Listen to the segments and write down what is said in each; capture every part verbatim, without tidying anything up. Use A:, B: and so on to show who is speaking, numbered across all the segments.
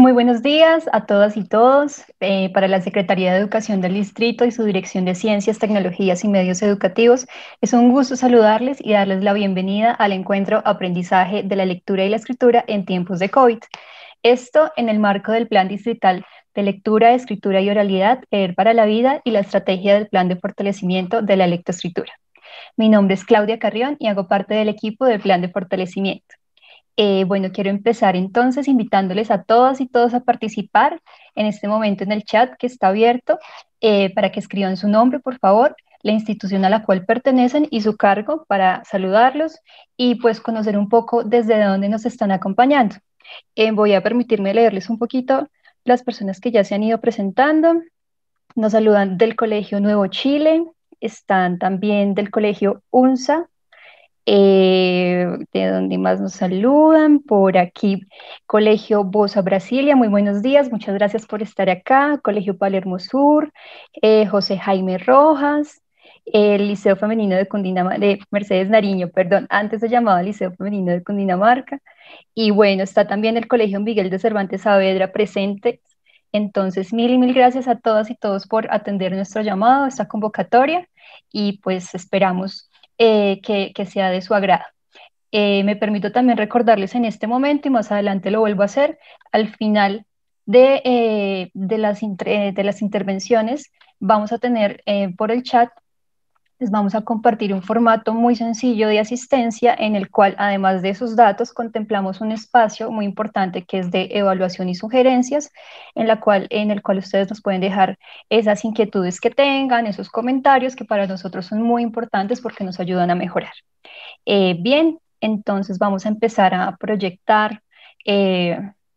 A: Muy buenos días a todas y todos. Eh, para la Secretaría de Educación del Distrito y su Dirección de Ciencias, Tecnologías y Medios Educativos, es un gusto saludarles y darles la bienvenida al encuentro Aprendizaje de la Lectura y la Escritura en tiempos de COVID. Esto en el marco del Plan Distrital de Lectura, Escritura y Oralidad, Leer para la Vida y la estrategia del Plan de Fortalecimiento de la Lectoescritura. Mi nombre es Claudia Carrión y hago parte del equipo del Plan de Fortalecimiento. Eh, bueno, quiero empezar entonces invitándoles a todas y todos a participar en este momento en el chat que está abierto eh, para que escriban su nombre, por favor, la institución a la cual pertenecen y su cargo para saludarlos y pues conocer un poco desde dónde nos están acompañando. Eh, voy a permitirme leerles un poquito las personas que ya se han ido presentando. Nos saludan del Colegio Nuevo Chile, están también del Colegio UNSA, eh, de donde más nos saludan, por aquí, Colegio Bosa Brasilia, muy buenos días, muchas gracias por estar acá, Colegio Palermo Sur, eh, José Jaime Rojas, el Liceo Femenino de Cundinamarca, de Mercedes Nariño, perdón, antes se llamaba Liceo Femenino de Cundinamarca, y bueno, está también el Colegio Miguel de Cervantes Saavedra presente. Entonces, mil y mil gracias a todas y todos por atender nuestro llamado, esta convocatoria, y pues esperamos eh, que, que sea de su agrado. Eh, me permito también recordarles en este momento, y más adelante lo vuelvo a hacer, al final de, eh, de, las, inter- de las intervenciones, vamos a tener eh, por el chat, les vamos a compartir un formato muy sencillo de asistencia en el cual, además de esos datos, contemplamos un espacio muy importante que es de evaluación y sugerencias, en, la cual, en el cual ustedes nos pueden dejar esas inquietudes que tengan, esos comentarios que para nosotros son muy importantes porque nos ayudan a mejorar. Eh, bien, entonces vamos a empezar a proyectar eh,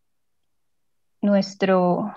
A: nuestro,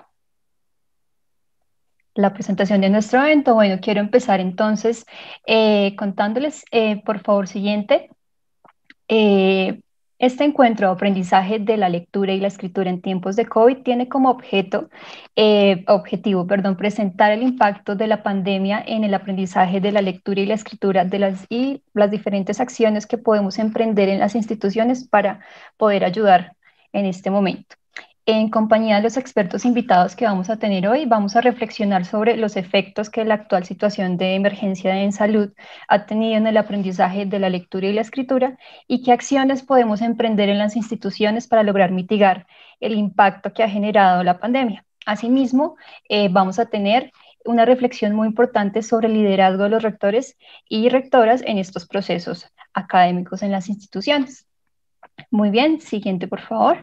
A: la presentación de nuestro evento. Bueno, quiero empezar entonces eh, contándoles, eh, por favor, siguiente. Eh, este encuentro de aprendizaje de la lectura y la escritura en tiempos de COVID tiene como objeto, eh, objetivo, perdón, presentar el impacto de la pandemia en el aprendizaje de la lectura y la escritura de las, y las diferentes acciones que podemos emprender en las instituciones para poder ayudar en este momento. En compañía de los expertos invitados que vamos a tener hoy, vamos a reflexionar sobre los efectos que la actual situación de emergencia en salud ha tenido en el aprendizaje de la lectura y la escritura y qué acciones podemos emprender en las instituciones para lograr mitigar el impacto que ha generado la pandemia. Asimismo, eh, vamos a tener una reflexión muy importante sobre el liderazgo de los rectores y rectoras en estos procesos académicos en las instituciones. Muy bien, siguiente, por favor.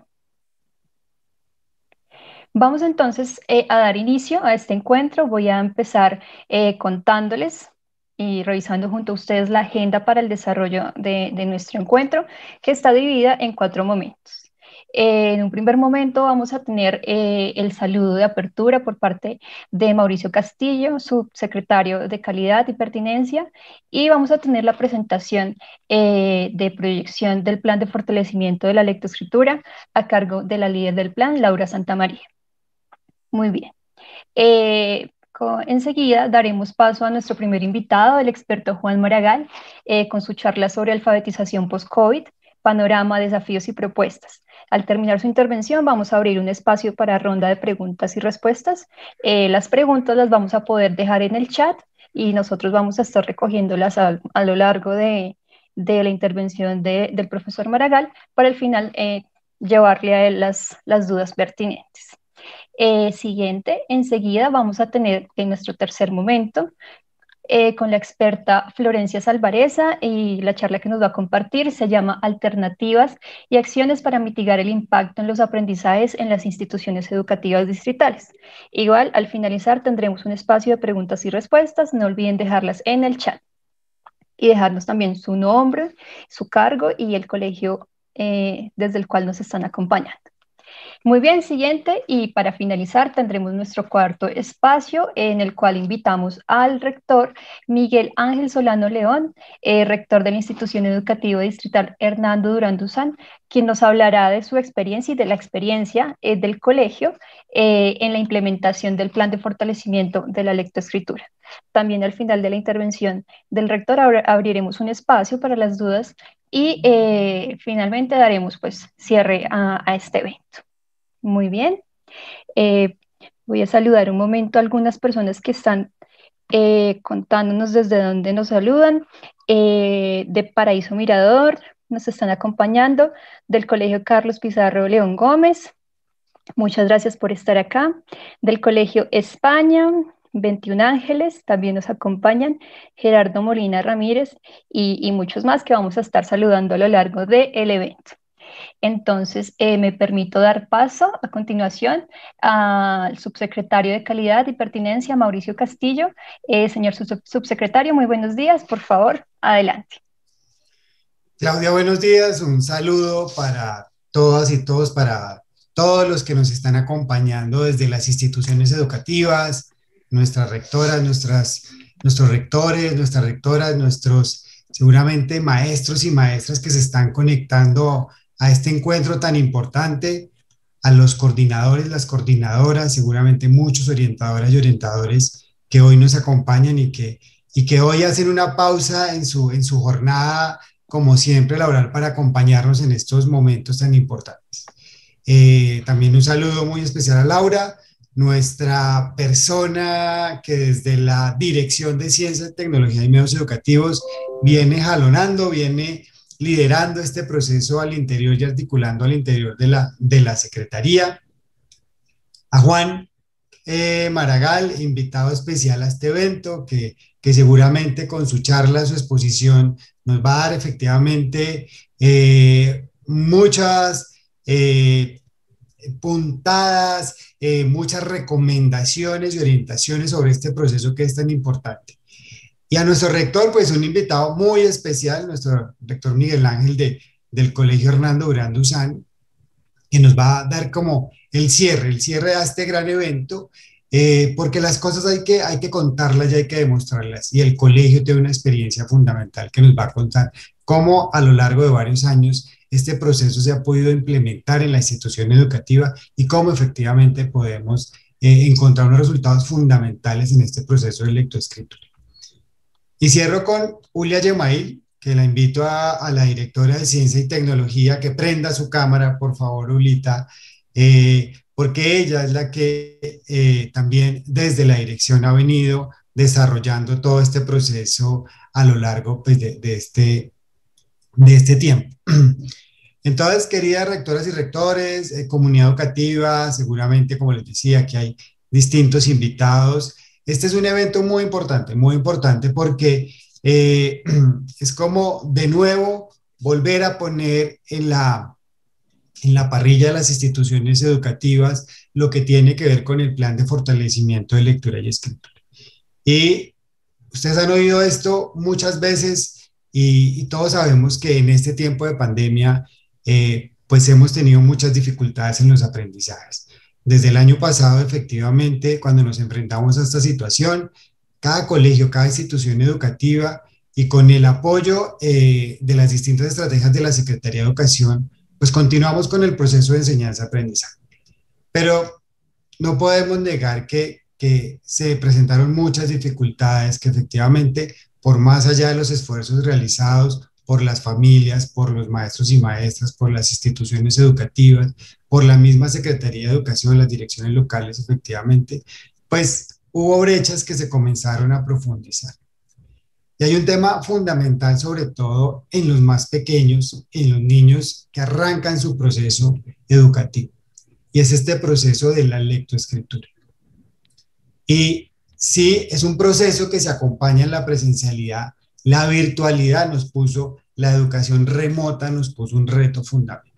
A: Vamos entonces eh, a dar inicio a este encuentro. Voy a empezar eh, contándoles y revisando junto a ustedes la agenda para el desarrollo de, de nuestro encuentro, que está dividida en cuatro momentos. Eh, en un primer momento vamos a tener eh, el saludo de apertura por parte de Mauricio Castillo, subsecretario de Calidad y Pertinencia, y vamos a tener la presentación eh, de proyección del plan de fortalecimiento de la lectoescritura a cargo de la líder del plan, Laura Santamaría. Muy bien. Eh, co- enseguida daremos paso a nuestro primer invitado, el experto Juan Maragall, eh, con su charla sobre alfabetización post-COVID, panorama, desafíos y propuestas. Al terminar su intervención, vamos a abrir un espacio para ronda de preguntas y respuestas. Eh, las preguntas las vamos a poder dejar en el chat y nosotros vamos a estar recogiéndolas a, a lo largo de, de la intervención de- del profesor Maragall para al final eh, llevarle a él las, las dudas pertinentes. Eh, siguiente, enseguida vamos a tener en nuestro tercer momento eh, con la experta Florencia Salvareza y la charla que nos va a compartir se llama Alternativas y acciones para mitigar el impacto en los aprendizajes en las instituciones educativas distritales. Igual, al finalizar tendremos un espacio de preguntas y respuestas, no olviden dejarlas en el chat y dejarnos también su nombre, su cargo y el colegio eh, desde el cual nos están acompañando. Muy bien, siguiente, y para finalizar tendremos nuestro cuarto espacio en el cual invitamos al rector Miguel Ángel Solano León, eh, rector de la institución educativa distrital Hernando Durán Duzán, quien nos hablará de su experiencia y de la experiencia eh, del colegio eh, en la implementación del plan de fortalecimiento de la lectoescritura. También al final de la intervención del rector abr abriremos un espacio para las dudas y eh, finalmente daremos pues cierre a, a este evento. Muy bien. Eh, Voy a saludar un momento a algunas personas que están eh, contándonos desde dónde nos saludan. Eh, de Paraíso Mirador nos están acompañando, del Colegio Carlos Pizarro León Gómez. Muchas gracias por estar acá. Del Colegio España, veintiún Ángeles, también nos acompañan Gerardo Molina Ramírez y, y muchos más que vamos a estar saludando a lo largo del evento. Entonces, eh, me permito dar paso a continuación al subsecretario de Calidad y Pertinencia, Mauricio Castillo. Eh, señor sub- subsecretario, muy buenos días, por favor, adelante.
B: Claudia, buenos días. Un saludo para todas y todos, para todos los que nos están acompañando desde las instituciones educativas, nuestras rectoras, nuestras, nuestros rectores, nuestras rectoras, nuestros seguramente maestros y maestras que se están conectando a este encuentro tan importante, a los coordinadores, las coordinadoras, seguramente muchos orientadoras y orientadores que hoy nos acompañan y que, y que hoy hacen una pausa en su, en su jornada como siempre, laboral para acompañarnos en estos momentos tan importantes. Eh, también un saludo muy especial a Laura, nuestra persona que desde la Dirección de Ciencia, Tecnología y Medios Educativos viene jalonando, viene liderando este proceso al interior y articulando al interior de la, de la Secretaría. A Juan eh, Maragall, invitado especial a este evento, que, que seguramente con su charla, su exposición, nos va a dar efectivamente eh, muchas eh, puntadas, eh, muchas recomendaciones y orientaciones sobre este proceso que es tan importante. Y a nuestro rector, pues un invitado muy especial, nuestro rector Miguel Ángel de, del Colegio Hernando Durán Duzán, que nos va a dar como el cierre, el cierre a este gran evento, eh, porque las cosas hay que, hay que contarlas y hay que demostrarlas. Y el colegio tiene una experiencia fundamental que nos va a contar cómo a lo largo de varios años este proceso se ha podido implementar en la institución educativa y cómo efectivamente podemos eh, encontrar unos resultados fundamentales en este proceso de lectoescritura. Y cierro con Julia Yemail, que la invito a, a la directora de Ciencia y Tecnología que prenda su cámara, por favor, Ulita, eh, porque ella es la que eh, también desde la dirección ha venido desarrollando todo este proceso a lo largo pues, de, de, este, de este tiempo. Entonces, queridas rectoras y rectores, eh, comunidad educativa, seguramente, como les decía, que hay distintos invitados. Este es un evento muy importante, muy importante porque eh, es como de nuevo volver a poner en la, en la parrilla de las instituciones educativas lo que tiene que ver con el plan de fortalecimiento de lectura y escritura. Y ustedes han oído esto muchas veces y, y todos sabemos que en este tiempo de pandemia, eh, pues hemos tenido muchas dificultades en los aprendizajes. Desde el año pasado, efectivamente, cuando nos enfrentamos a esta situación, cada colegio, cada institución educativa y con el apoyo eh, de las distintas estrategias de la Secretaría de Educación, pues continuamos con el proceso de enseñanza-aprendizaje. Pero no podemos negar que, que se presentaron muchas dificultades, que efectivamente, por más allá de los esfuerzos realizados por las familias, por los maestros y maestras, por las instituciones educativas, por la misma Secretaría de Educación, las direcciones locales, efectivamente, pues hubo brechas que se comenzaron a profundizar. Y hay un tema fundamental, sobre todo en los más pequeños, en los niños que arrancan su proceso educativo y es este proceso de la lectoescritura. Y sí, es un proceso que se acompaña en la presencialidad. La virtualidad nos puso, la educación remota nos puso un reto fundamental.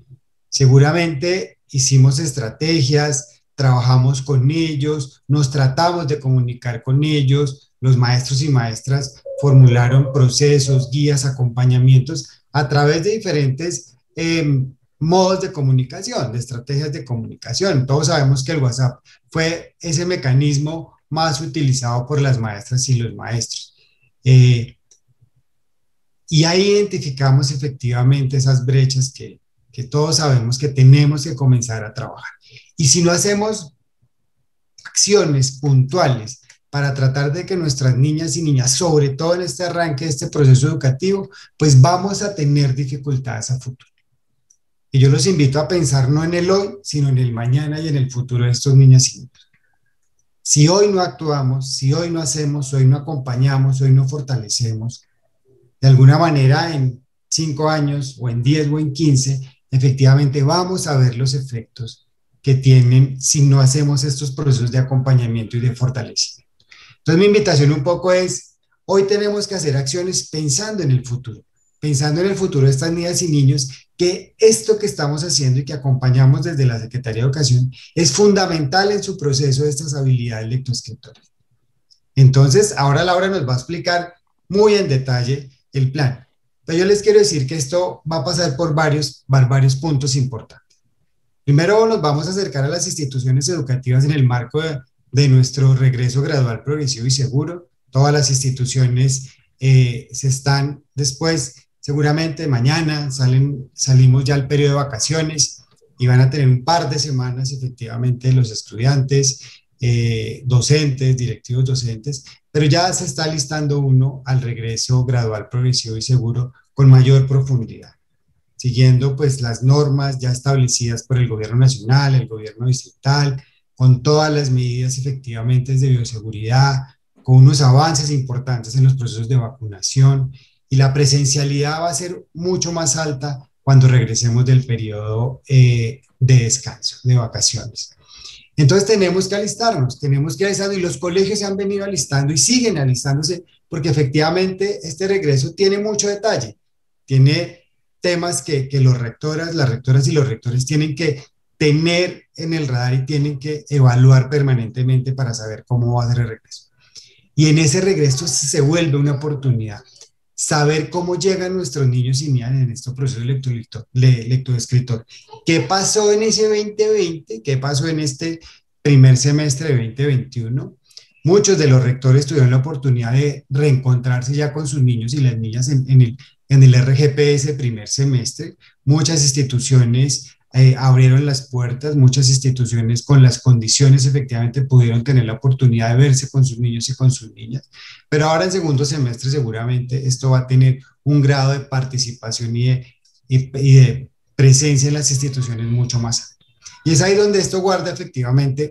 B: Seguramente hicimos estrategias, trabajamos con ellos, nos tratamos de comunicar con ellos, los maestros y maestras formularon procesos, guías, acompañamientos a través de diferentes eh, modos de comunicación, de estrategias de comunicación. Todos sabemos que el WhatsApp fue ese mecanismo más utilizado por las maestras y los maestros. Eh, y ahí identificamos efectivamente esas brechas que, que todos sabemos que tenemos que comenzar a trabajar. Y si no hacemos acciones puntuales para tratar de que nuestras niñas y niñas, sobre todo en este arranque de este proceso educativo, pues vamos a tener dificultades a futuro. Y yo los invito a pensar no en el hoy, sino en el mañana y en el futuro de estos niños y niños. Si hoy no actuamos, si hoy no hacemos, hoy no acompañamos, hoy no fortalecemos, de alguna manera en cinco años o en diez o en quince, efectivamente vamos a ver los efectos que tienen si no hacemos estos procesos de acompañamiento y de fortalecimiento. Entonces mi invitación un poco es, hoy tenemos que hacer acciones pensando en el futuro, pensando en el futuro de estas niñas y niños, que esto que estamos haciendo y que acompañamos desde la Secretaría de Educación es fundamental en su proceso de estas habilidades lectoescritoras. Entonces, ahora Laura nos va a explicar muy en detalle el plan. Pero yo les quiero decir que esto va a pasar por varios, varios puntos importantes. Primero nos vamos a acercar a las instituciones educativas en el marco de, de nuestro regreso gradual, progresivo y seguro. Todas las instituciones eh, se están después, seguramente mañana salen, salimos ya al periodo de vacaciones y van a tener un par de semanas efectivamente los estudiantes, eh, docentes, directivos docentes, pero ya se está listando uno al regreso gradual, progresivo y seguro con mayor profundidad, siguiendo pues las normas ya establecidas por el gobierno nacional, el gobierno distrital, con todas las medidas efectivamente de bioseguridad, con unos avances importantes en los procesos de vacunación, y la presencialidad va a ser mucho más alta cuando regresemos del periodo eh, de descanso, de vacaciones. Entonces tenemos que alistarnos, tenemos que alistarnos, y los colegios se han venido alistando y siguen alistándose, porque efectivamente este regreso tiene mucho detalle, tiene temas que, que los rectoras, las rectoras y los rectores tienen que tener en el radar y tienen que evaluar permanentemente para saber cómo va a ser el regreso. Y en ese regreso se vuelve una oportunidad saber cómo llegan nuestros niños y niñas en estos procesos lectoescritor. ¿Qué pasó en ese veinte veinte? ¿Qué pasó en este primer semestre de veinte veintiuno? Muchos de los rectores tuvieron la oportunidad de reencontrarse ya con sus niños y las niñas en, en, el, en el R G P ese primer semestre. Muchas instituciones eh, abrieron las puertas, muchas instituciones con las condiciones efectivamente pudieron tener la oportunidad de verse con sus niños y con sus niñas, pero ahora en segundo semestre seguramente esto va a tener un grado de participación y de, y, y de presencia en las instituciones mucho más alto. Y es ahí donde esto guarda efectivamente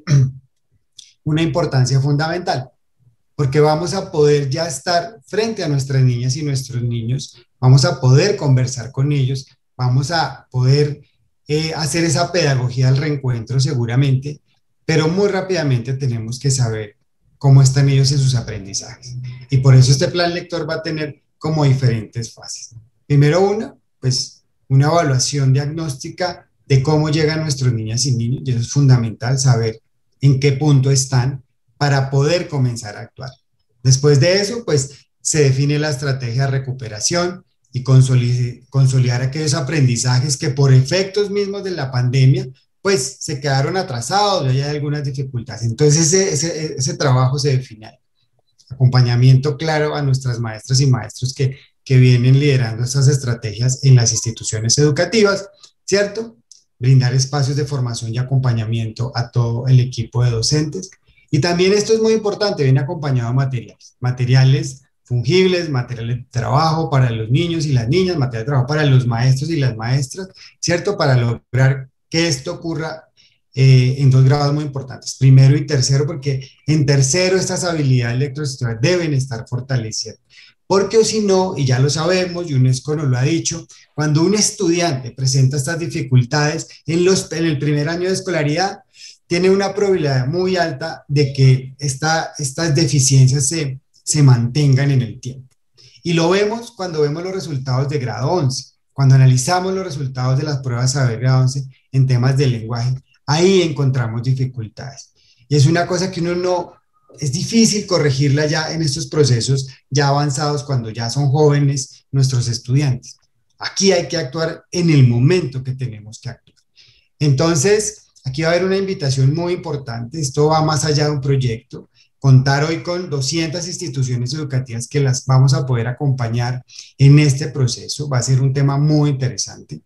B: una importancia fundamental, porque vamos a poder ya estar frente a nuestras niñas y nuestros niños, vamos a poder conversar con ellos, vamos a poder eh, hacer esa pedagogía del reencuentro seguramente, pero muy rápidamente tenemos que saber cómo están ellos en sus aprendizajes. Y por eso este plan lector va a tener como diferentes fases. Primero una, pues una evaluación diagnóstica de cómo llegan nuestros niñas y niños, y eso es fundamental, saber en qué punto están para poder comenzar a actuar. Después de eso, pues se define la estrategia de recuperación y consolidar aquellos aprendizajes que por efectos mismos de la pandemia, pues se quedaron atrasados, ya hay algunas dificultades. Entonces ese, ese, ese trabajo se define ahí. Acompañamiento claro a nuestras maestras y maestros que, que vienen liderando estas estrategias en las instituciones educativas, ¿cierto? Brindar espacios de formación y acompañamiento a todo el equipo de docentes. Y también esto es muy importante, viene acompañado de materiales, materiales fungibles, materiales de trabajo para los niños y las niñas, materiales de trabajo para los maestros y las maestras, ¿cierto? Para lograr que esto ocurra eh, en dos grados muy importantes, primero y tercero, porque en tercero estas habilidades lectoescritoras deben estar fortalecidas. Porque o si no, y ya lo sabemos, y UNESCO nos lo ha dicho, cuando un estudiante presenta estas dificultades en, los, en el primer año de escolaridad, tiene una probabilidad muy alta de que esta, estas deficiencias se, se mantengan en el tiempo. Y lo vemos cuando vemos los resultados de grado once, cuando analizamos los resultados de las pruebas saber grado once en temas de lenguaje, ahí encontramos dificultades. Y es una cosa que uno no... Es difícil corregirla ya en estos procesos ya avanzados cuando ya son jóvenes nuestros estudiantes. Aquí hay que actuar en el momento que tenemos que actuar. Entonces, aquí va a haber una invitación muy importante. Esto va más allá de un proyecto. Contar hoy con doscientas instituciones educativas que las vamos a poder acompañar en este proceso. Va a ser un tema muy interesante.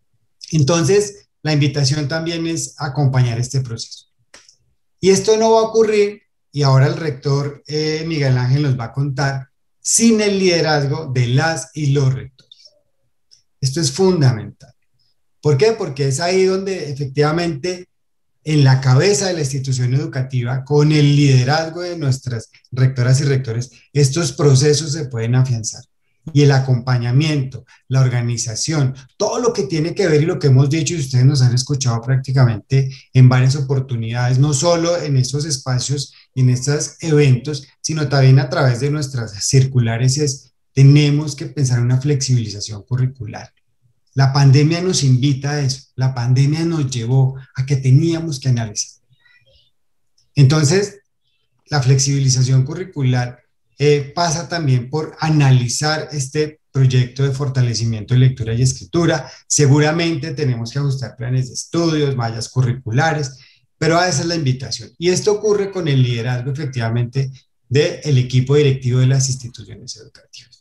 B: Entonces, la invitación también es acompañar este proceso. Y esto no va a ocurrir, y ahora el rector eh, Miguel Ángel nos va a contar, sin el liderazgo de las y los rectores. Esto es fundamental, ¿Por qué? Porque es ahí donde efectivamente en la cabeza de la institución educativa, con el liderazgo de nuestras rectoras y rectores, estos procesos se pueden afianzar. Y el acompañamiento, la organización, todo lo que tiene que ver y lo que hemos dicho y ustedes nos han escuchado prácticamente en varias oportunidades, no solo en estos espacios y en estos eventos, sino también a través de nuestras circulares, es tenemos que pensar en una flexibilización curricular. La pandemia nos invita a eso, la pandemia nos llevó a que teníamos que analizar. Entonces, la flexibilización curricular eh, pasa también por analizar este proyecto de fortalecimiento de lectura y escritura. Seguramente tenemos que ajustar planes de estudios, mallas curriculares, pero a esa es la invitación. Y esto ocurre con el liderazgo efectivamente del equipo directivo de las instituciones educativas.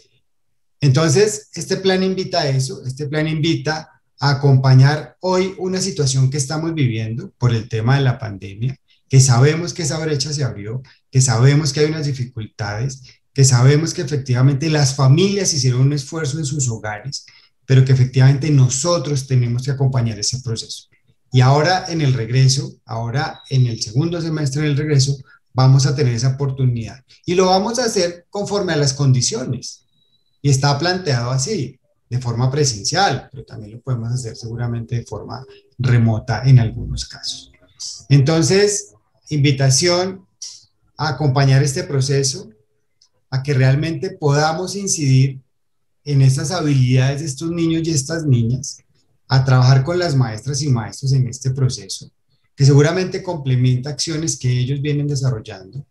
B: Entonces, este plan invita a eso, este plan invita a acompañar hoy una situación que estamos viviendo por el tema de la pandemia, que sabemos que esa brecha se abrió, que sabemos que hay unas dificultades, que sabemos que efectivamente las familias hicieron un esfuerzo en sus hogares, pero que efectivamente nosotros tenemos que acompañar ese proceso. Y ahora en el regreso, ahora en el segundo semestre del regreso, vamos a tener esa oportunidad. Y lo vamos a hacer conforme a las condiciones. Y está planteado así, de forma presencial, pero también lo podemos hacer seguramente de forma remota en algunos casos. Entonces, invitación a acompañar este proceso, a que realmente podamos incidir en estas habilidades de estos niños y estas niñas, a trabajar con las maestras y maestros en este proceso, que seguramente complementa acciones que ellos vienen desarrollando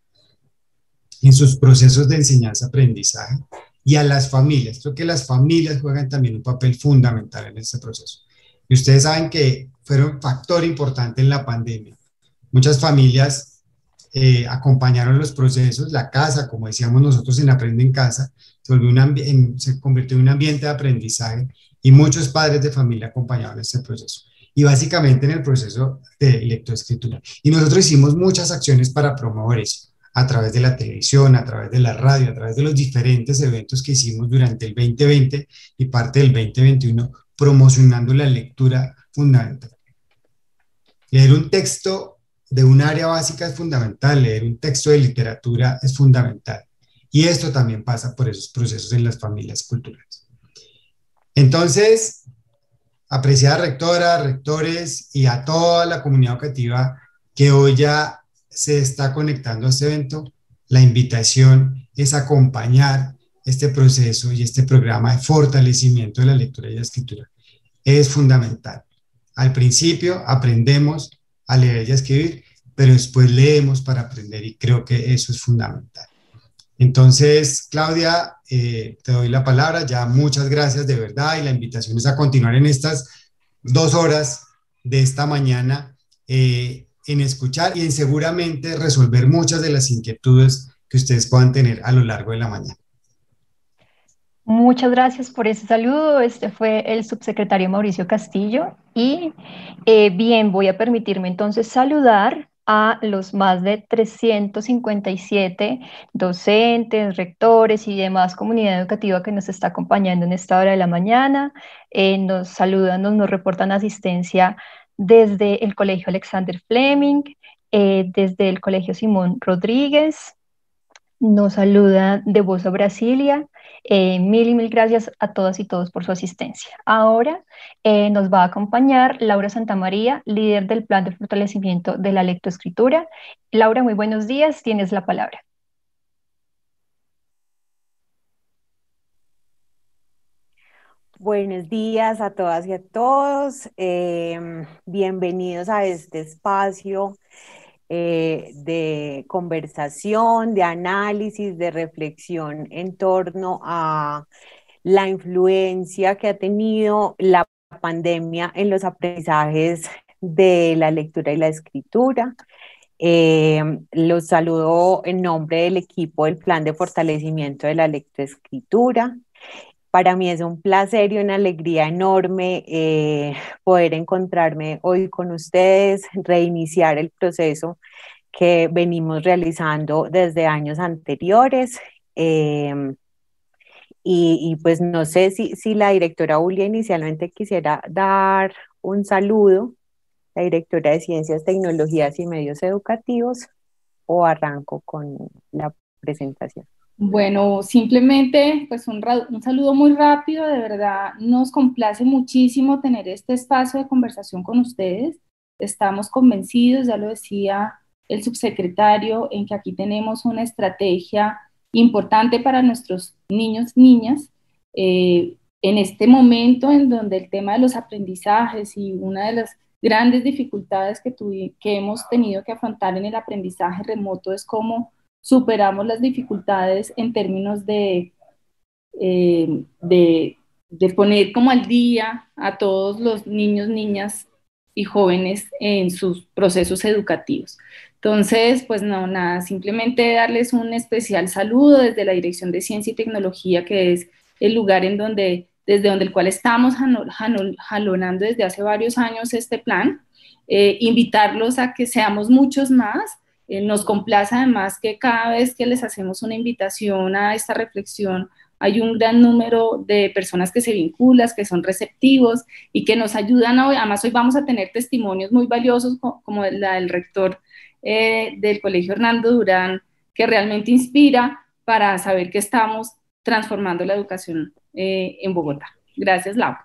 B: en sus procesos de enseñanza-aprendizaje, y a las familias. Creo que las familias juegan también un papel fundamental en este proceso. Y ustedes saben que fueron un factor importante en la pandemia. Muchas familias eh, acompañaron los procesos, la casa, como decíamos nosotros en Aprende en Casa, se, volvió un en, se convirtió en un ambiente de aprendizaje y muchos padres de familia acompañaron este proceso. Y básicamente en el proceso de lectoescritura. Y nosotros hicimos muchas acciones para promover eso, a través de la televisión, a través de la radio, a través de los diferentes eventos que hicimos durante el veinte veinte y parte del veinte veintiuno, promocionando la lectura fundamental. Leer un texto de un área básica es fundamental, leer un texto de literatura es fundamental. Y esto también pasa por esos procesos en las familias culturales. Entonces, apreciada rectora, rectores y a toda la comunidad educativa que hoy ya se está conectando a este evento, la invitación es acompañar este proceso y este programa de fortalecimiento de la lectura y la escritura. Es fundamental. Al principio aprendemos a leer y a escribir, pero después leemos para aprender y creo que eso es fundamental. Entonces, Claudia, eh, te doy la palabra. Ya muchas gracias de verdad y la invitación es a continuar en estas dos horas de esta mañana eh, en escuchar y en seguramente resolver muchas de las inquietudes que ustedes puedan tener a lo largo de la mañana.
A: Muchas gracias por ese saludo. Este fue el subsecretario Mauricio Castillo. Y eh, bien, voy a permitirme entonces saludar a los más de trescientos cincuenta y siete docentes, rectores y demás comunidad educativa que nos está acompañando en esta hora de la mañana. Eh, nos saludan, nos, nos reportan asistencia desde el Colegio Alexander Fleming, eh, desde el Colegio Simón Rodríguez. Nos saluda de Bosa Brasilia. Eh, mil y mil gracias a todas y todos por su asistencia. Ahora eh, nos va a acompañar Laura Santamaría, líder del Plan de Fortalecimiento de la Lectoescritura. Laura, muy buenos días, tienes la palabra.
C: Buenos días a todas y a todos. Eh, bienvenidos a este espacio eh, de conversación, de análisis, de reflexión en torno a la influencia que ha tenido la pandemia en los aprendizajes de la lectura y la escritura. Eh, los saludo en nombre del equipo del Plan de Fortalecimiento de la Lectoescritura. Para mí es un placer y una alegría enorme eh, poder encontrarme hoy con ustedes, reiniciar el proceso que venimos realizando desde años anteriores. Eh, Y, y pues no sé si, si la directora Julia inicialmente quisiera dar un saludo, la directora de Ciencias, Tecnologías y Medios Educativos, o arranco con la presentación.
D: Bueno, simplemente pues un, un saludo muy rápido, de verdad nos complace muchísimo tener este espacio de conversación con ustedes. Estamos convencidos, ya lo decía el subsecretario, en que aquí tenemos una estrategia importante para nuestros niños, niñas, eh, en este momento en donde el tema de los aprendizajes y una de las grandes dificultades que, que hemos tenido que afrontar en el aprendizaje remoto es cómo superamos las dificultades en términos de, eh, de, de poner como al día a todos los niños, niñas y jóvenes en sus procesos educativos. Entonces, pues no, nada, simplemente darles un especial saludo desde la Dirección de Ciencia y Tecnología, que es el lugar en donde, desde donde el cual estamos jalonando desde hace varios años este plan, eh, invitarlos a que seamos muchos más. Eh, nos complace además que cada vez que les hacemos una invitación a esta reflexión, hay un gran número de personas que se vinculan, que son receptivos y que nos ayudan. A, además, hoy vamos a tener testimonios muy valiosos, como la del rector eh, del Colegio Hernando Durán, que realmente inspira para saber que estamos transformando la educación eh, en Bogotá. Gracias, Laura.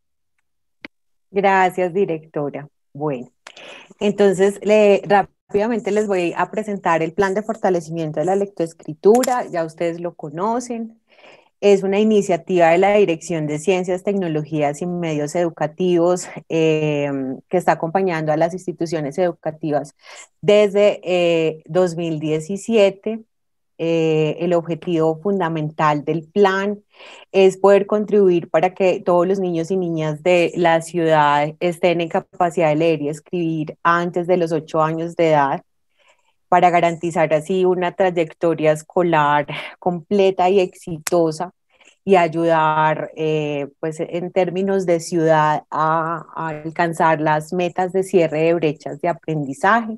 C: Gracias, directora. Bueno, entonces le, rápidamente les voy a presentar el plan de fortalecimiento de la lectoescritura. Ya ustedes lo conocen. Es una iniciativa de la Dirección de Ciencias, Tecnologías y Medios Educativos eh, que está acompañando a las instituciones educativas desde eh, dos mil diecisiete. Eh, el objetivo fundamental del plan es poder contribuir para que todos los niños y niñas de la ciudad estén en capacidad de leer y escribir antes de los ocho años de edad, para garantizar así una trayectoria escolar completa y exitosa y ayudar, eh, pues en términos de ciudad, a, a alcanzar las metas de cierre de brechas de aprendizaje.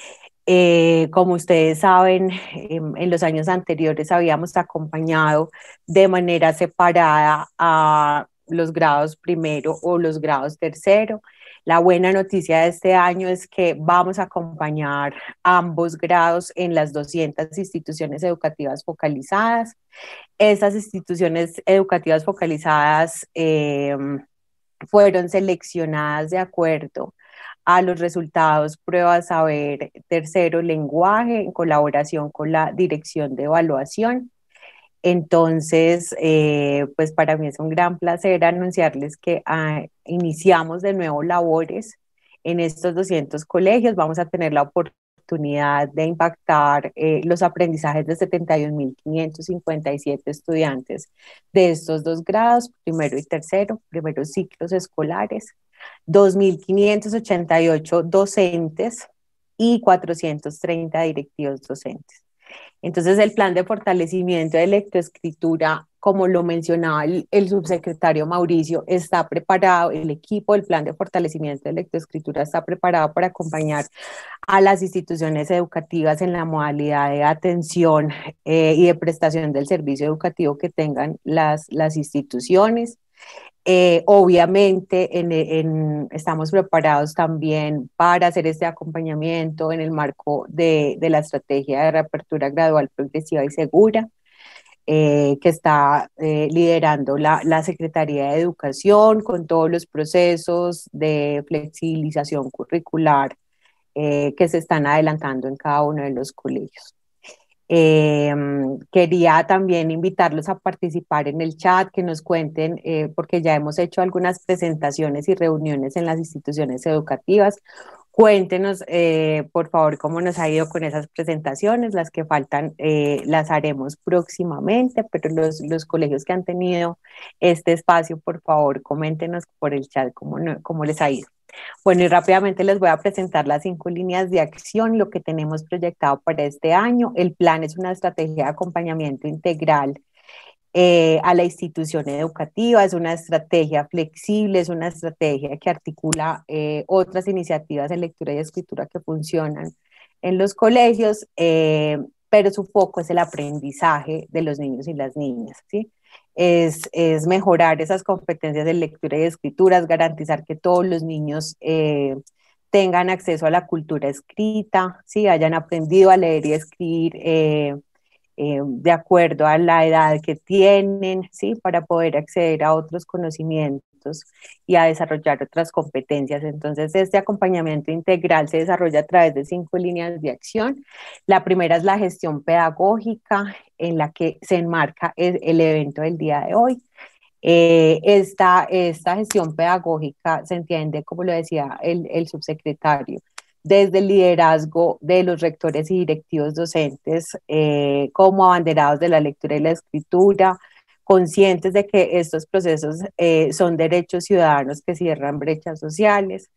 C: Eh, como ustedes saben, en, en los años anteriores habíamos acompañado de manera separada a los grados primero o los grados tercero. La buena noticia de este año es que vamos a acompañar ambos grados en las doscientas instituciones educativas focalizadas. Estas instituciones educativas focalizadas eh, fueron seleccionadas de acuerdo a los resultados prueba saber tercero lenguaje en colaboración con la Dirección de Evaluación. Entonces, eh, pues para mí es un gran placer anunciarles que ah, iniciamos de nuevo labores en estos doscientos colegios. Vamos a tener la oportunidad de impactar eh, los aprendizajes de setenta y un mil quinientos cincuenta y siete estudiantes de estos dos grados, primero y tercero, primeros ciclos escolares, dos mil quinientos ochenta y ocho docentes y cuatrocientos treinta directivos docentes. Entonces, el plan de fortalecimiento de lectoescritura, como lo mencionaba el, el subsecretario Mauricio, está preparado, el equipo del plan de fortalecimiento de lectoescritura está preparado para acompañar a las instituciones educativas en la modalidad de atención eh, y de prestación del servicio educativo que tengan las, las instituciones. Eh, obviamente en, en, estamos preparados también para hacer este acompañamiento en el marco de, de la estrategia de reapertura gradual, progresiva y segura, eh, que está eh, liderando la, la Secretaría de Educación con todos los procesos de flexibilización curricular eh, que se están adelantando en cada uno de los colegios. Eh, quería también invitarlos a participar en el chat, que nos cuenten, eh, porque ya hemos hecho algunas presentaciones y reuniones en las instituciones educativas. Cuéntenos, eh, por favor, cómo nos ha ido con esas presentaciones. Las que faltan eh, las haremos próximamente, pero los, los colegios que han tenido este espacio, por favor, coméntenos por el chat cómo, cómo les ha ido. Bueno, y rápidamente les voy a presentar las cinco líneas de acción, lo que tenemos proyectado para este año. El plan es una estrategia de acompañamiento integral eh, a la institución educativa, es una estrategia flexible, es una estrategia que articula eh, otras iniciativas de lectura y escritura que funcionan en los colegios, eh, pero su foco es el aprendizaje de los niños y las niñas, ¿sí? es, es mejorar esas competencias de lectura y escritura, es garantizar que todos los niños eh, tengan acceso a la cultura escrita, ¿sí? Hayan aprendido a leer y escribir eh, eh, de acuerdo a la edad que tienen, ¿sí? Para poder acceder a otros conocimientos y a desarrollar otras competencias. Entonces, este acompañamiento integral se desarrolla a través de cinco líneas de acción. La primera es la gestión pedagógica, en la que se enmarca el, el evento del día de hoy. Eh, esta, esta gestión pedagógica se entiende, como lo decía el, el subsecretario, desde el liderazgo de los rectores y directivos docentes eh, como abanderados de la lectura y la escritura, conscientes de que estos procesos eh, son derechos ciudadanos que cierran brechas sociales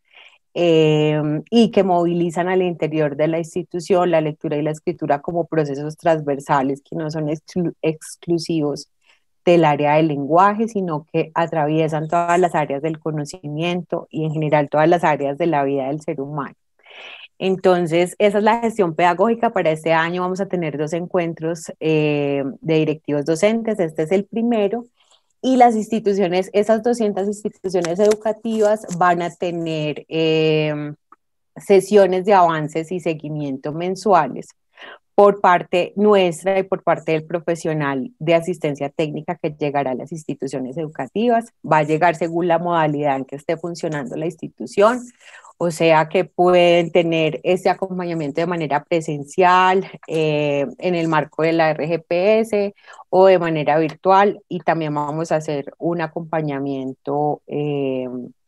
C: eh, y que movilizan al interior de la institución la lectura y la escritura como procesos transversales que no son exclu exclusivos del área del lenguaje, sino que atraviesan todas las áreas del conocimiento y en general todas las áreas de la vida del ser humano. Entonces, esa es la gestión pedagógica. Para este año vamos a tener dos encuentros eh, de directivos docentes. Este es el primero. Y las instituciones, esas doscientas instituciones educativas van a tener eh, sesiones de avances y seguimiento mensuales por parte nuestra y por parte del profesional de asistencia técnica que llegará a las instituciones educativas. Va a llegar según la modalidad en que esté funcionando la institución, o sea que pueden tener este acompañamiento de manera presencial, eh, en el marco de la R G P S o de manera virtual, y también vamos a hacer un acompañamiento eh,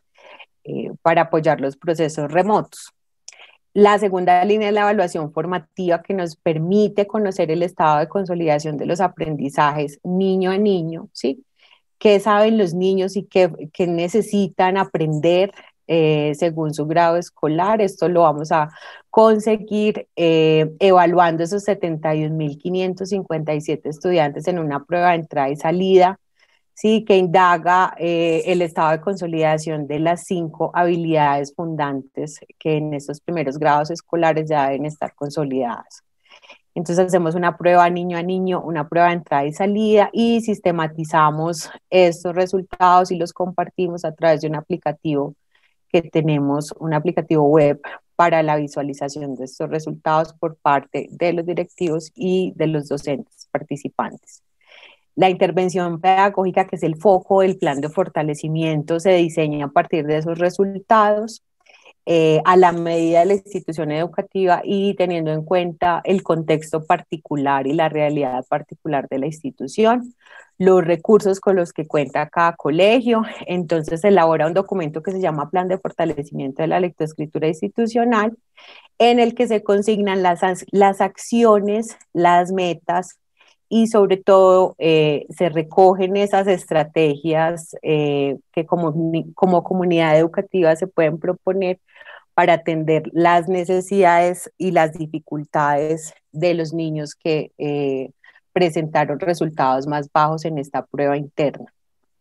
C: eh, para apoyar los procesos remotos. La segunda línea es la evaluación formativa, que nos permite conocer el estado de consolidación de los aprendizajes niño a niño, ¿sí? ¿Qué saben los niños y qué, qué necesitan aprender eh, según su grado escolar? Esto lo vamos a conseguir eh, evaluando esos setenta y un mil quinientos cincuenta y siete estudiantes en una prueba de entrada y salida, sí, que indaga eh, el estado de consolidación de las cinco habilidades fundantes que en estos primeros grados escolares ya deben estar consolidadas. Entonces hacemos una prueba niño a niño, una prueba de entrada y salida, y sistematizamos estos resultados y los compartimos a través de un aplicativo que tenemos, un aplicativo web para la visualización de estos resultados por parte de los directivos y de los docentes participantes. La intervención pedagógica, que es el foco del plan de fortalecimiento, se diseña a partir de esos resultados, eh, a la medida de la institución educativa y teniendo en cuenta el contexto particular y la realidad particular de la institución, los recursos con los que cuenta cada colegio. Entonces se elabora un documento que se llama Plan de Fortalecimiento de la Lectoescritura Institucional, en el que se consignan las, las acciones, las metas, y sobre todo eh, se recogen esas estrategias eh, que como, como comunidad educativa se pueden proponer para atender las necesidades y las dificultades de los niños que eh, presentaron resultados más bajos en esta prueba interna.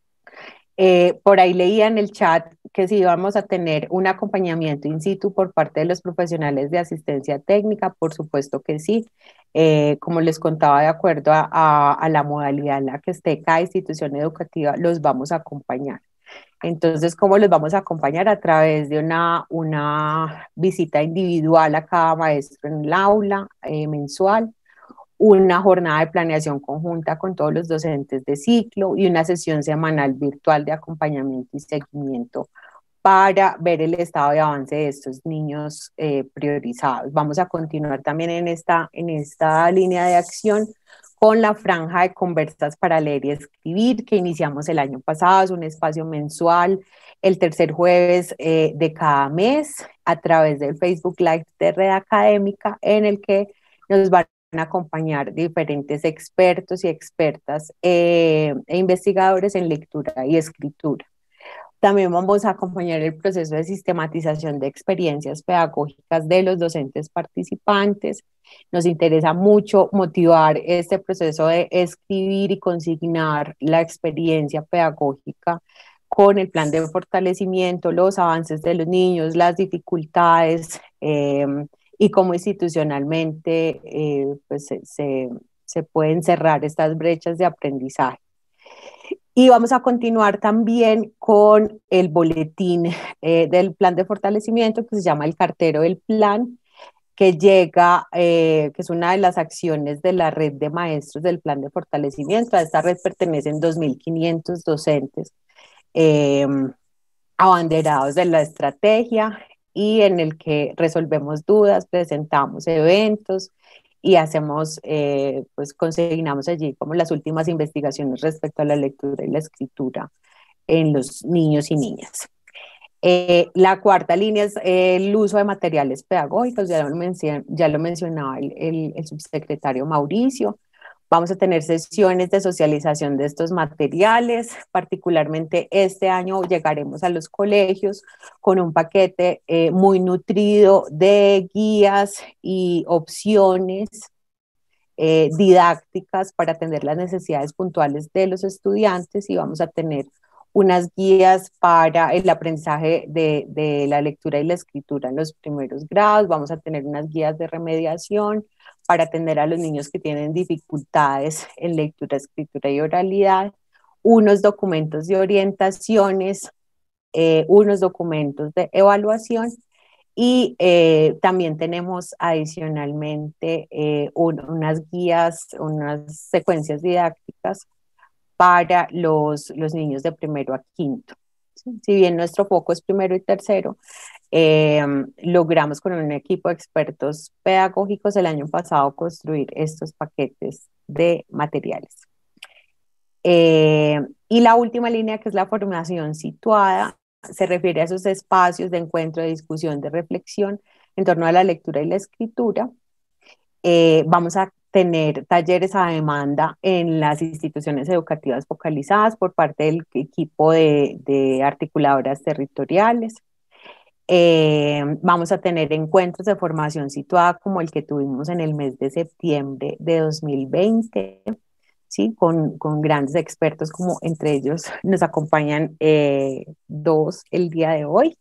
C: Eh, por ahí leía en el chat que si íbamos a tener un acompañamiento in situ por parte de los profesionales de asistencia técnica. Por supuesto que sí. Eh, como les contaba, de acuerdo a, a, a la modalidad en la que esté cada institución educativa, los vamos a acompañar. Entonces, ¿cómo los vamos a acompañar? A través de una, una visita individual a cada maestro en el aula eh, mensual, una jornada de planeación conjunta con todos los docentes de ciclo y una sesión semanal virtual de acompañamiento y seguimiento para ver el estado de avance de estos niños eh, priorizados. Vamos a continuar también en esta, en esta línea de acción con la franja de conversas para leer y escribir que iniciamos el año pasado. Es un espacio mensual, el tercer jueves eh, de cada mes, a través del Facebook Live de Red Académica, en el que nos van a acompañar diferentes expertos y expertas eh, e investigadores en lectura y escritura. También vamos a acompañar el proceso de sistematización de experiencias pedagógicas de los docentes participantes. Nos interesa mucho motivar este proceso de escribir y consignar la experiencia pedagógica con el plan de fortalecimiento, los avances de los niños, las dificultades eh, y cómo institucionalmente eh, pues se, se, se pueden cerrar estas brechas de aprendizaje. Y vamos a continuar también con el boletín eh, del plan de fortalecimiento que se llama el cartero del plan, que llega, eh, que es una de las acciones de la red de maestros del plan de fortalecimiento. A esta red pertenecen dos mil quinientos docentes eh, abanderados de la estrategia y en el que resolvemos dudas, presentamos eventos y hacemos, eh, pues consignamos allí como las últimas investigaciones respecto a la lectura y la escritura en los niños y niñas. Eh, la cuarta línea es eh, el uso de materiales pedagógicos, ya lo, mencion ya lo mencionaba el, el, el subsecretario Mauricio. Vamos a tener sesiones de socialización de estos materiales, particularmente este año llegaremos a los colegios con un paquete eh, muy nutrido de guías y opciones eh, didácticas para atender las necesidades puntuales de los estudiantes, y vamos a tener unas guías para el aprendizaje de, de la lectura y la escritura en los primeros grados, vamos a tener unas guías de remediación para atender a los niños que tienen dificultades en lectura, escritura y oralidad, unos documentos de orientaciones, eh, unos documentos de evaluación, y eh, también tenemos adicionalmente eh, un, unas guías, unas secuencias didácticas para los, los niños de primero a quinto. ¿Sí? Si bien nuestro foco es primero y tercero, eh, logramos con un equipo de expertos pedagógicos el año pasado construir estos paquetes de materiales. Eh, y la última línea, que es la formación situada, se refiere a esos espacios de encuentro, de discusión, de reflexión en torno a la lectura y la escritura. Eh, vamos a tener talleres a demanda en las instituciones educativas focalizadas por parte del equipo de, de articuladoras territoriales. Eh, vamos a tener encuentros de formación situada como el que tuvimos en el mes de septiembre de dos mil veinte, ¿sí? con, con grandes expertos, como entre ellos nos acompañan eh, dos el día de hoy.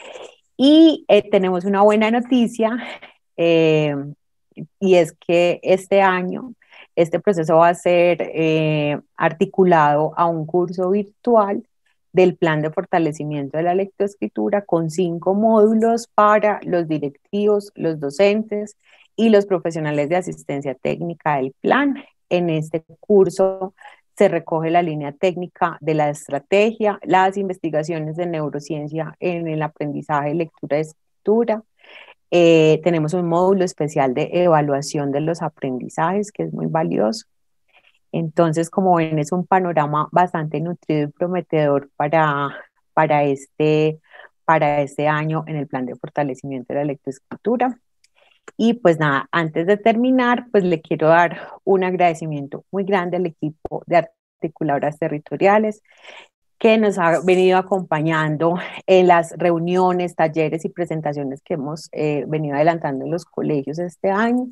C: Y eh, tenemos una buena noticia, eh, y es que este año este proceso va a ser eh, articulado a un curso virtual del plan de fortalecimiento de la lectoescritura con cinco módulos para los directivos, los docentes y los profesionales de asistencia técnica del plan. En este curso se recoge la línea técnica de la estrategia, las investigaciones de neurociencia en el aprendizaje de lectura y escritura. Eh, tenemos un módulo especial de evaluación de los aprendizajes que es muy valioso. Entonces, como ven, es un panorama bastante nutrido y prometedor para, para, este, para este año en el plan de fortalecimiento de la lectoescritura. Y pues nada, antes de terminar, pues le quiero dar un agradecimiento muy grande al equipo de articuladoras territoriales que nos ha venido acompañando en las reuniones, talleres y presentaciones que hemos eh, venido adelantando en los colegios este año.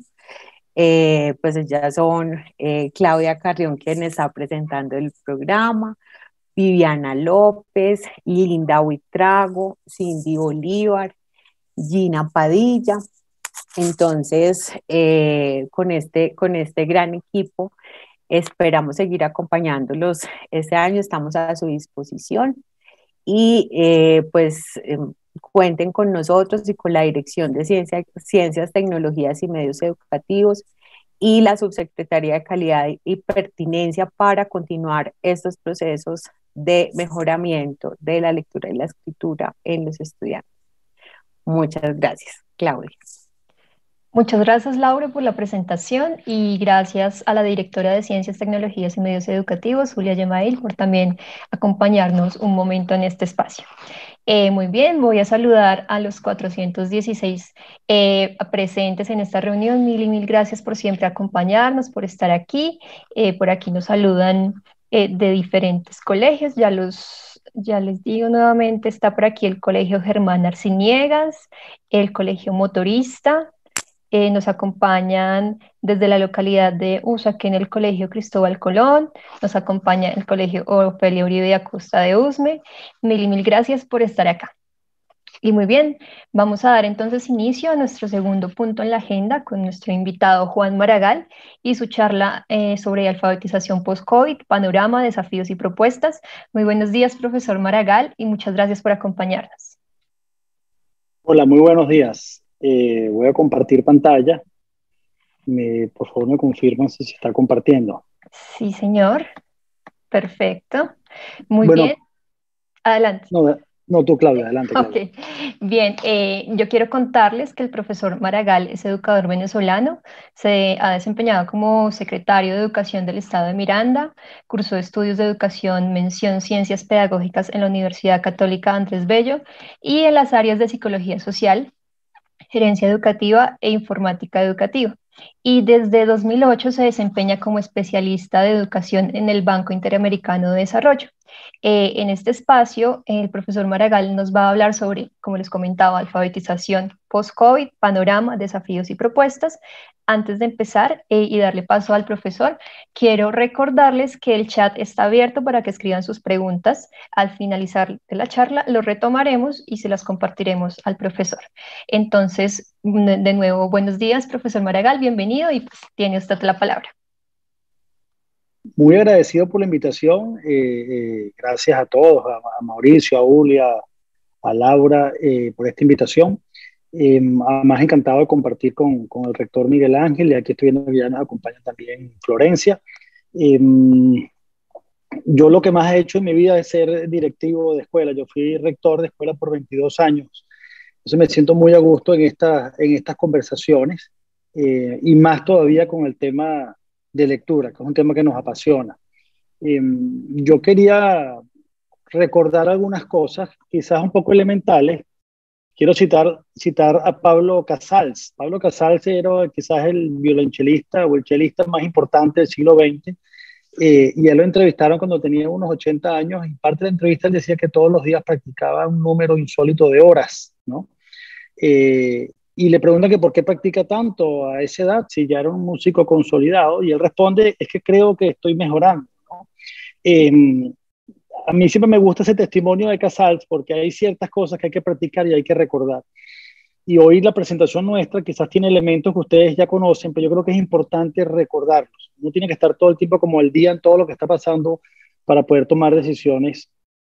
C: Eh, pues ellas son eh, Claudia Carrión, quien está presentando el programa, Viviana López, Linda Huitrago, Cindy Bolívar, Gina Padilla. Entonces, eh, con, este, con este gran equipo, esperamos seguir acompañándolos este año, estamos a su disposición y eh, pues eh, cuenten con nosotros y con la Dirección de Ciencia, Ciencias, Tecnologías y Medios Educativos y la Subsecretaría de Calidad y Pertinencia para continuar estos procesos de mejoramiento de la lectura y la escritura en los estudiantes. Muchas gracias, Claudia.
A: Muchas gracias, Laura, por la presentación, y gracias a la directora de Ciencias, Tecnologías y Medios Educativos, Julia Yemail, por también acompañarnos un momento en este espacio. Eh, muy bien, voy a saludar a los cuatrocientos dieciséis eh, presentes en esta reunión. Mil y mil gracias por siempre acompañarnos, por estar aquí. Eh, por aquí nos saludan eh, de diferentes colegios. Ya, los, ya les digo nuevamente, está por aquí el Colegio Germán Arciniegas, el Colegio Motorista. Eh, nos acompañan desde la localidad de Usaquén el Colegio Cristóbal Colón, nos acompaña el Colegio Ofelia Uribe Acosta de Usme. Mil y mil gracias por estar acá. Y muy bien, vamos a dar entonces inicio a nuestro segundo punto en la agenda con nuestro invitado Juan Maragall y su charla eh, sobre alfabetización post-COVID, panorama, desafíos y propuestas. Muy buenos días, profesor Maragall, y muchas gracias por acompañarnos.
E: Hola, muy buenos días. Eh, voy a compartir pantalla. Me, por favor, me confirman si se está compartiendo.
A: Sí, señor. Perfecto. Muy bien.
E: Bueno,
A: Adelante.
E: no, no tú, Claudia, adelante, Claudia.
A: Ok, bien, eh, yo quiero contarles que el profesor Maragall es educador venezolano, se ha desempeñado como secretario de Educación del Estado de Miranda, cursó estudios de educación, mención ciencias pedagógicas en la Universidad Católica Andrés Bello y en las áreas de psicología social, gerencia educativa e informática educativa. Y desde dos mil ocho se desempeña como especialista de educación en el Banco Interamericano de Desarrollo. Eh, en este espacio, el profesor Maragall nos va a hablar sobre, como les comentaba, alfabetización post-COVID, panorama, desafíos y propuestas. Antes de empezar eh, y darle paso al profesor, quiero recordarles que el chat está abierto para que escriban sus preguntas. Al finalizar de la charla, lo retomaremos y se las compartiremos al profesor. Entonces, de nuevo, buenos días, profesor Maragall, bienvenido y pues, tiene usted la palabra.
E: Muy agradecido por la invitación. Eh, eh, gracias a todos, a, a Mauricio, a Julia, a Laura, eh, por esta invitación. Eh, además, encantado de compartir con, con el rector Miguel Ángel, y aquí estoy viendo que ya nos acompaña también Florencia. Eh, yo lo que más he hecho en mi vida es ser directivo de escuela. Yo fui rector de escuela por veintidós años. Entonces me siento muy a gusto en, esta, en estas conversaciones, eh, y más todavía con el tema de lectura, que es un tema que nos apasiona. Eh, yo quería recordar algunas cosas, quizás un poco elementales. Quiero citar, citar a Pablo Casals. Pablo Casals era quizás el violonchelista o el chelista más importante del siglo veinte, eh, y él lo entrevistaron cuando tenía unos ochenta años, y parte de la entrevista él decía que todos los días practicaba un número insólito de horas, ¿no? Eh, y le pregunta que por qué practica tanto a esa edad, si ya era un músico consolidado, y él responde, es que creo que estoy mejorando, ¿no? Eh, a mí siempre me gusta ese testimonio de Casals, porque hay ciertas cosas que hay que practicar y hay que recordar. Y hoy la presentación nuestra quizás tiene elementos que ustedes ya conocen, pero yo creo que es importante recordarlos. Uno tiene que estar todo el tiempo como al día en todo lo que está pasando para poder tomar decisiones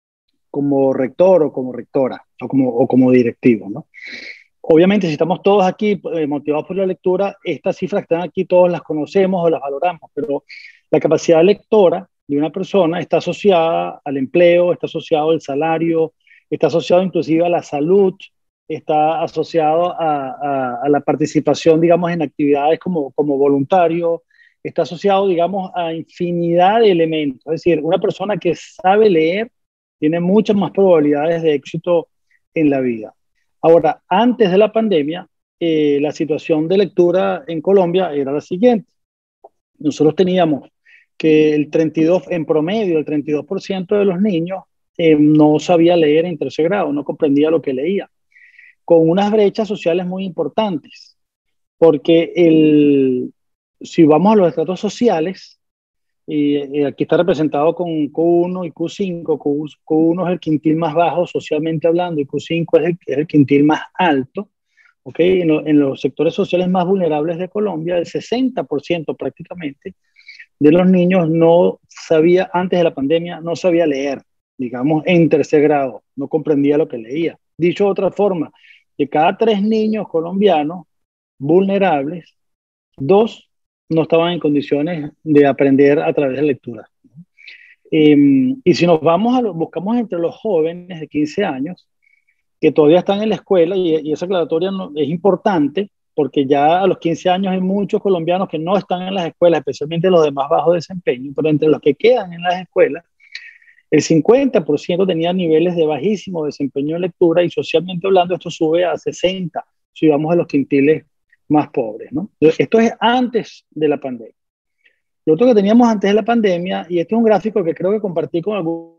E: como rector o como rectora o como, o como directivo, ¿no? Obviamente, si estamos todos aquí eh, motivados por la lectura, estas cifras que están aquí todos las conocemos o las valoramos, pero la capacidad lectora de una persona está asociada al empleo, está asociado al salario, está asociado inclusive a la salud, está asociado a, a, a la participación, digamos, en actividades como, como voluntario, está asociado, digamos, a infinidad de elementos. Es decir, una persona que sabe leer tiene muchas más probabilidades de éxito en la vida. Ahora, antes de la pandemia, eh, la situación de lectura en Colombia era la siguiente. Nosotros teníamos que el treinta y dos, en promedio, el treinta y dos por ciento de los niños eh, no sabía leer en tercer grado, no comprendía lo que leía, con unas brechas sociales muy importantes, porque el, si vamos a los estratos sociales, y, y aquí está representado con Q uno y Q cinco. Q uno es el quintil más bajo socialmente hablando y Q cinco es el, es el quintil más alto. ¿Okay? En, lo, en los sectores sociales más vulnerables de Colombia, el sesenta por ciento prácticamente de los niños no sabía, antes de la pandemia, no sabía leer, digamos, en tercer grado, no comprendía lo que leía. Dicho de otra forma, de cada tres niños colombianos vulnerables, dos no estaban en condiciones de aprender a través de lectura. Eh, y si nos vamos a lo, buscamos entre los jóvenes de quince años, que todavía están en la escuela, y, y esa aclaratoria no, es importante, porque ya a los quince años hay muchos colombianos que no están en las escuelas, especialmente los de más bajo desempeño, pero entre los que quedan en las escuelas, el cincuenta por ciento tenía niveles de bajísimo desempeño en lectura, y socialmente hablando esto sube a sesenta por ciento si vamos a los quintiles más pobres, ¿no? Esto es antes de la pandemia. Lo otro que teníamos antes de la pandemia, y este es un gráfico que creo que compartí con algunos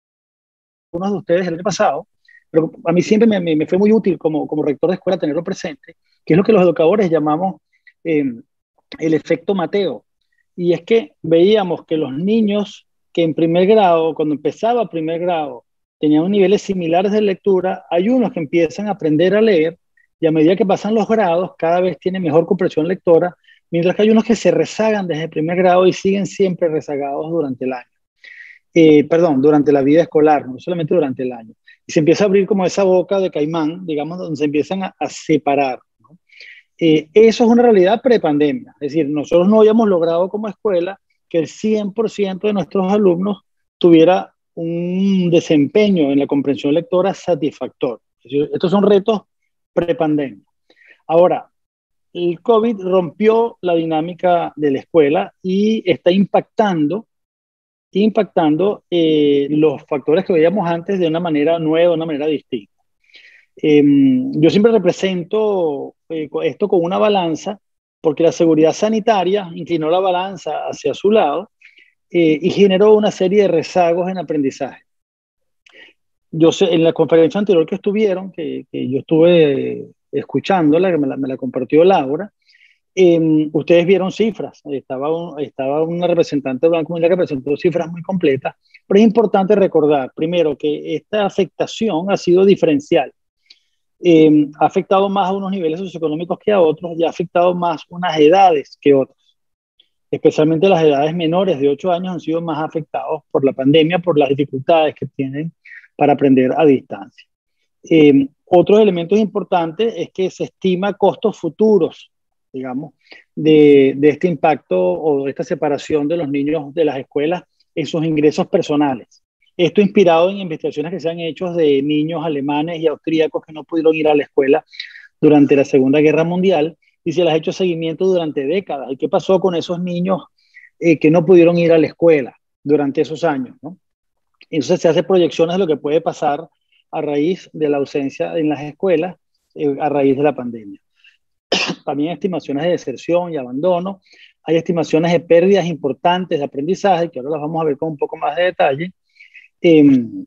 E: de ustedes el año pasado, pero a mí siempre me, me fue muy útil como, como rector de escuela tenerlo presente, que es lo que los educadores llamamos eh, el efecto Mateo. Y es que veíamos que los niños que en primer grado, cuando empezaba primer grado, tenían niveles similares de lectura. Hay unos que empiezan a aprender a leer y a medida que pasan los grados, cada vez tienen mejor comprensión lectora, mientras que hay unos que se rezagan desde el primer grado y siguen siempre rezagados durante el año. Eh, perdón, durante la vida escolar, no solamente durante el año. Y se empieza a abrir como esa boca de caimán, digamos, donde se empiezan a, a separar, ¿no? Eh, eso es una realidad prepandemia. Es decir, nosotros no habíamos logrado como escuela que el cien por ciento de nuestros alumnos tuviera un desempeño en la comprensión lectora satisfactorio. Es decir, estos son retos prepandemia. Ahora, el COVID rompió la dinámica de la escuela y está impactando impactando eh, los factores que veíamos antes de una manera nueva, de una manera distinta. Eh, yo siempre represento eh, esto con una balanza, porque la seguridad sanitaria inclinó la balanza hacia su lado eh, y generó una serie de rezagos en aprendizaje. Yo sé, en la conferencia anterior que estuvieron, que, que yo estuve escuchándola, que me la, me la compartió Laura, Eh, ustedes vieron cifras, estaba, un, estaba una representante de Banco Mundial que presentó cifras muy completas, pero es importante recordar, primero, que esta afectación ha sido diferencial. Eh, ha afectado más a unos niveles socioeconómicos que a otros y ha afectado más unas edades que otras. Especialmente las edades menores de ocho años han sido más afectados por la pandemia, por las dificultades que tienen para aprender a distancia. Eh, otros elementos importantes es que se estima costos futuros, digamos, de, de este impacto o de esta separación de los niños de las escuelas en sus ingresos personales. Esto inspirado en investigaciones que se han hecho de niños alemanes y austríacos que no pudieron ir a la escuela durante la Segunda Guerra Mundial y se les ha hecho seguimiento durante décadas. ¿Y qué pasó con esos niños eh, que no pudieron ir a la escuela durante esos años, ¿no? Entonces se hacen proyecciones de lo que puede pasar a raíz de la ausencia en las escuelas eh, a raíz de la pandemia. También estimaciones de deserción y abandono. Hay estimaciones de pérdidas importantes de aprendizaje, que ahora las vamos a ver con un poco más de detalle. Eh,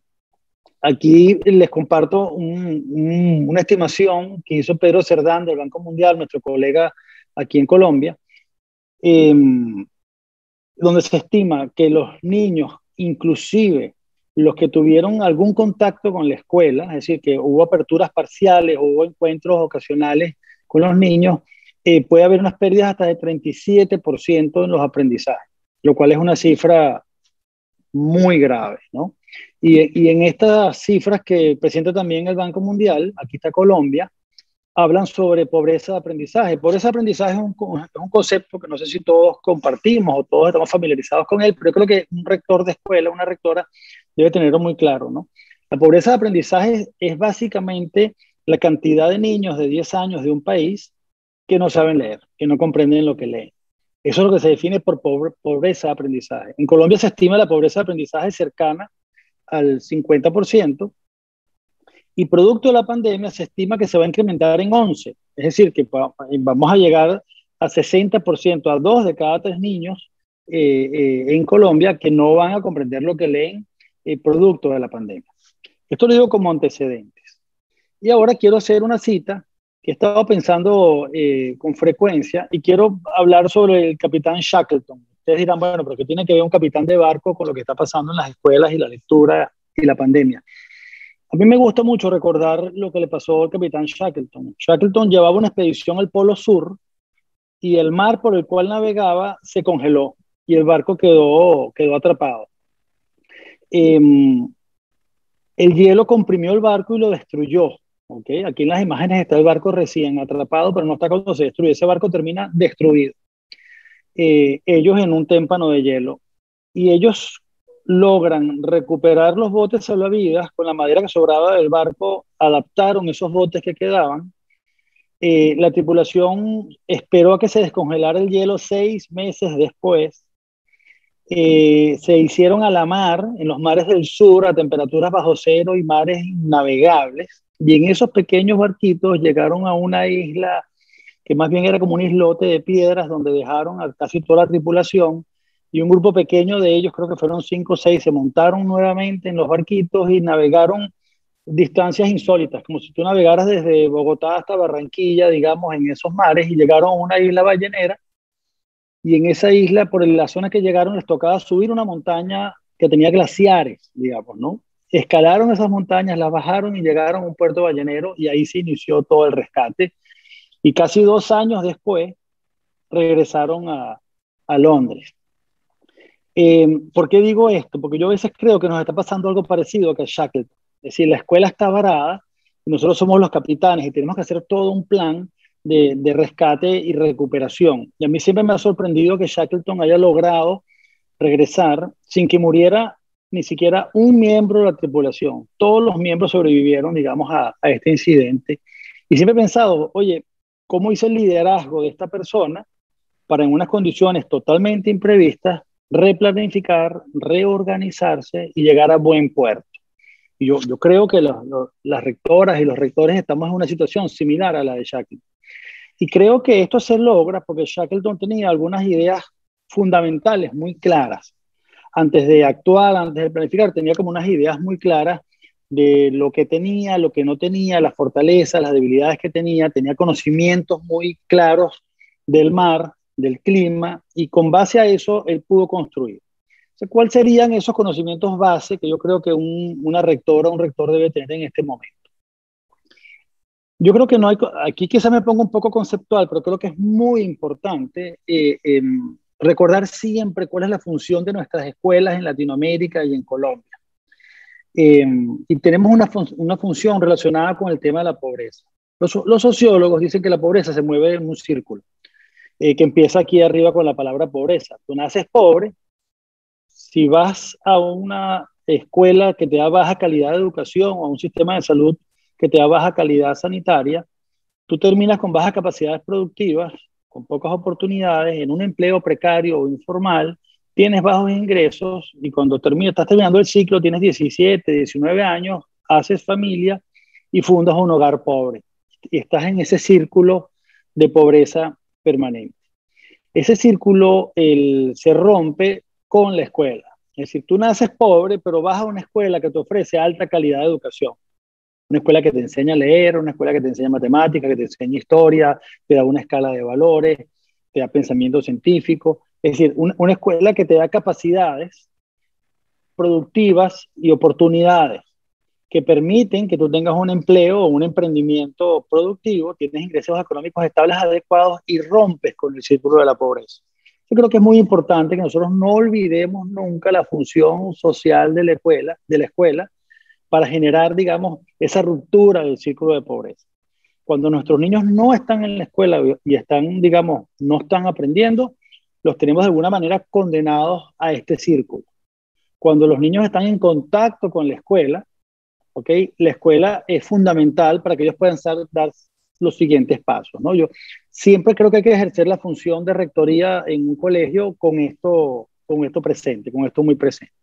E: aquí les comparto un, un, una estimación que hizo Pedro Cerdán del Banco Mundial, nuestro colega aquí en Colombia, eh, donde se estima que los niños, inclusive los que tuvieron algún contacto con la escuela, es decir, que hubo aperturas parciales, hubo encuentros ocasionales con los niños, eh, puede haber unas pérdidas hasta de treinta y siete por ciento en los aprendizajes, lo cual es una cifra muy grave, ¿no? Y, y en estas cifras que presenta también el Banco Mundial, aquí está Colombia, hablan sobre pobreza de aprendizaje. Pobreza de aprendizaje es un, es un concepto que no sé si todos compartimos o todos estamos familiarizados con él, pero yo creo que un rector de escuela, una rectora, debe tenerlo muy claro, ¿no? La pobreza de aprendizaje es básicamente la cantidad de niños de diez años de un país que no saben leer, que no comprenden lo que leen. Eso es lo que se define por pobre, pobreza de aprendizaje. En Colombia se estima la pobreza de aprendizaje cercana al cincuenta por ciento y producto de la pandemia se estima que se va a incrementar en once. Es decir, que vamos a llegar a sesenta por ciento, a dos de cada tres niños eh, eh, en Colombia que no van a comprender lo que leen eh, producto de la pandemia. Esto lo digo como antecedentes. Y ahora quiero hacer una cita que he estado pensando eh, con frecuencia y quiero hablar sobre el capitán Shackleton. Ustedes dirán, bueno, pero ¿qué tiene que ver un capitán de barco con lo que está pasando en las escuelas y la lectura y la pandemia? A mí me gusta mucho recordar lo que le pasó al capitán Shackleton. Shackleton llevaba una expedición al Polo Sur y el mar por el cual navegaba se congeló y el barco quedó, quedó atrapado. Eh, el hielo comprimió el barco y lo destruyó. ¿Okay? Aquí en las imágenes está el barco recién atrapado, pero no está cuando se destruye. Ese barco termina destruido. Eh, ellos en un témpano de hielo. Y ellos logran recuperar los botes salvavidas con la madera que sobraba del barco, adaptaron esos botes que quedaban. Eh, la tripulación esperó a que se descongelara el hielo seis meses después. Eh, se hicieron a la mar, en los mares del sur, a temperaturas bajo cero y mares navegables. Y en esos pequeños barquitos llegaron a una isla que más bien era como un islote de piedras donde dejaron a casi toda la tripulación y un grupo pequeño de ellos, creo que fueron cinco o seis, se montaron nuevamente en los barquitos y navegaron distancias insólitas, como si tú navegaras desde Bogotá hasta Barranquilla, digamos, en esos mares y llegaron a una isla ballenera y en esa isla, por la zona que llegaron, les tocaba subir una montaña que tenía glaciares, digamos, ¿no? escalaron esas montañas, las bajaron y llegaron a un puerto ballenero y ahí se inició todo el rescate. Y casi dos años después regresaron a, a Londres. Eh, ¿Por qué digo esto? Porque yo a veces creo que nos está pasando algo parecido que a Shackleton. Es decir, la escuela está varada y nosotros somos los capitanes y tenemos que hacer todo un plan de, de rescate y recuperación. Y a mí siempre me ha sorprendido que Shackleton haya logrado regresar sin que muriera ni siquiera un miembro de la tripulación. Todos los miembros sobrevivieron, digamos, a, a este incidente. Y siempre he pensado, oye, ¿cómo hizo el liderazgo de esta persona para en unas condiciones totalmente imprevistas replanificar, reorganizarse y llegar a buen puerto? Y yo, yo creo que los, los, las rectoras y los rectores estamos en una situación similar a la de Shackleton. Y creo que esto se logra porque Shackleton tenía algunas ideas fundamentales muy claras. Antes de actuar, antes de planificar, tenía como unas ideas muy claras de lo que tenía, lo que no tenía, las fortalezas, las debilidades que tenía, tenía conocimientos muy claros del mar, del clima, y con base a eso él pudo construir. ¿Cuáles serían esos conocimientos base que yo creo que un, una rectora o un rector debe tener en este momento? Yo creo que no hay, aquí quizá me pongo un poco conceptual, pero creo que es muy importante eh, eh, recordar siempre cuál es la función de nuestras escuelas en Latinoamérica y en Colombia. Eh, y tenemos una, fun una función relacionada con el tema de la pobreza. Los, los sociólogos dicen que la pobreza se mueve en un círculo, eh, que empieza aquí arriba con la palabra pobreza. Tú naces pobre, si vas a una escuela que te da baja calidad de educación o a un sistema de salud que te da baja calidad sanitaria, tú terminas con bajas capacidades productivas, con pocas oportunidades, en un empleo precario o informal, tienes bajos ingresos y cuando terminas, estás terminando el ciclo, tienes diecisiete, diecinueve años, haces familia y fundas un hogar pobre. Y estás en ese círculo de pobreza permanente. Ese círculo el, se rompe con la escuela. Es decir, tú naces pobre, pero vas a una escuela que te ofrece alta calidad de educación. Una escuela que te enseña a leer, una escuela que te enseña matemáticas, que te enseña historia, te da una escala de valores, te da pensamiento científico. Es decir, una, una escuela que te da capacidades productivas y oportunidades que permiten que tú tengas un empleo o un emprendimiento productivo, tienes ingresos económicos estables adecuados y rompes con el círculo de la pobreza. Yo creo que es muy importante que nosotros no olvidemos nunca la función social de la escuela, de la escuela para generar, digamos, esa ruptura del círculo de pobreza. Cuando nuestros niños no están en la escuela y están, digamos, no están aprendiendo, los tenemos de alguna manera condenados a este círculo. Cuando los niños están en contacto con la escuela, ¿okay? La escuela es fundamental para que ellos puedan dar los siguientes pasos, ¿no? Yo siempre creo que hay que ejercer la función de rectoría en un colegio con esto, con esto presente, con esto muy presente.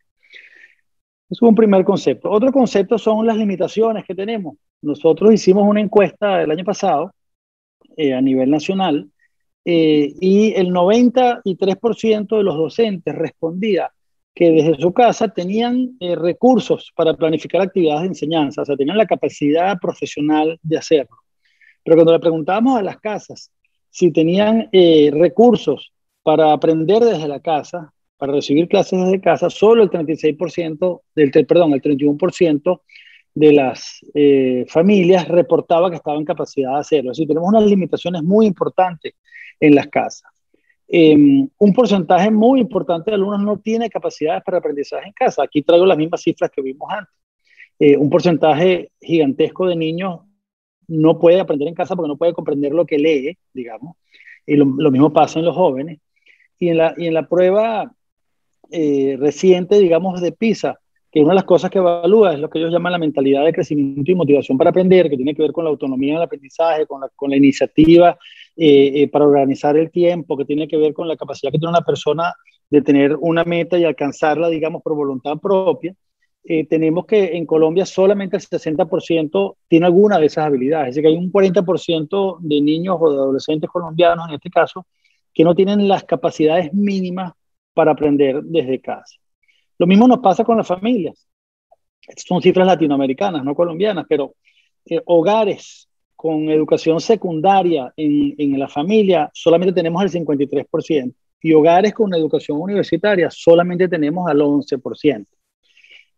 E: Eso es un primer concepto. Otro concepto son las limitaciones que tenemos. Nosotros hicimos una encuesta el año pasado eh, a nivel nacional eh, y el noventa y tres por ciento de los docentes respondía que desde su casa tenían eh, recursos para planificar actividades de enseñanza, o sea, tenían la capacidad profesional de hacerlo. Pero cuando le preguntábamos a las casas si tenían eh, recursos para aprender desde la casa, para recibir clases desde casa, solo el treinta y seis por ciento, del, perdón, el treinta y uno por ciento de las eh, familias reportaba que estaban en capacidad de hacerlo. Es decir, tenemos unas limitaciones muy importantes en las casas. Eh, un porcentaje muy importante de alumnos no tiene capacidades para aprendizaje en casa. Aquí traigo las mismas cifras que vimos antes. Eh, un porcentaje gigantesco de niños no puede aprender en casa porque no puede comprender lo que lee, digamos. Y lo, lo mismo pasa en los jóvenes. Y en la, y en la prueba eh, reciente, digamos, de PISA, que una de las cosas que evalúa es lo que ellos llaman la mentalidad de crecimiento y motivación para aprender, que tiene que ver con la autonomía del aprendizaje, con la, con la iniciativa eh, eh, para organizar el tiempo, que tiene que ver con la capacidad que tiene una persona de tener una meta y alcanzarla, digamos, por voluntad propia. Eh, tenemos que en Colombia solamente el sesenta por ciento tiene alguna de esas habilidades. Es decir, que hay un cuarenta por ciento de niños o de adolescentes colombianos, en este caso, que no tienen las capacidades mínimas para aprender desde casa. Lo mismo nos pasa con las familias. Estas son cifras latinoamericanas, no colombianas, pero eh, hogares con educación secundaria en, en la familia solamente tenemos el cincuenta y tres por ciento y hogares con educación universitaria solamente tenemos al once por ciento.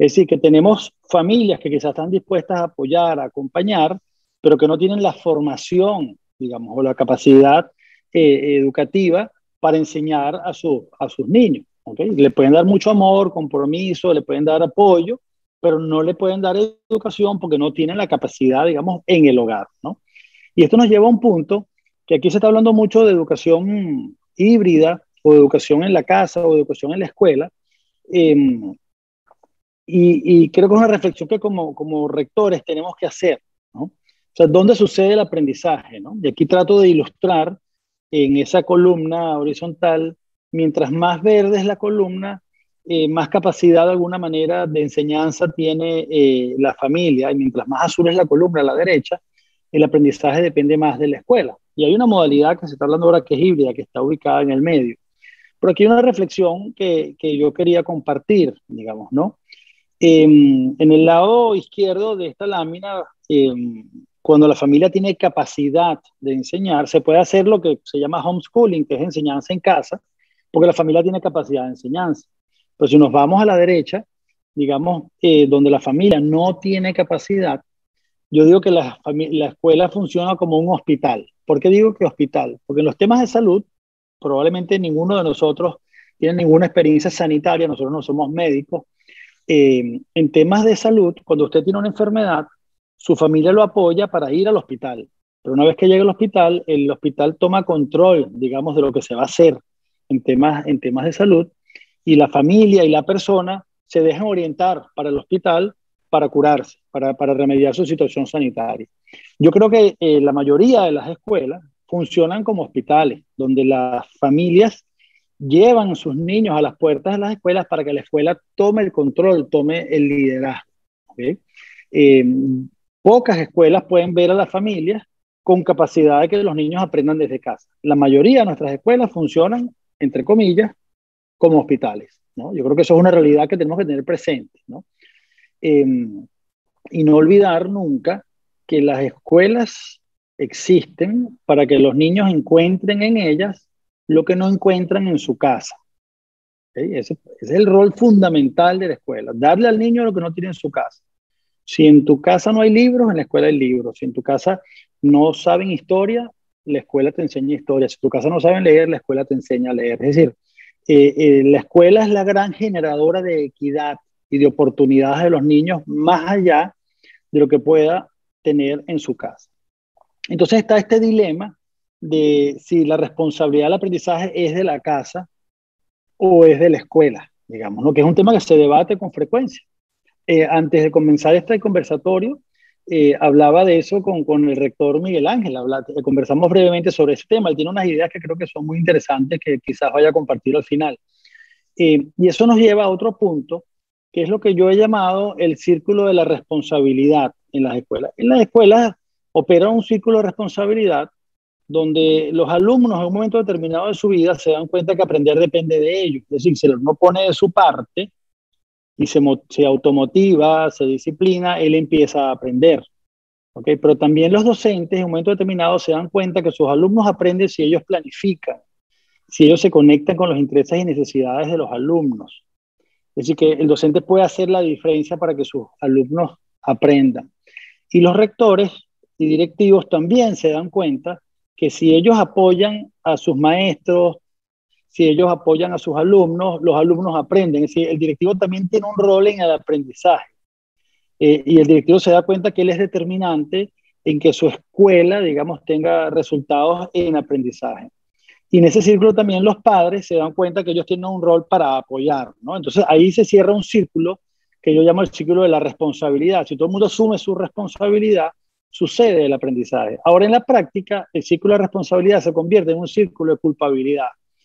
E: Es decir, que tenemos familias que quizás están dispuestas a apoyar, a acompañar, pero que no tienen la formación, digamos, o la capacidad eh, educativa para enseñar a, su, a sus niños. ¿Okay? Le pueden dar mucho amor, compromiso, le pueden dar apoyo, pero no le pueden dar educación porque no tienen la capacidad, digamos, en el hogar, ¿no? Y esto nos lleva a un punto que aquí se está hablando mucho de educación híbrida o de educación en la casa o de educación en la escuela. Eh, y, y creo que es una reflexión que como, como rectores tenemos que hacer, ¿no? O sea, ¿dónde sucede el aprendizaje, ¿no? Y aquí trato de ilustrar en esa columna horizontal, mientras más verde es la columna, eh, más capacidad de alguna manera de enseñanza tiene eh, la familia, y mientras más azul es la columna a la derecha, el aprendizaje depende más de la escuela. Y hay una modalidad que se está hablando ahora que es híbrida, que está ubicada en el medio. Pero aquí hay una reflexión que, que yo quería compartir, digamos, ¿no? Eh, en el lado izquierdo de esta lámina, eh, cuando la familia tiene capacidad de enseñar, se puede hacer lo que se llama homeschooling, que es enseñanza en casa, porque la familia tiene capacidad de enseñanza. Pero si nos vamos a la derecha, digamos, eh, donde la familia no tiene capacidad, yo digo que la, la escuela funciona como un hospital. ¿Por qué digo que hospital? Porque en los temas de salud, probablemente ninguno de nosotros tiene ninguna experiencia sanitaria, nosotros no somos médicos. Eh, en temas de salud, cuando usted tiene una enfermedad, su familia lo apoya para ir al hospital. Pero una vez que llega al hospital, el hospital toma control, digamos, de lo que se va a hacer en temas, en temas de salud, y la familia y la persona se dejan orientar para el hospital para curarse, para, para remediar su situación sanitaria. Yo creo que eh, la mayoría de las escuelas funcionan como hospitales, donde las familias llevan a sus niños a las puertas de las escuelas para que la escuela tome el control, tome el liderazgo. ¿Okay? Eh, pocas escuelas pueden ver a las familias con capacidad de que los niños aprendan desde casa. La mayoría de nuestras escuelas funcionan, entre comillas, como hospitales, ¿no? Yo creo que eso es una realidad que tenemos que tener presente, ¿no? Eh, y no olvidar nunca que las escuelas existen para que los niños encuentren en ellas lo que no encuentran en su casa. ¿Okay? Ese, ese es el rol fundamental de la escuela, darle al niño lo que no tiene en su casa. Si en tu casa no hay libros, en la escuela hay libros. Si en tu casa no saben historia, la escuela te enseña historia. Si en tu casa no saben leer, la escuela te enseña a leer. Es decir, eh, eh, la escuela es la gran generadora de equidad y de oportunidades de los niños más allá de lo que pueda tener en su casa. Entonces está este dilema de si la responsabilidad del aprendizaje es de la casa o es de la escuela, digamos, ¿no? Que es un tema que se debate con frecuencia. Eh, antes de comenzar este conversatorio, eh, hablaba de eso con, con el rector Miguel Ángel, habla, eh, conversamos brevemente sobre ese tema. Él tiene unas ideas que creo que son muy interesantes que quizás vaya a compartir al final. Eh, y eso nos lleva a otro punto, que es lo que yo he llamado el círculo de la responsabilidad en las escuelas. En las escuelas opera un círculo de responsabilidad donde los alumnos en un momento determinado de su vida se dan cuenta que aprender depende de ellos. Es decir, si uno pone de su parte y se, se automotiva, se disciplina, él empieza a aprender. ¿Okay? Pero también los docentes en un momento determinado se dan cuenta que sus alumnos aprenden si ellos planifican, si ellos se conectan con los intereses y necesidades de los alumnos. Es decir, que el docente puede hacer la diferencia para que sus alumnos aprendan. Y los rectores y directivos también se dan cuenta que si ellos apoyan a sus maestros, si ellos apoyan a sus alumnos, los alumnos aprenden. Es decir, el directivo también tiene un rol en el aprendizaje. Eh, y el directivo se da cuenta que él es determinante en que su escuela, digamos, tenga resultados en aprendizaje. Y en ese círculo también los padres se dan cuenta que ellos tienen un rol para apoyar, ¿no? Entonces ahí se cierra un círculo que yo llamo el círculo de la responsabilidad. Si todo el mundo asume su responsabilidad, sucede el aprendizaje. Ahora en la práctica, el círculo de responsabilidad se convierte en un círculo de culpabilidad.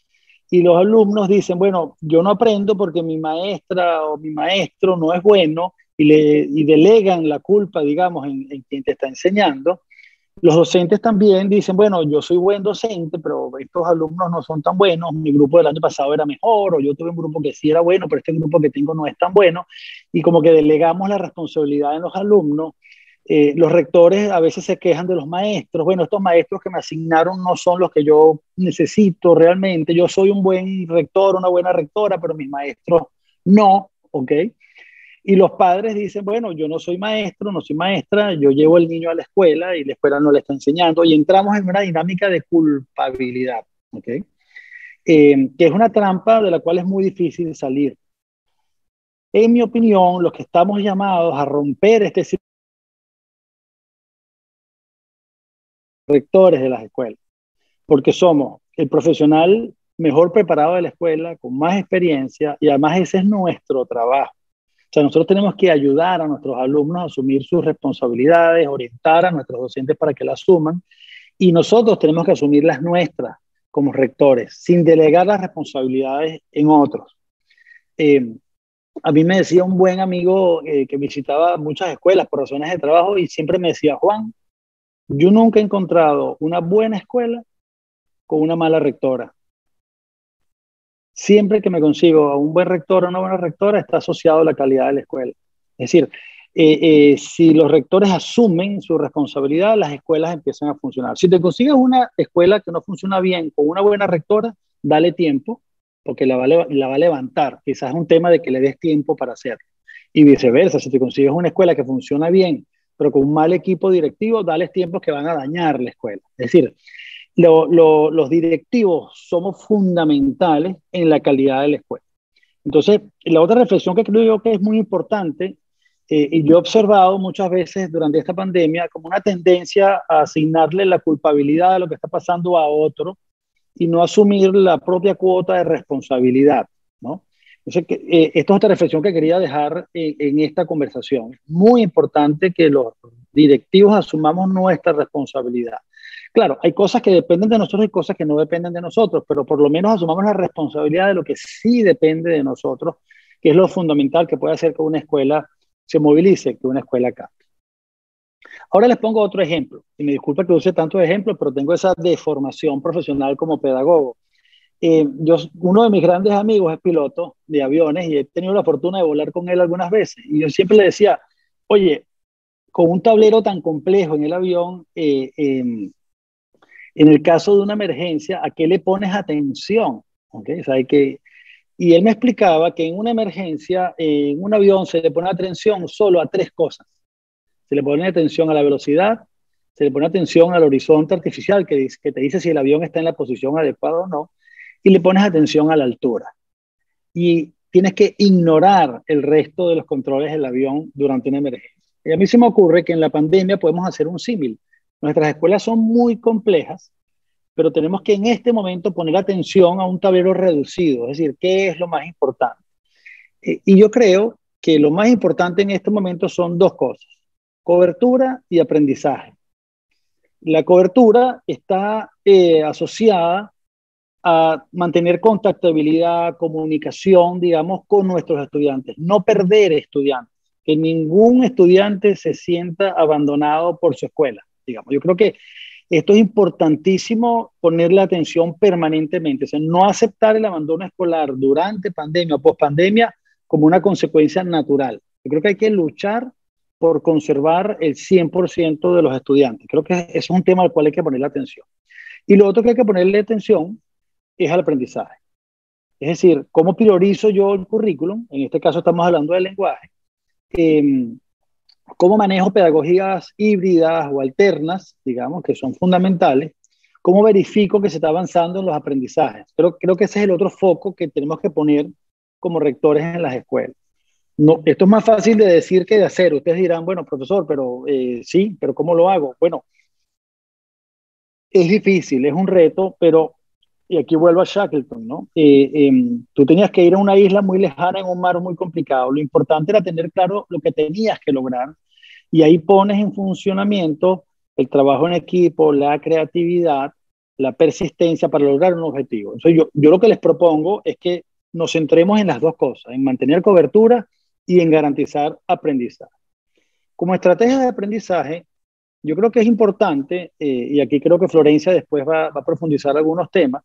E: Y los alumnos dicen, bueno, yo no aprendo porque mi maestra o mi maestro no es bueno, y, le, y delegan la culpa, digamos, en, en quien te está enseñando. Los docentes también dicen, bueno, yo soy buen docente, pero estos alumnos no son tan buenos, mi grupo del año pasado era mejor, o yo tuve un grupo que sí era bueno, pero este grupo que tengo no es tan bueno, y como que delegamos la responsabilidad en los alumnos. Eh, los rectores a veces se quejan de los maestros, bueno, estos maestros que me asignaron no son los que yo necesito realmente, yo soy un buen rector, una buena rectora, pero mis maestros no, ¿ok? Y los padres dicen, bueno, yo no soy maestro, no soy maestra, yo llevo el niño a la escuela y la escuela no le está enseñando, y entramos en una dinámica de culpabilidad, ¿ok? Eh, que es una trampa de la cual es muy difícil salir. En mi opinión, los que estamos llamados a romper este ciclo, rectores de las escuelas, porque somos el profesional mejor preparado de la escuela, con más experiencia, y además ese es nuestro trabajo. O sea, nosotros tenemos que ayudar a nuestros alumnos a asumir sus responsabilidades, orientar a nuestros docentes para que las asuman, y nosotros tenemos que asumir las nuestras como rectores, sin delegar las responsabilidades en otros. Eh, a mí me decía un buen amigo eh, que visitaba muchas escuelas por razones de trabajo, y siempre me decía, Juan, yo nunca he encontrado una buena escuela con una mala rectora. Siempre que me consigo a un buen rector o una buena rectora, está asociado a la calidad de la escuela. Es decir, eh, eh, si los rectores asumen su responsabilidad, las escuelas empiezan a funcionar. Si te consigues una escuela que no funciona bien con una buena rectora, dale tiempo, porque la va, a, la va a levantar. Quizás es un tema de que le des tiempo para hacerlo. Y viceversa, si te consigues una escuela que funciona bien, pero con un mal equipo directivo, dales tiempos que van a dañar la escuela. Es decir, Lo, lo, los directivos somos fundamentales en la calidad de la escuela. Entonces, la otra reflexión que creo yo que es muy importante, eh, y yo he observado muchas veces durante esta pandemia como una tendencia a asignarle la culpabilidad de lo que está pasando a otro y no asumir la propia cuota de responsabilidad, ¿no? Entonces, que, eh, esto es otra reflexión que quería dejar en, en esta conversación. Es muy importante que los directivos asumamos nuestra responsabilidad. Claro, hay cosas que dependen de nosotros y cosas que no dependen de nosotros, pero por lo menos asumamos la responsabilidad de lo que sí depende de nosotros, que es lo fundamental que puede hacer que una escuela se movilice, que una escuela cambie. Ahora les pongo otro ejemplo, y me disculpa que use tantos ejemplos, pero tengo esa deformación profesional como pedagogo. Eh, yo, uno de mis grandes amigos es piloto de aviones y he tenido la fortuna de volar con él algunas veces, y yo siempre le decía, oye, con un tablero tan complejo en el avión, eh, eh, en el caso de una emergencia, ¿a qué le pones atención? ¿Okay? O sea, hay que... Y él me explicaba que en una emergencia, en un avión se le pone atención solo a tres cosas. Se le pone atención a la velocidad, se le pone atención al horizonte artificial que, dice, que te dice si el avión está en la posición adecuada o no, y le pones atención a la altura. Y tienes que ignorar el resto de los controles del avión durante una emergencia. Y a mí se me ocurre que en la pandemia podemos hacer un símil. Nuestras escuelas son muy complejas, pero tenemos que en este momento poner atención a un tablero reducido, es decir, ¿qué es lo más importante? Eh, y yo creo que lo más importante en este momento son dos cosas, cobertura y aprendizaje. La cobertura está eh, asociada a mantener contactabilidad, comunicación, digamos, con nuestros estudiantes, no perder estudiantes, que ningún estudiante se sienta abandonado por su escuela, digamos. Yo creo que esto es importantísimo ponerle atención permanentemente, o sea, no aceptar el abandono escolar durante pandemia o pospandemia como una consecuencia natural. Yo creo que hay que luchar por conservar el cien por ciento de los estudiantes. Creo que eso es un tema al cual hay que ponerle atención. Y lo otro que hay que ponerle atención es al aprendizaje. Es decir, ¿cómo priorizo yo el currículum? En este caso estamos hablando del lenguaje. Eh, ¿Cómo manejo pedagogías híbridas o alternas, digamos, que son fundamentales? ¿Cómo verifico que se está avanzando en los aprendizajes? Creo, creo que ese es el otro foco que tenemos que poner como rectores en las escuelas. No, esto es más fácil de decir que de hacer. Ustedes dirán, bueno, profesor, pero eh, sí, pero ¿cómo lo hago? Bueno, es difícil, es un reto, pero, y aquí vuelvo a Shackleton, ¿no? Eh, eh, tú tenías que ir a una isla muy lejana en un mar muy complicado. Lo importante era tener claro lo que tenías que lograr, y ahí pones en funcionamiento el trabajo en equipo, la creatividad, la persistencia para lograr un objetivo. Entonces yo, yo lo que les propongo es que nos centremos en las dos cosas, en mantener cobertura y en garantizar aprendizaje. Como estrategia de aprendizaje, yo creo que es importante, eh, y aquí creo que Florencia después va, va a profundizar algunos temas,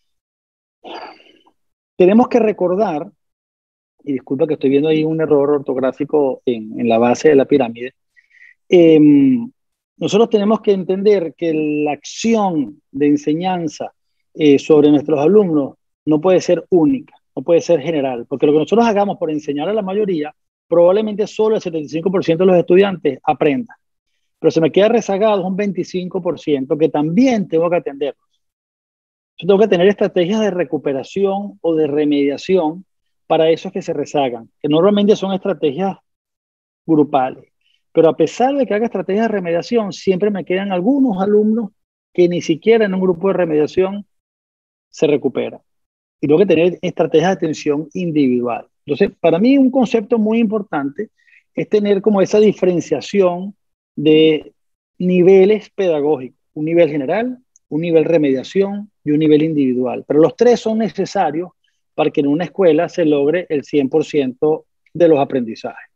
E: tenemos que recordar, y disculpa que estoy viendo ahí un error ortográfico en, en la base de la pirámide, eh, nosotros tenemos que entender que la acción de enseñanza eh, sobre nuestros alumnos no puede ser única, no puede ser general, porque lo que nosotros hagamos por enseñar a la mayoría probablemente solo el setenta y cinco por ciento de los estudiantes aprenda. Pero se me queda rezagado un veinticinco por ciento que también tengo que atender. Yo tengo que tener estrategias de recuperación o de remediación para esos que se rezagan, que normalmente son estrategias grupales. Pero a pesar de que haga estrategias de remediación, siempre me quedan algunos alumnos que ni siquiera en un grupo de remediación se recuperan. Y tengo que tener estrategias de atención individual. Entonces, para mí un concepto muy importante es tener como esa diferenciación de niveles pedagógicos, un nivel general, un nivel remediación y un nivel individual. Pero los tres son necesarios para que en una escuela se logre el cien por ciento de los aprendizajes.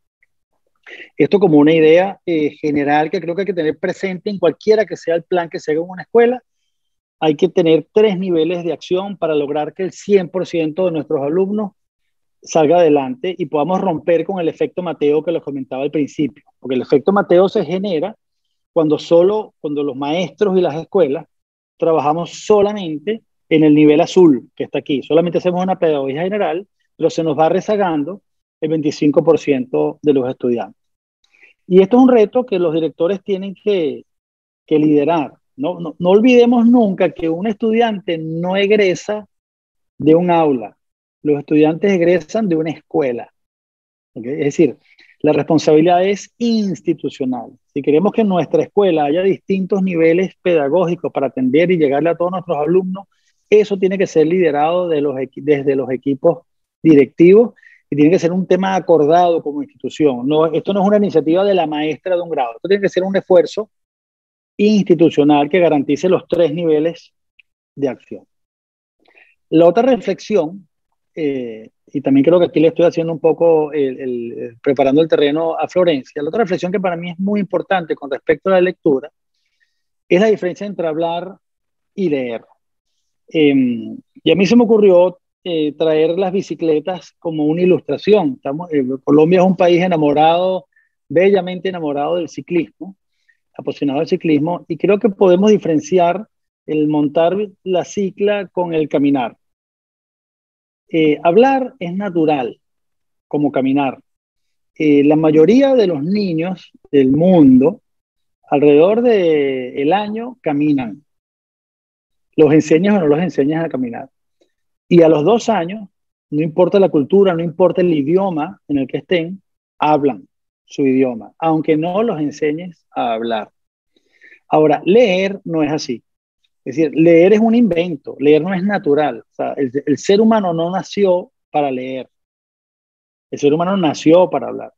E: Esto como una idea eh, general que creo que hay que tener presente en cualquiera que sea el plan que se haga en una escuela. Hay que tener tres niveles de acción para lograr que el cien por ciento de nuestros alumnos salga adelante y podamos romper con el efecto Mateo que les comentaba al principio. Porque el efecto Mateo se genera cuando solo, cuando los maestros y las escuelas trabajamos solamente en el nivel azul que está aquí. Solamente hacemos una pedagogía general, pero se nos va rezagando el veinticinco por ciento de los estudiantes. Y esto es un reto que los directores tienen que, que liderar. No, no, no olvidemos nunca que un estudiante no egresa de un aula. Los estudiantes egresan de una escuela. ¿Okay? Es decir, la responsabilidad es institucional. Si queremos que en nuestra escuela haya distintos niveles pedagógicos para atender y llegarle a todos nuestros alumnos, eso tiene que ser liderado de los, desde los equipos directivos y tiene que ser un tema acordado como institución. No, esto no es una iniciativa de la maestra de un grado. Esto tiene que ser un esfuerzo institucional que garantice los tres niveles de acción. La otra reflexión, eh, y también creo que aquí le estoy haciendo un poco, el, el, el, preparando el terreno a Florencia, la otra reflexión que para mí es muy importante con respecto a la lectura es la diferencia entre hablar y leer. Eh, y a mí se me ocurrió eh, traer las bicicletas como una ilustración. Estamos, eh, Colombia es un país enamorado, bellamente enamorado del ciclismo, apasionado del ciclismo, y creo que podemos diferenciar el montar la cicla con el caminar. Eh, hablar es natural, como caminar. Eh, la mayoría de los niños del mundo, alrededor del año, caminan. Los enseñas o no los enseñas a caminar. Y a los dos años, no importa la cultura, no importa el idioma en el que estén, hablan su idioma, aunque no los enseñes a hablar. Ahora, leer no es así. Es decir, leer es un invento, leer no es natural. O sea, el, el ser humano no nació para leer. El ser humano nació para hablar.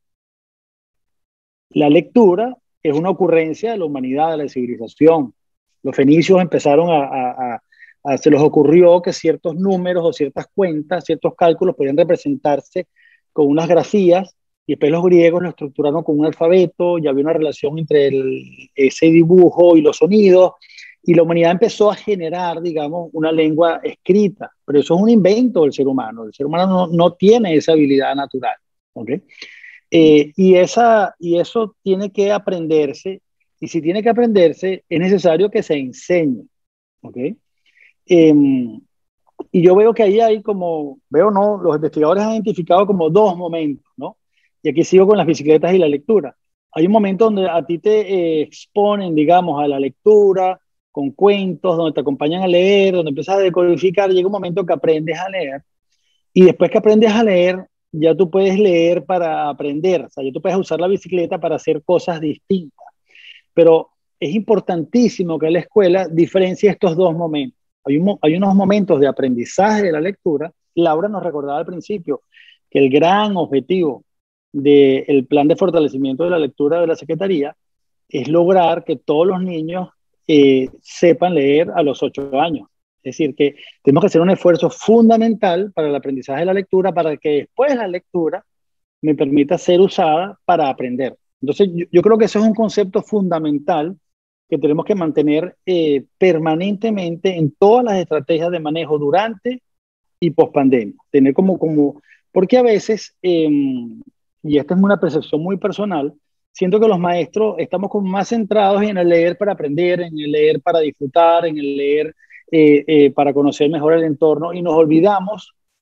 E: La lectura es una ocurrencia de la humanidad, de la civilización. Los fenicios empezaron a, a, a, a se les ocurrió que ciertos números o ciertas cuentas, ciertos cálculos podían representarse con unas grafías, y después los griegos lo estructuraron con un alfabeto, y había una relación entre el, ese dibujo y los sonidos, y la humanidad empezó a generar, digamos, una lengua escrita, pero eso es un invento del ser humano. El ser humano no, no tiene esa habilidad natural, ¿okay? Eh, y, esa, y eso tiene que aprenderse, y si tiene que aprenderse, es necesario que se enseñe, ¿okay? Eh, y yo veo que ahí hay como, veo no, los investigadores han identificado como dos momentos, ¿no? Y aquí sigo con las bicicletas y la lectura. Hay un momento donde a ti te eh, exponen, digamos, a la lectura, con cuentos, donde te acompañan a leer, donde empiezas a decodificar, llega un momento que aprendes a leer, y después que aprendes a leer, ya tú puedes leer para aprender, o sea, ya tú puedes usar la bicicleta para hacer cosas distintas, pero es importantísimo que la escuela diferencie estos dos momentos. Hay, un, hay unos momentos de aprendizaje de la lectura. Laura nos recordaba al principio que el gran objetivo del plan de fortalecimiento de la lectura de la Secretaría es lograr que todos los niños Eh, sepan leer a los ocho años. Es decir, que tenemos que hacer un esfuerzo fundamental para el aprendizaje de la lectura, para que después la lectura me permita ser usada para aprender. Entonces, yo, yo creo que eso es un concepto fundamental que tenemos que mantener eh, permanentemente en todas las estrategias de manejo durante y post-pandemia. Tener como, como, porque a veces, eh, y esta es una percepción muy personal, siento que los maestros estamos como más centrados en el leer para aprender, en el leer para disfrutar, en el leer eh, eh, para conocer mejor el entorno, y nos olvidamos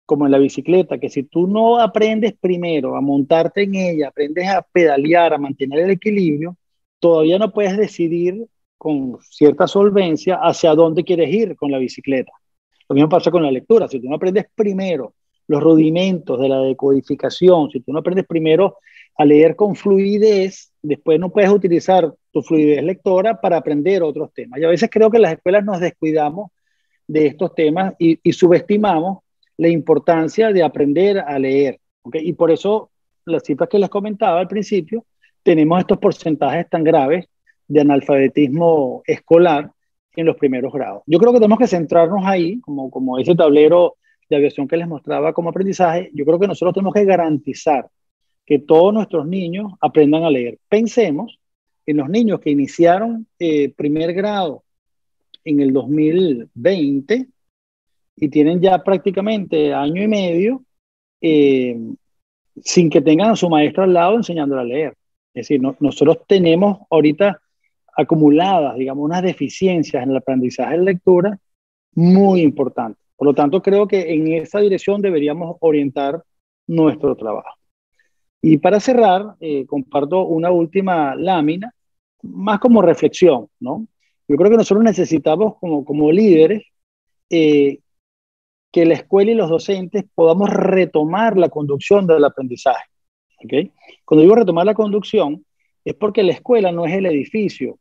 E: como en la bicicleta, que si tú no aprendes primero a montarte en ella, aprendes a pedalear, a mantener el equilibrio, todavía no puedes decidir con cierta solvencia hacia dónde quieres ir con la bicicleta. Lo mismo pasa con la lectura. Si tú no aprendes primero los rudimentos de la decodificación, si tú no aprendes primero a leer con fluidez, después no puedes utilizar tu fluidez lectora para aprender otros temas. Y a veces creo que en las escuelas nos descuidamos de estos temas y, y subestimamos la importancia de aprender a leer, ¿okay? Y por eso las cifras que les comentaba al principio, tenemos estos porcentajes tan graves de analfabetismo escolar en los primeros grados. Yo creo que tenemos que centrarnos ahí, como, como ese tablero de aviación que les mostraba como aprendizaje. Yo creo que nosotros tenemos que garantizar que todos nuestros niños aprendan a leer. Pensemos en los niños que iniciaron eh, primer grado en el dos mil veinte y tienen ya prácticamente año y medio eh, sin que tengan a su maestro al lado enseñándole a leer. Es decir, no, nosotros tenemos ahorita acumuladas, digamos, unas deficiencias en el aprendizaje de lectura muy importantes. Por lo tanto, creo que en esa dirección deberíamos orientar nuestro trabajo. Y para cerrar, eh, comparto una última lámina, más como reflexión, ¿no? Yo creo que nosotros necesitamos como, como líderes eh, que la escuela y los docentes podamos retomar la conducción del aprendizaje. ¿Okay? Cuando digo retomar la conducción, es porque la escuela no es el edificio.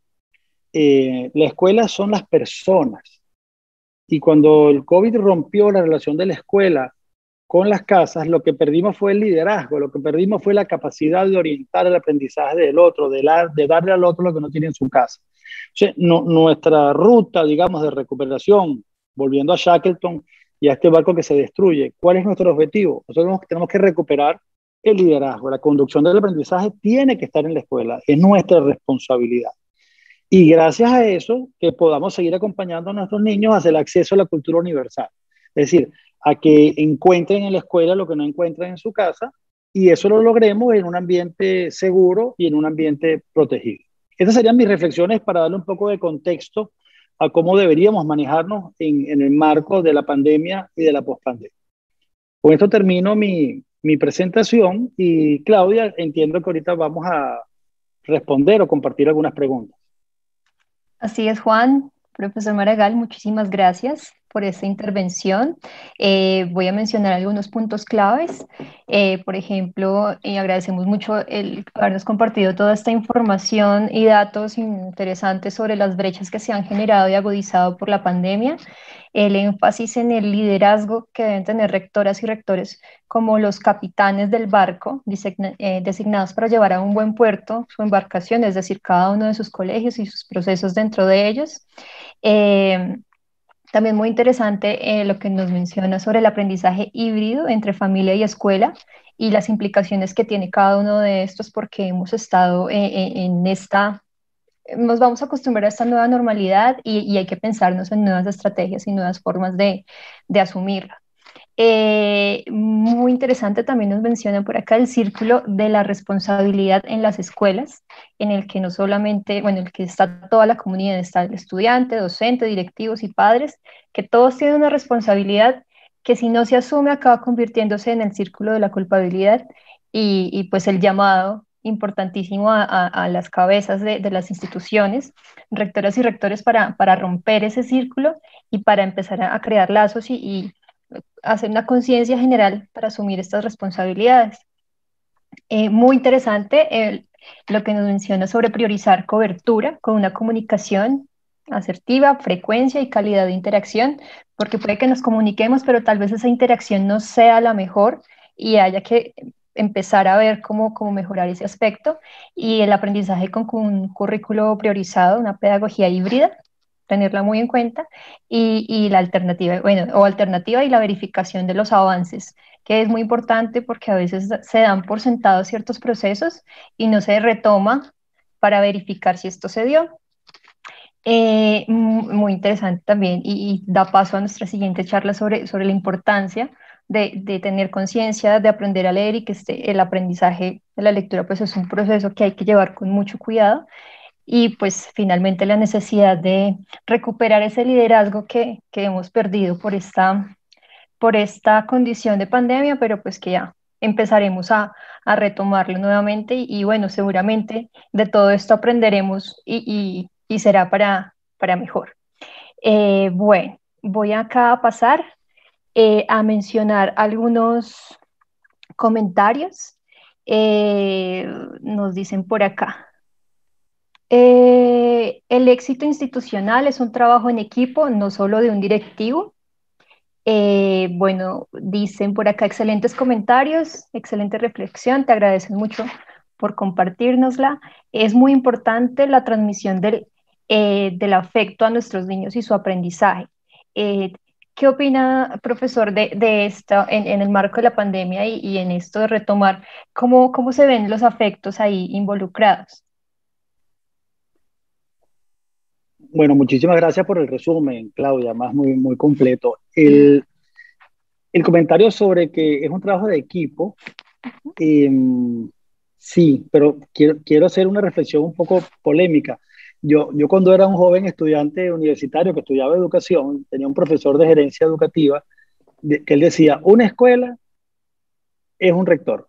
E: Eh, la escuela son las personas. Y cuando el COVID rompió la relación de la escuela con las casas, lo que perdimos fue el liderazgo, lo que perdimos fue la capacidad de orientar el aprendizaje del otro, de, la, de darle al otro lo que no tiene en su casa. O sea, no, nuestra ruta, digamos, de recuperación, volviendo a Shackleton y a este barco que se destruye, ¿cuál es nuestro objetivo? Nosotros tenemos que recuperar el liderazgo, la conducción del aprendizaje tiene que estar en la escuela, es nuestra responsabilidad. Y gracias a eso, que podamos seguir acompañando a nuestros niños hacia el acceso a la cultura universal. Es decir, a que encuentren en la escuela lo que no encuentran en su casa, y eso lo logremos en un ambiente seguro y en un ambiente protegido. Estas serían mis reflexiones para darle un poco de contexto a cómo deberíamos manejarnos en, en el marco de la pandemia y de la pospandemia. Con esto termino mi, mi presentación y Claudia, entiendo que ahorita vamos a responder o compartir algunas preguntas.
A: Así es, Juan. Profesor Maragall, muchísimas gracias por esta intervención. Eh, voy a mencionar algunos puntos claves. Eh, por ejemplo, eh, agradecemos mucho el habernos compartido toda esta información y datos interesantes sobre las brechas que se han generado y agudizado por la pandemia. El énfasis en el liderazgo que deben tener rectoras y rectores como los capitanes del barco, design, eh, designados para llevar a un buen puerto su embarcación, es decir, cada uno de sus colegios y sus procesos dentro de ellos. Eh, También muy interesante eh, lo que nos menciona sobre el aprendizaje híbrido entre familia y escuela y las implicaciones que tiene cada uno de estos, porque hemos estado eh, eh, en esta, nos vamos a acostumbrar a esta nueva normalidad y, y hay que pensarnos en nuevas estrategias y nuevas formas de, de asumirla. Eh, muy interesante también nos mencionan por acá el círculo de la responsabilidad en las escuelas, en el que no solamente, bueno, en el que está toda la comunidad, está el estudiante, docente, directivos y padres, que todos tienen una responsabilidad que si no se asume acaba convirtiéndose en el círculo de la culpabilidad y, y pues el llamado importantísimo a, a, a las cabezas de, de las instituciones, rectoras y rectores para, para romper ese círculo y para empezar a, a crear lazos y, y hacer una conciencia general para asumir estas responsabilidades. Eh, muy interesante eh, lo que nos menciona sobre priorizar cobertura con una comunicación asertiva, frecuencia y calidad de interacción, porque puede que nos comuniquemos, pero tal vez esa interacción no sea la mejor y haya que empezar a ver cómo, cómo mejorar ese aspecto. Y el aprendizaje con, con un currículo priorizado, una pedagogía híbrida, tenerla muy en cuenta, y, y la alternativa, bueno, o alternativa y la verificación de los avances, que es muy importante porque a veces se dan por sentados ciertos procesos y no se retoma para verificar si esto se dio. Eh, muy interesante también y, y da paso a nuestra siguiente charla sobre, sobre la importancia de, de tener conciencia, de aprender a leer y que este, el aprendizaje de la lectura pues es un proceso que hay que llevar con mucho cuidado. Y pues finalmente la necesidad de recuperar ese liderazgo que, que hemos perdido por esta, por esta condición de pandemia, pero pues que ya empezaremos a, a retomarlo nuevamente y, y bueno, seguramente de todo esto aprenderemos y, y, y será para, para mejor. Eh, bueno, voy acá a pasar eh, a mencionar algunos comentarios. Eh, nos dicen por acá. Eh, el éxito institucional es un trabajo en equipo, no solo de un directivo. Eh, bueno, dicen por acá excelentes comentarios, excelente reflexión, te agradecen mucho por compartirnosla. Es muy importante la transmisión del, eh, del afecto a nuestros niños y su aprendizaje. Eh, ¿Qué opina, profesor, de, de esto en, en el marco de la pandemia y, y en esto de retomar? ¿Cómo, cómo se ven los afectos ahí involucrados?
E: Bueno, muchísimas gracias por el resumen, Claudia, más muy, muy completo. El, el comentario sobre que es un trabajo de equipo, eh, sí, pero quiero, quiero hacer una reflexión un poco polémica. Yo, yo cuando era un joven estudiante universitario que estudiaba educación, tenía un profesor de gerencia educativa de, que él decía, una escuela es un rector.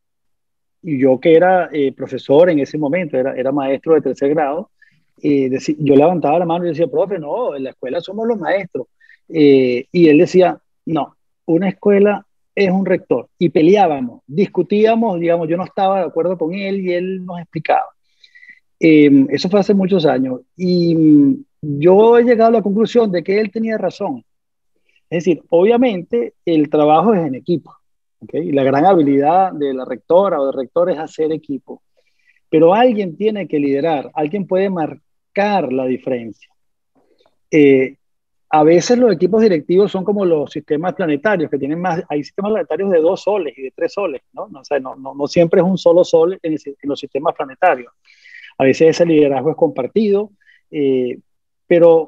E: Y yo que era eh, profesor en ese momento, era, era maestro de tercer grado, eh, decí, yo levantaba la mano y decía, profe, no, en la escuela somos los maestros. Eh, y él decía, no, una escuela es un rector. Y peleábamos, discutíamos, digamos, yo no estaba de acuerdo con él y él nos explicaba. Eh, eso fue hace muchos años. Y mm, yo he llegado a la conclusión de que él tenía razón. Es decir, obviamente el trabajo es en equipo. ¿Okay? Y la gran habilidad de la rectora o del rector es hacer equipo. Pero alguien tiene que liderar, alguien puede marcar la diferencia. Eh, a veces los equipos directivos son como los sistemas planetarios, que tienen más, hay sistemas planetarios de dos soles y de tres soles, ¿no? No, o sea, no, no, no siempre es un solo sol en, ese, en los sistemas planetarios. A veces ese liderazgo es compartido, eh, pero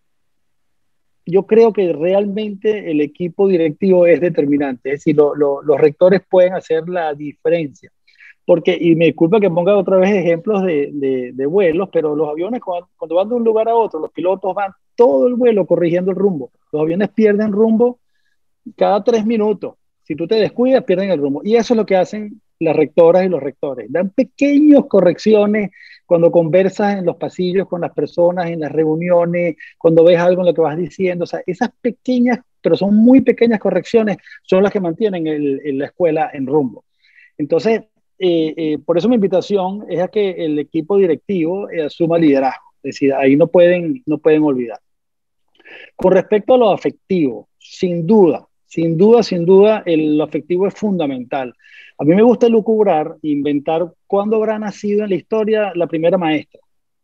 E: yo creo que realmente el equipo directivo es determinante, es decir, lo, lo, los rectores pueden hacer la diferencia. Porque, y me disculpa que ponga otra vez ejemplos de, de, de vuelos, pero los aviones cuando, cuando van de un lugar a otro, los pilotos van todo el vuelo corrigiendo el rumbo. Los aviones pierden rumbo cada tres minutos. Si tú te descuidas, pierden el rumbo. Y eso es lo que hacen las rectoras y los rectores. Dan pequeñas correcciones cuando conversas en los pasillos con las personas, en las reuniones, cuando ves algo en lo que vas diciendo. O sea, esas pequeñas, pero son muy pequeñas correcciones, son las que mantienen el, el, la escuela en rumbo. Entonces, eh, eh, por eso mi invitación es a que el equipo directivo eh, asuma liderazgo. Es decir, ahí no pueden, no pueden olvidar. Con respecto a lo afectivo, sin duda, sin duda, sin duda, el, lo afectivo es fundamental. A mí me gusta lucubrar, inventar cuándo habrá nacido en la historia la primera maestra.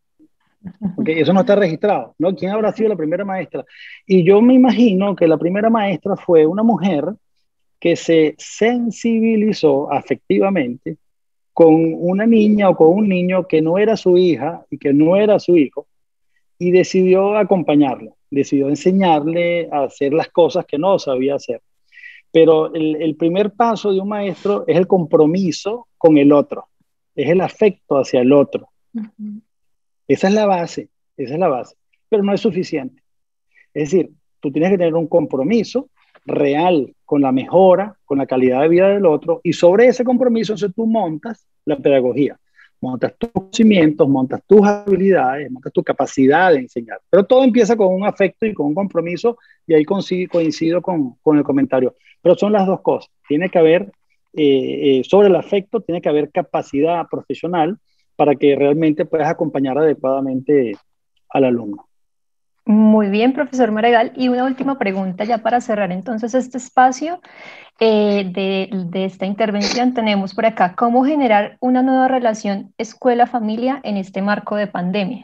E: Porque eso no está registrado, ¿no? ¿Quién habrá sido la primera maestra? Y yo me imagino que la primera maestra fue una mujer que se sensibilizó afectivamente con una niña o con un niño que no era su hija y que no era su hijo, y decidió acompañarlo, decidió enseñarle a hacer las cosas que no sabía hacer. Pero el, el primer paso de un maestro es el compromiso con el otro, es el afecto hacia el otro. Uh-huh. Esa es la base, esa es la base, pero no es suficiente. Es decir, tú tienes que tener un compromiso real con la mejora, con la calidad de vida del otro, y sobre ese compromiso entonces tú montas la pedagogía, montas tus conocimientos, montas tus habilidades, montas tu capacidad de enseñar. Pero todo empieza con un afecto y con un compromiso, y ahí coincido, coincido con, con el comentario. Pero son las dos cosas. Tiene que haber, eh, eh, sobre el afecto, tiene que haber capacidad profesional para que realmente puedas acompañar adecuadamente al alumno.
A: Muy bien, profesor Maragall. Y una última pregunta ya para cerrar entonces este espacio eh, de, de esta intervención. Tenemos por acá, ¿cómo generar una nueva relación escuela-familia en este marco de pandemia?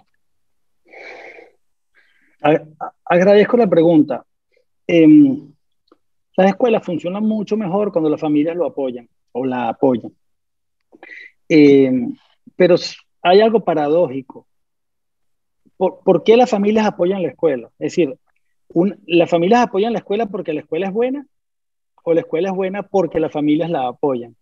E: Agradezco la pregunta. Eh, las escuelas funcionan mucho mejor cuando las familias lo apoyan o la apoyan. Eh, pero hay algo paradójico. ¿Por, ¿Por qué las familias apoyan la escuela? Es decir, un, ¿las familias apoyan la escuela porque la escuela es buena? ¿O la escuela es buena porque las familias la apoyan?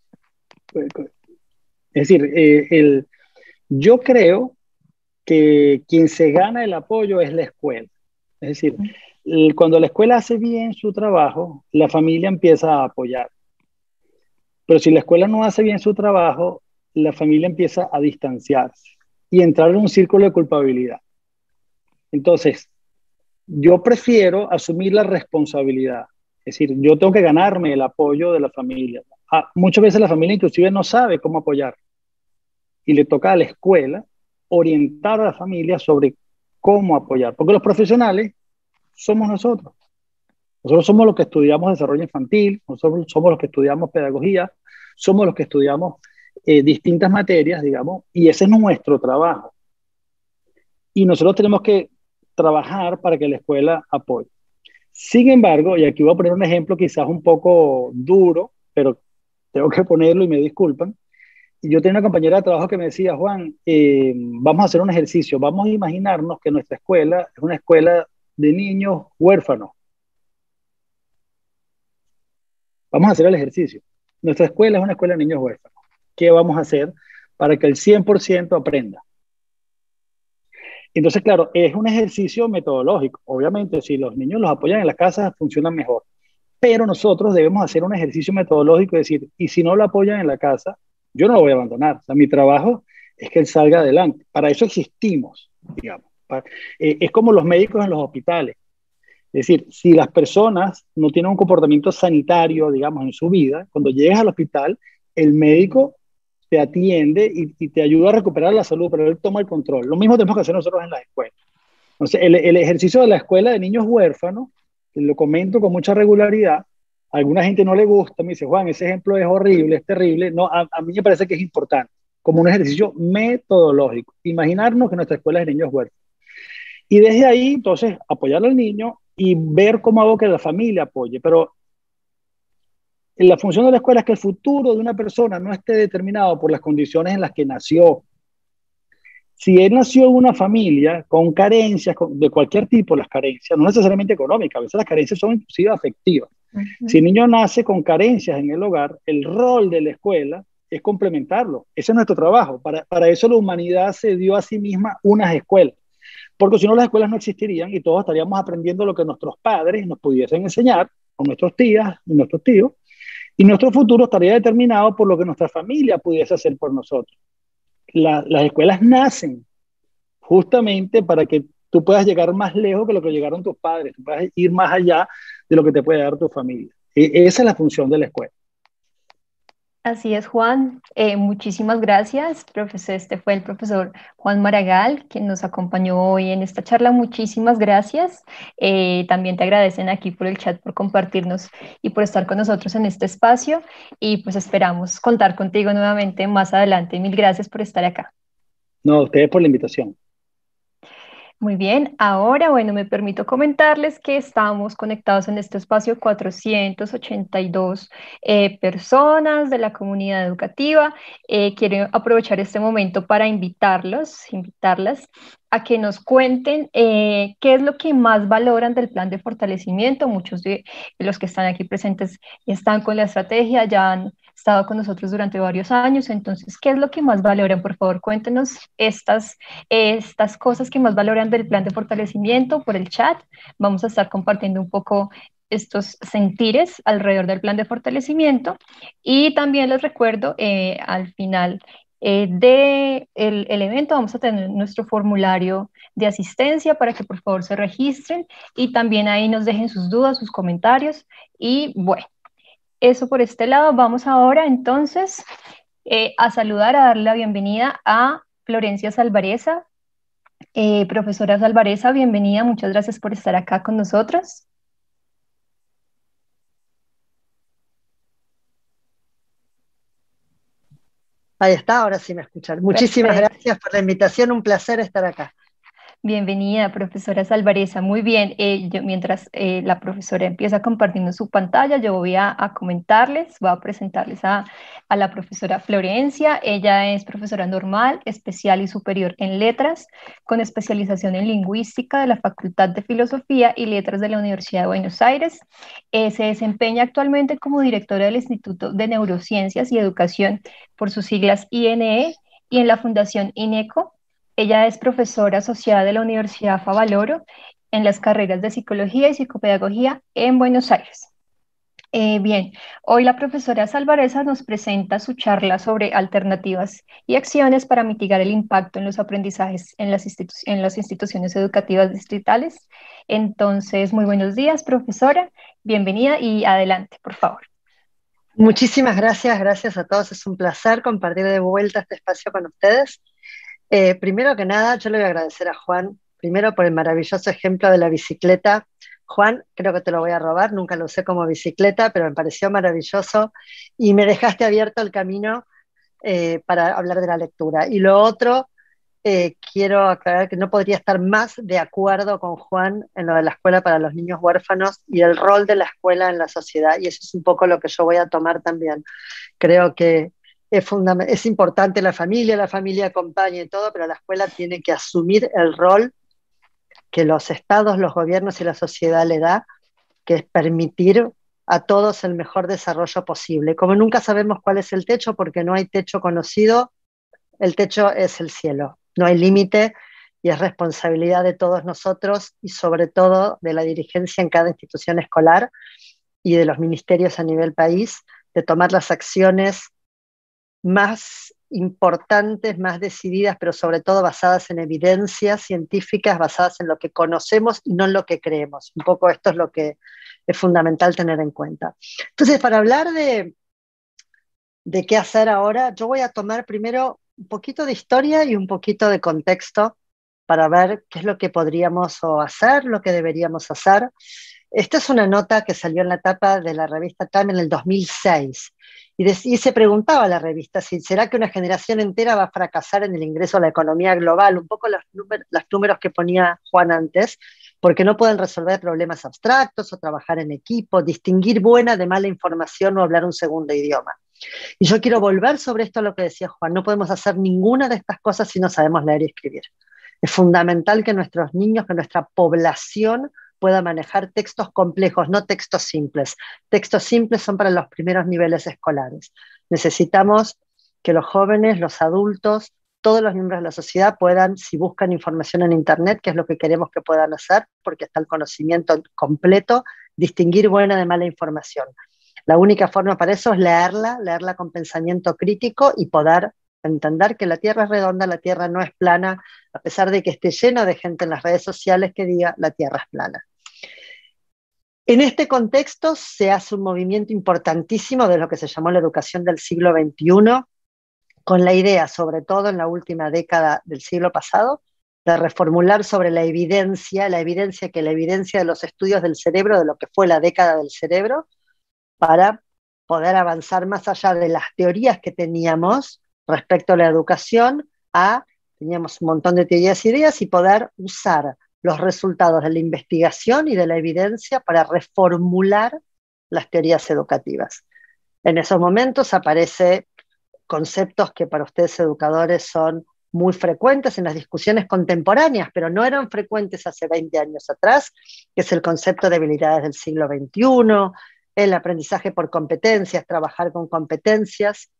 E: Es decir, eh, el, yo creo que quien se gana el apoyo es la escuela. Es decir, el- cuando la escuela hace bien su trabajo, la familia empieza a apoyar. Pero si la escuela no hace bien su trabajo, la familia empieza a distanciarse y entrar en un círculo de culpabilidad. Entonces, yo prefiero asumir la responsabilidad. Es decir, yo tengo que ganarme el apoyo de la familia. Ah, muchas veces la familia inclusive no sabe cómo apoyar y le toca a la escuela orientar a la familia sobre cómo apoyar, porque los profesionales somos nosotros. Nosotros somos los que estudiamos desarrollo infantil, nosotros somos los que estudiamos pedagogía, somos los que estudiamos eh, distintas materias, digamos, y ese es nuestro trabajo. Y nosotros tenemos que trabajar para que la escuela apoye. Sin embargo, y aquí voy a poner un ejemplo quizás un poco duro, pero tengo que ponerlo y me disculpan. Yo tenía una compañera de trabajo que me decía, Juan, eh, vamos a hacer un ejercicio, vamos a imaginarnos que nuestra escuela es una escuela de niños huérfanos. Vamos a hacer el ejercicio. Nuestra escuela es una escuela de niños huérfanos. ¿Qué vamos a hacer para que el cien por ciento aprenda? Entonces, claro, es un ejercicio metodológico. Obviamente, si los niños los apoyan en la casa, funcionan mejor. Pero nosotros debemos hacer un ejercicio metodológico y decir, y si no lo apoyan en la casa, yo no lo voy a abandonar. O sea, mi trabajo es que él salga adelante. Para eso existimos, digamos. Para, eh, es como los médicos en los hospitales. Es decir, si las personas no tienen un comportamiento sanitario, digamos, en su vida, cuando llegas al hospital, el médico te atiende y, y te ayuda a recuperar la salud, pero él toma el control. Lo mismo tenemos que hacer nosotros en las escuelas. Entonces, el, el ejercicio de la escuela de niños huérfanos, lo comento con mucha regularidad, a alguna gente no le gusta, me dice, Juan, ese ejemplo es horrible, es terrible. No, a, a mí me parece que es importante, como un ejercicio metodológico. Imaginarnos que nuestra escuela es de niños huérfanos. Y desde ahí, entonces, apoyar al niño y ver cómo hago que la familia apoye. Pero la función de la escuela es que el futuro de una persona no esté determinado por las condiciones en las que nació. Si él nació en una familia con carencias con, de cualquier tipo, las carencias, no necesariamente económicas, a veces las carencias son inclusive afectivas. Uh-huh. Si el niño nace con carencias en el hogar, el rol de la escuela es complementarlo. Ese es nuestro trabajo. Para, para eso la humanidad se dio a sí misma unas escuelas. Porque si no, las escuelas no existirían y todos estaríamos aprendiendo lo que nuestros padres nos pudiesen enseñar, o nuestros tías y nuestros tíos, y nuestro futuro estaría determinado por lo que nuestra familia pudiese hacer por nosotros. La, las escuelas nacen justamente para que tú puedas llegar más lejos que lo que llegaron tus padres, tú puedas ir más allá de lo que te puede dar tu familia. E- esa es la función de la escuela.
A: Así es, Juan. Eh, muchísimas gracias, profesor. Este fue el profesor Juan Maragall, quien nos acompañó hoy en esta charla. Muchísimas gracias. Eh, también te agradecen aquí por el chat, por compartirnos y por estar con nosotros en este espacio. Y pues esperamos contar contigo nuevamente más adelante. Mil gracias por estar acá.
E: No, a ustedes por la invitación.
A: Muy bien, ahora, bueno, me permito comentarles que estamos conectados en este espacio cuatrocientas ochenta y dos eh, personas de la comunidad educativa. Eh, quiero aprovechar este momento para invitarlos, invitarlas a que nos cuenten eh, qué es lo que más valoran del plan de fortalecimiento. Muchos de los que están aquí presentes están con la estrategia, ya han estado con nosotros durante varios años. Entonces, ¿qué es lo que más valoran? Por favor, cuéntenos estas, estas cosas que más valoran del plan de fortalecimiento por el chat. Vamos a estar compartiendo un poco estos sentires alrededor del plan de fortalecimiento. Y también les recuerdo, eh, al final Eh, de el, el evento vamos a tener nuestro formulario de asistencia para que por favor se registren y también ahí nos dejen sus dudas, sus comentarios. Y bueno, eso por este lado. Vamos ahora entonces eh, a saludar, a darle la bienvenida a Florencia Salvareza. Eh, profesora Salvareza, bienvenida, muchas gracias por estar acá con nosotros.
F: Ahí está, ahora sí me escuchan. Muchísimas Perfecto. Gracias por la invitación, un placer estar acá.
A: Bienvenida, profesora Salvareza. Muy bien, eh, yo, mientras eh, la profesora empieza compartiendo su pantalla, yo voy a, a comentarles, voy a presentarles a, a la profesora Florencia. Ella es profesora normal, especial y superior en letras, con especialización en lingüística de la Facultad de Filosofía y Letras de la Universidad de Buenos Aires. Eh, se desempeña actualmente como directora del Instituto de Neurociencias y Educación, por sus siglas I N E, y en la Fundación INECO. Ella es profesora asociada de la Universidad Favaloro en las carreras de Psicología y Psicopedagogía en Buenos Aires. Eh, bien, hoy la profesora Salvareza nos presenta su charla sobre alternativas y acciones para mitigar el impacto en los aprendizajes en las, institu en las instituciones educativas distritales. Entonces, muy buenos días, profesora, bienvenida y adelante, por favor.
F: Muchísimas gracias, gracias a todos, es un placer compartir de vuelta este espacio con ustedes. Eh, primero que nada, yo le voy a agradecer a Juan, primero por el maravilloso ejemplo de la bicicleta. Juan, creo que te lo voy a robar, nunca lo usé como bicicleta, pero me pareció maravilloso y me dejaste abierto el camino eh, para hablar de la lectura. Y lo otro, eh, quiero aclarar que no podría estar más de acuerdo con Juan en lo de la escuela para los niños huérfanos y el rol de la escuela en la sociedad, y eso es un poco lo que yo voy a tomar también. Creo que es, es importante la familia, la familia acompaña y todo, pero la escuela tiene que asumir el rol que los estados, los gobiernos y la sociedad le da, que es permitir a todos el mejor desarrollo posible. Como nunca sabemos cuál es el techo, porque no hay techo conocido, el techo es el cielo, no hay límite y es responsabilidad de todos nosotros y sobre todo de la dirigencia en cada institución escolar y de los ministerios a nivel país, de tomar las acciones más importantes, más decididas, pero sobre todo basadas en evidencias científicas, basadas en lo que conocemos y no en lo que creemos. Un poco esto es lo que es fundamental tener en cuenta. Entonces, para hablar de, de qué hacer ahora, yo voy a tomar primero un poquito de historia y un poquito de contexto para ver qué es lo que podríamos o hacer, lo que deberíamos hacer. Esta es una nota que salió en la tapa de la revista Time en el dos mil seis. Y, de, y se preguntaba la revista si será que una generación entera va a fracasar en el ingreso a la economía global, un poco los, número, los números que ponía Juan antes, porque no pueden resolver problemas abstractos o trabajar en equipo, distinguir buena de mala información o hablar un segundo idioma. Y yo quiero volver sobre esto a lo que decía Juan, no podemos hacer ninguna de estas cosas si no sabemos leer y escribir. Es fundamental que nuestros niños, que nuestra población pueda manejar textos complejos, no textos simples. Textos simples son para los primeros niveles escolares. Necesitamos que los jóvenes, los adultos, todos los miembros de la sociedad puedan, si buscan información en Internet, que es lo que queremos que puedan hacer, porque está el conocimiento completo, distinguir buena de mala información. La única forma para eso es leerla, leerla con pensamiento crítico y poder entender que la Tierra es redonda, la Tierra no es plana, a pesar de que esté lleno de gente en las redes sociales que diga la Tierra es plana. En este contexto se hace un movimiento importantísimo de lo que se llamó la educación del siglo veintiuno, con la idea, sobre todo en la última década del siglo pasado, de reformular sobre la evidencia, la evidencia que la evidencia de los estudios del cerebro, de lo que fue la década del cerebro, para poder avanzar más allá de las teorías que teníamos respecto a la educación, a, teníamos un montón de teorías e ideas, y poder usar los resultados de la investigación y de la evidencia para reformular las teorías educativas. En esos momentos aparecen conceptos que para ustedes educadores son muy frecuentes en las discusiones contemporáneas, pero no eran frecuentes hace veinte años atrás, que es el concepto de habilidades del siglo veintiuno, el aprendizaje por competencias, trabajar con competencias.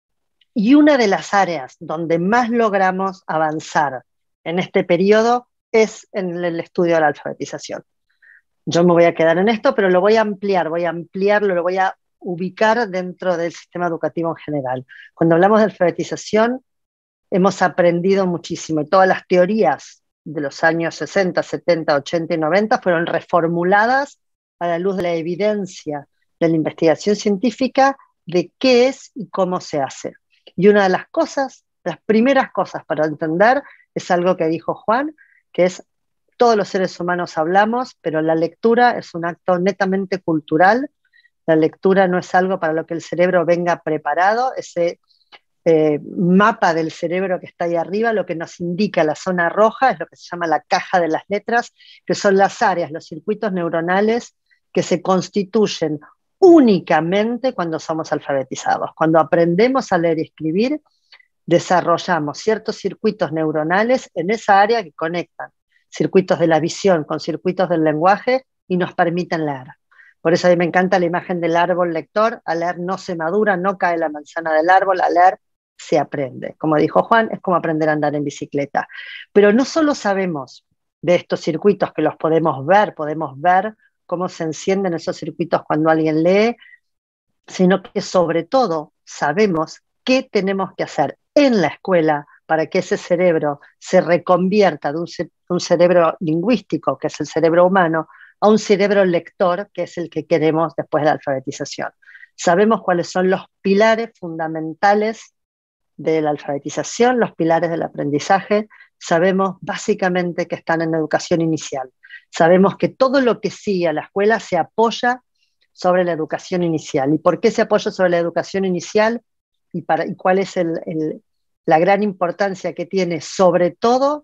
F: Y una de las áreas donde más logramos avanzar en este periodo es en el estudio de la alfabetización. Yo me voy a quedar en esto, pero lo voy a ampliar, voy a ampliarlo, lo voy a ubicar dentro del sistema educativo en general. Cuando hablamos de alfabetización, hemos aprendido muchísimo y todas las teorías de los años sesenta, setenta, ochenta y noventa fueron reformuladas a la luz de la evidencia de la investigación científica de qué es y cómo se hace. Y una de las cosas, las primeras cosas para entender, es algo que dijo Juan, que es todos los seres humanos hablamos, pero la lectura es un acto netamente cultural. La lectura no es algo para lo que el cerebro venga preparado. Ese eh, mapa del cerebro que está ahí arriba, lo que nos indica la zona roja, es lo que se llama la caja de las letras, que son las áreas, los circuitos neuronales que se constituyen únicamente cuando somos alfabetizados. Cuando aprendemos a leer y escribir, desarrollamos ciertos circuitos neuronales en esa área que conectan circuitos de la visión con circuitos del lenguaje y nos permiten leer. Por eso a mí me encanta la imagen del árbol lector. Al leer no se madura, no cae la manzana del árbol, al leer se aprende. Como dijo Juan, es como aprender a andar en bicicleta. Pero no solo sabemos de estos circuitos que los podemos ver, podemos ver cómo se encienden esos circuitos cuando alguien lee, sino que sobre todo sabemos qué tenemos que hacer en la escuela para que ese cerebro se reconvierta de un, ce un cerebro lingüístico, que es el cerebro humano, a un cerebro lector, que es el que queremos después de la alfabetización. Sabemos cuáles son los pilares fundamentales de la alfabetización, los pilares del aprendizaje. Sabemos básicamente que están en educación inicial. Sabemos que todo lo que sigue a la escuela se apoya sobre la educación inicial. ¿Y por qué se apoya sobre la educación inicial? ¿Y, para, y cuál es el, el, la gran importancia que tiene sobre todo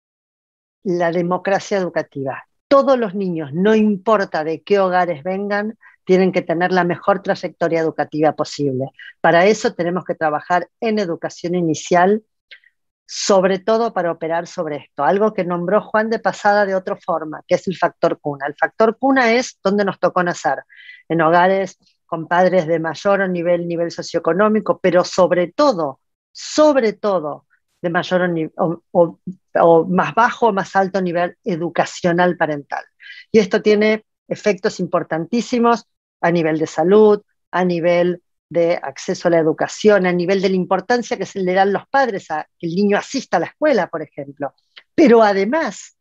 F: la democracia educativa? Todos los niños, no importa de qué hogares vengan, tienen que tener la mejor trayectoria educativa posible. Para eso tenemos que trabajar en educación inicial, sobre todo para operar sobre esto. Algo que nombró Juan de pasada de otra forma, que es el factor cuna. El factor cuna es donde nos tocó nacer, en hogares con padres de mayor nivel, nivel socioeconómico, pero sobre todo, sobre todo, de mayor o, o, o más bajo o más alto nivel educacional parental. Y esto tiene efectos importantísimos a nivel de salud, a nivel de acceso a la educación, a nivel de la importancia que se le dan los padres a que el niño asista a la escuela, por ejemplo. Pero además,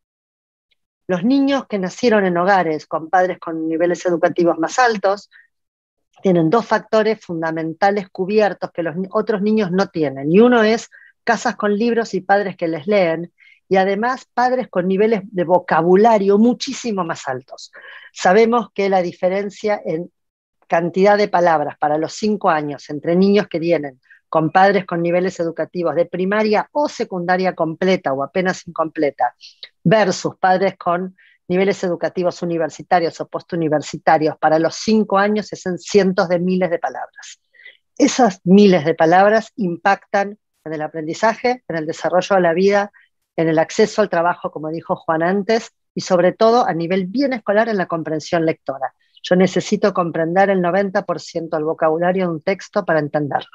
F: los niños que nacieron en hogares con padres con niveles educativos más altos tienen dos factores fundamentales cubiertos que los otros niños no tienen. Y uno es casas con libros y padres que les leen, y además padres con niveles de vocabulario muchísimo más altos. Sabemos que la diferencia en cantidad de palabras para los cinco años entre niños que vienen con padres con niveles educativos de primaria o secundaria completa o apenas incompleta, versus padres con niveles educativos universitarios o postuniversitarios para los cinco años es en cientos de miles de palabras. Esas miles de palabras impactan en el aprendizaje, en el desarrollo de la vida, en el acceso al trabajo, como dijo Juan antes, y sobre todo a nivel bien escolar en la comprensión lectora. Yo necesito comprender el noventa por ciento del vocabulario de un texto para entenderlo.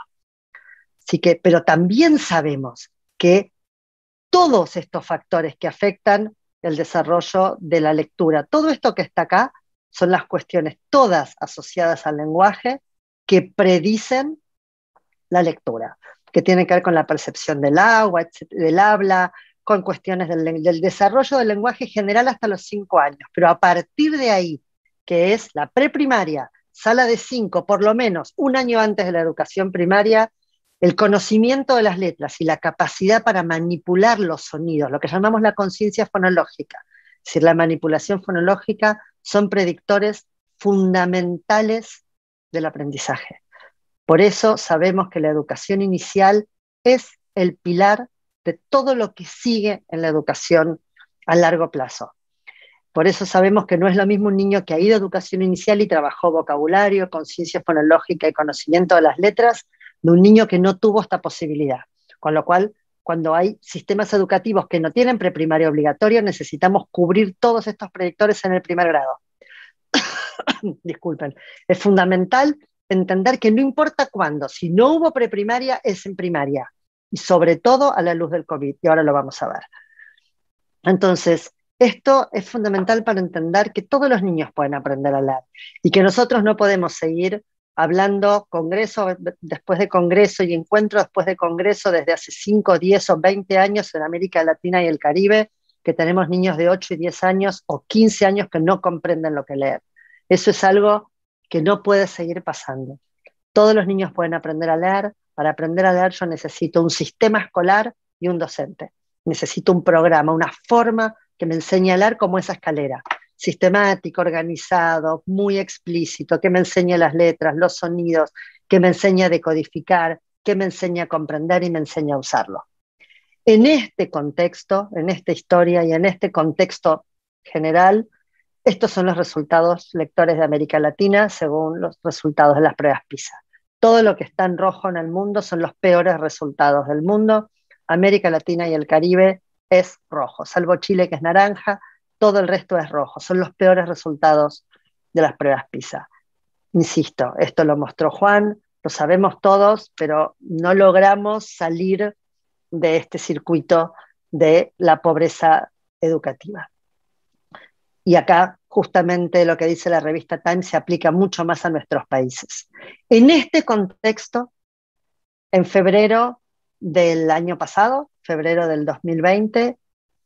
F: Así que, pero también sabemos que todos estos factores que afectan el desarrollo de la lectura, todo esto que está acá, son las cuestiones todas asociadas al lenguaje que predicen la lectura, que tienen que ver con la percepción del agua, del habla, con cuestiones del, del desarrollo del lenguaje general hasta los cinco años. Pero a partir de ahí, que es la preprimaria, sala de cinco, por lo menos un año antes de la educación primaria, el conocimiento de las letras y la capacidad para manipular los sonidos, lo que llamamos la conciencia fonológica, es decir, la manipulación fonológica, son predictores fundamentales del aprendizaje. Por eso sabemos que la educación inicial es el pilar de todo lo que sigue en la educación a largo plazo. Por eso sabemos que no es lo mismo un niño que ha ido a educación inicial y trabajó vocabulario, conciencia fonológica y conocimiento de las letras, de un niño que no tuvo esta posibilidad. Con lo cual, cuando hay sistemas educativos que no tienen preprimaria obligatoria, necesitamos cubrir todos estos predictores en el primer grado. Disculpen. Es fundamental entender que no importa cuándo, si no hubo preprimaria, es en primaria. Y sobre todo a la luz del COVID, y ahora lo vamos a ver. Entonces, esto es fundamental para entender que todos los niños pueden aprender a leer y que nosotros no podemos seguir hablando congreso después de congreso y encuentro después de congreso desde hace cinco, diez o veinte años en América Latina y el Caribe, que tenemos niños de ocho y diez años o quince años que no comprenden lo que leen. Eso es algo que no puede seguir pasando. Todos los niños pueden aprender a leer. Para aprender a leer yo necesito un sistema escolar y un docente. Necesito un programa, una forma que me enseñe a leer como esa escalera. Sistemático, organizado, muy explícito, que me enseñe las letras, los sonidos, que me enseñe a decodificar, que me enseñe a comprender y me enseñe a usarlo. En este contexto, en esta historia y en este contexto general, estos son los resultados lectores de América Latina según los resultados de las pruebas PISA. Todo lo que está en rojo en el mundo son los peores resultados del mundo. América Latina y el Caribe es rojo, salvo Chile que es naranja, todo el resto es rojo. Son los peores resultados de las pruebas PISA. Insisto, esto lo mostró Juan, lo sabemos todos, pero no logramos salir de este circuito de la pobreza educativa. Y acá justamente lo que dice la revista Time se aplica mucho más a nuestros países. En este contexto, en febrero del año pasado, febrero del dos mil veinte,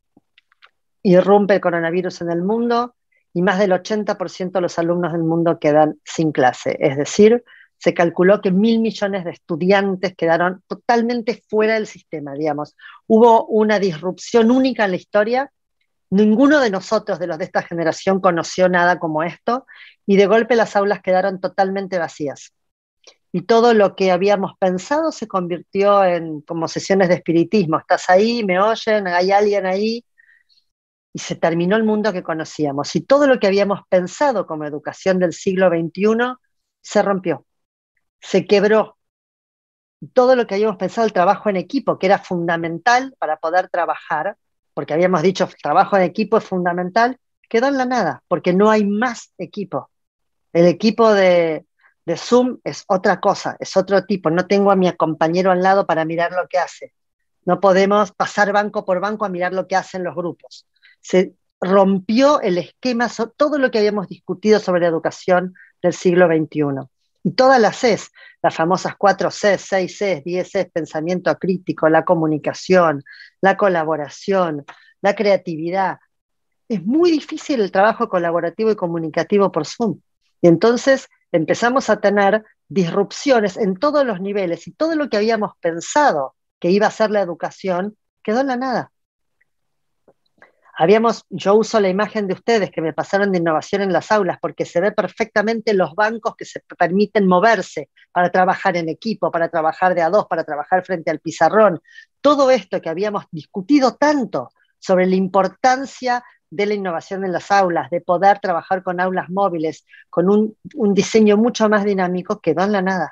F: irrumpe el coronavirus en el mundo y más del ochenta por ciento de los alumnos del mundo quedan sin clase. Es decir, se calculó que mil millones de estudiantes quedaron totalmente fuera del sistema, digamos. Hubo una disrupción única en la historia. Ninguno de nosotros, de los de esta generación, conoció nada como esto, y de golpe las aulas quedaron totalmente vacías. Y todo lo que habíamos pensado se convirtió en como sesiones de espiritismo. Estás ahí, me oyen, hay alguien ahí, y se terminó el mundo que conocíamos. Y todo lo que habíamos pensado como educación del siglo veintiuno se rompió, se quebró. Todo lo que habíamos pensado, el trabajo en equipo, que era fundamental para poder trabajar, porque habíamos dicho el trabajo en equipo es fundamental, quedó en la nada, porque no hay más equipo. El equipo de, de Zoom es otra cosa, es otro tipo. No tengo a mi compañero al lado para mirar lo que hace. No podemos pasar banco por banco a mirar lo que hacen los grupos. Se rompió el esquema, todo lo que habíamos discutido sobre la educación del siglo veintiuno. Y todas las Cs, las famosas cuatro Cs, seis Cs, diez Cs, pensamiento crítico, la comunicación, la colaboración, la creatividad. Es muy difícil el trabajo colaborativo y comunicativo por Zoom. Y entonces empezamos a tener disrupciones en todos los niveles y todo lo que habíamos pensado que iba a ser la educación quedó en la nada. Habíamos, yo uso la imagen de ustedes que me pasaron de innovación en las aulas porque se ve perfectamente los bancos que se permiten moverse para trabajar en equipo, para trabajar de a dos, para trabajar frente al pizarrón. Todo esto que habíamos discutido tanto sobre la importancia de la innovación en las aulas, de poder trabajar con aulas móviles, con un, un diseño mucho más dinámico, quedó en la nada.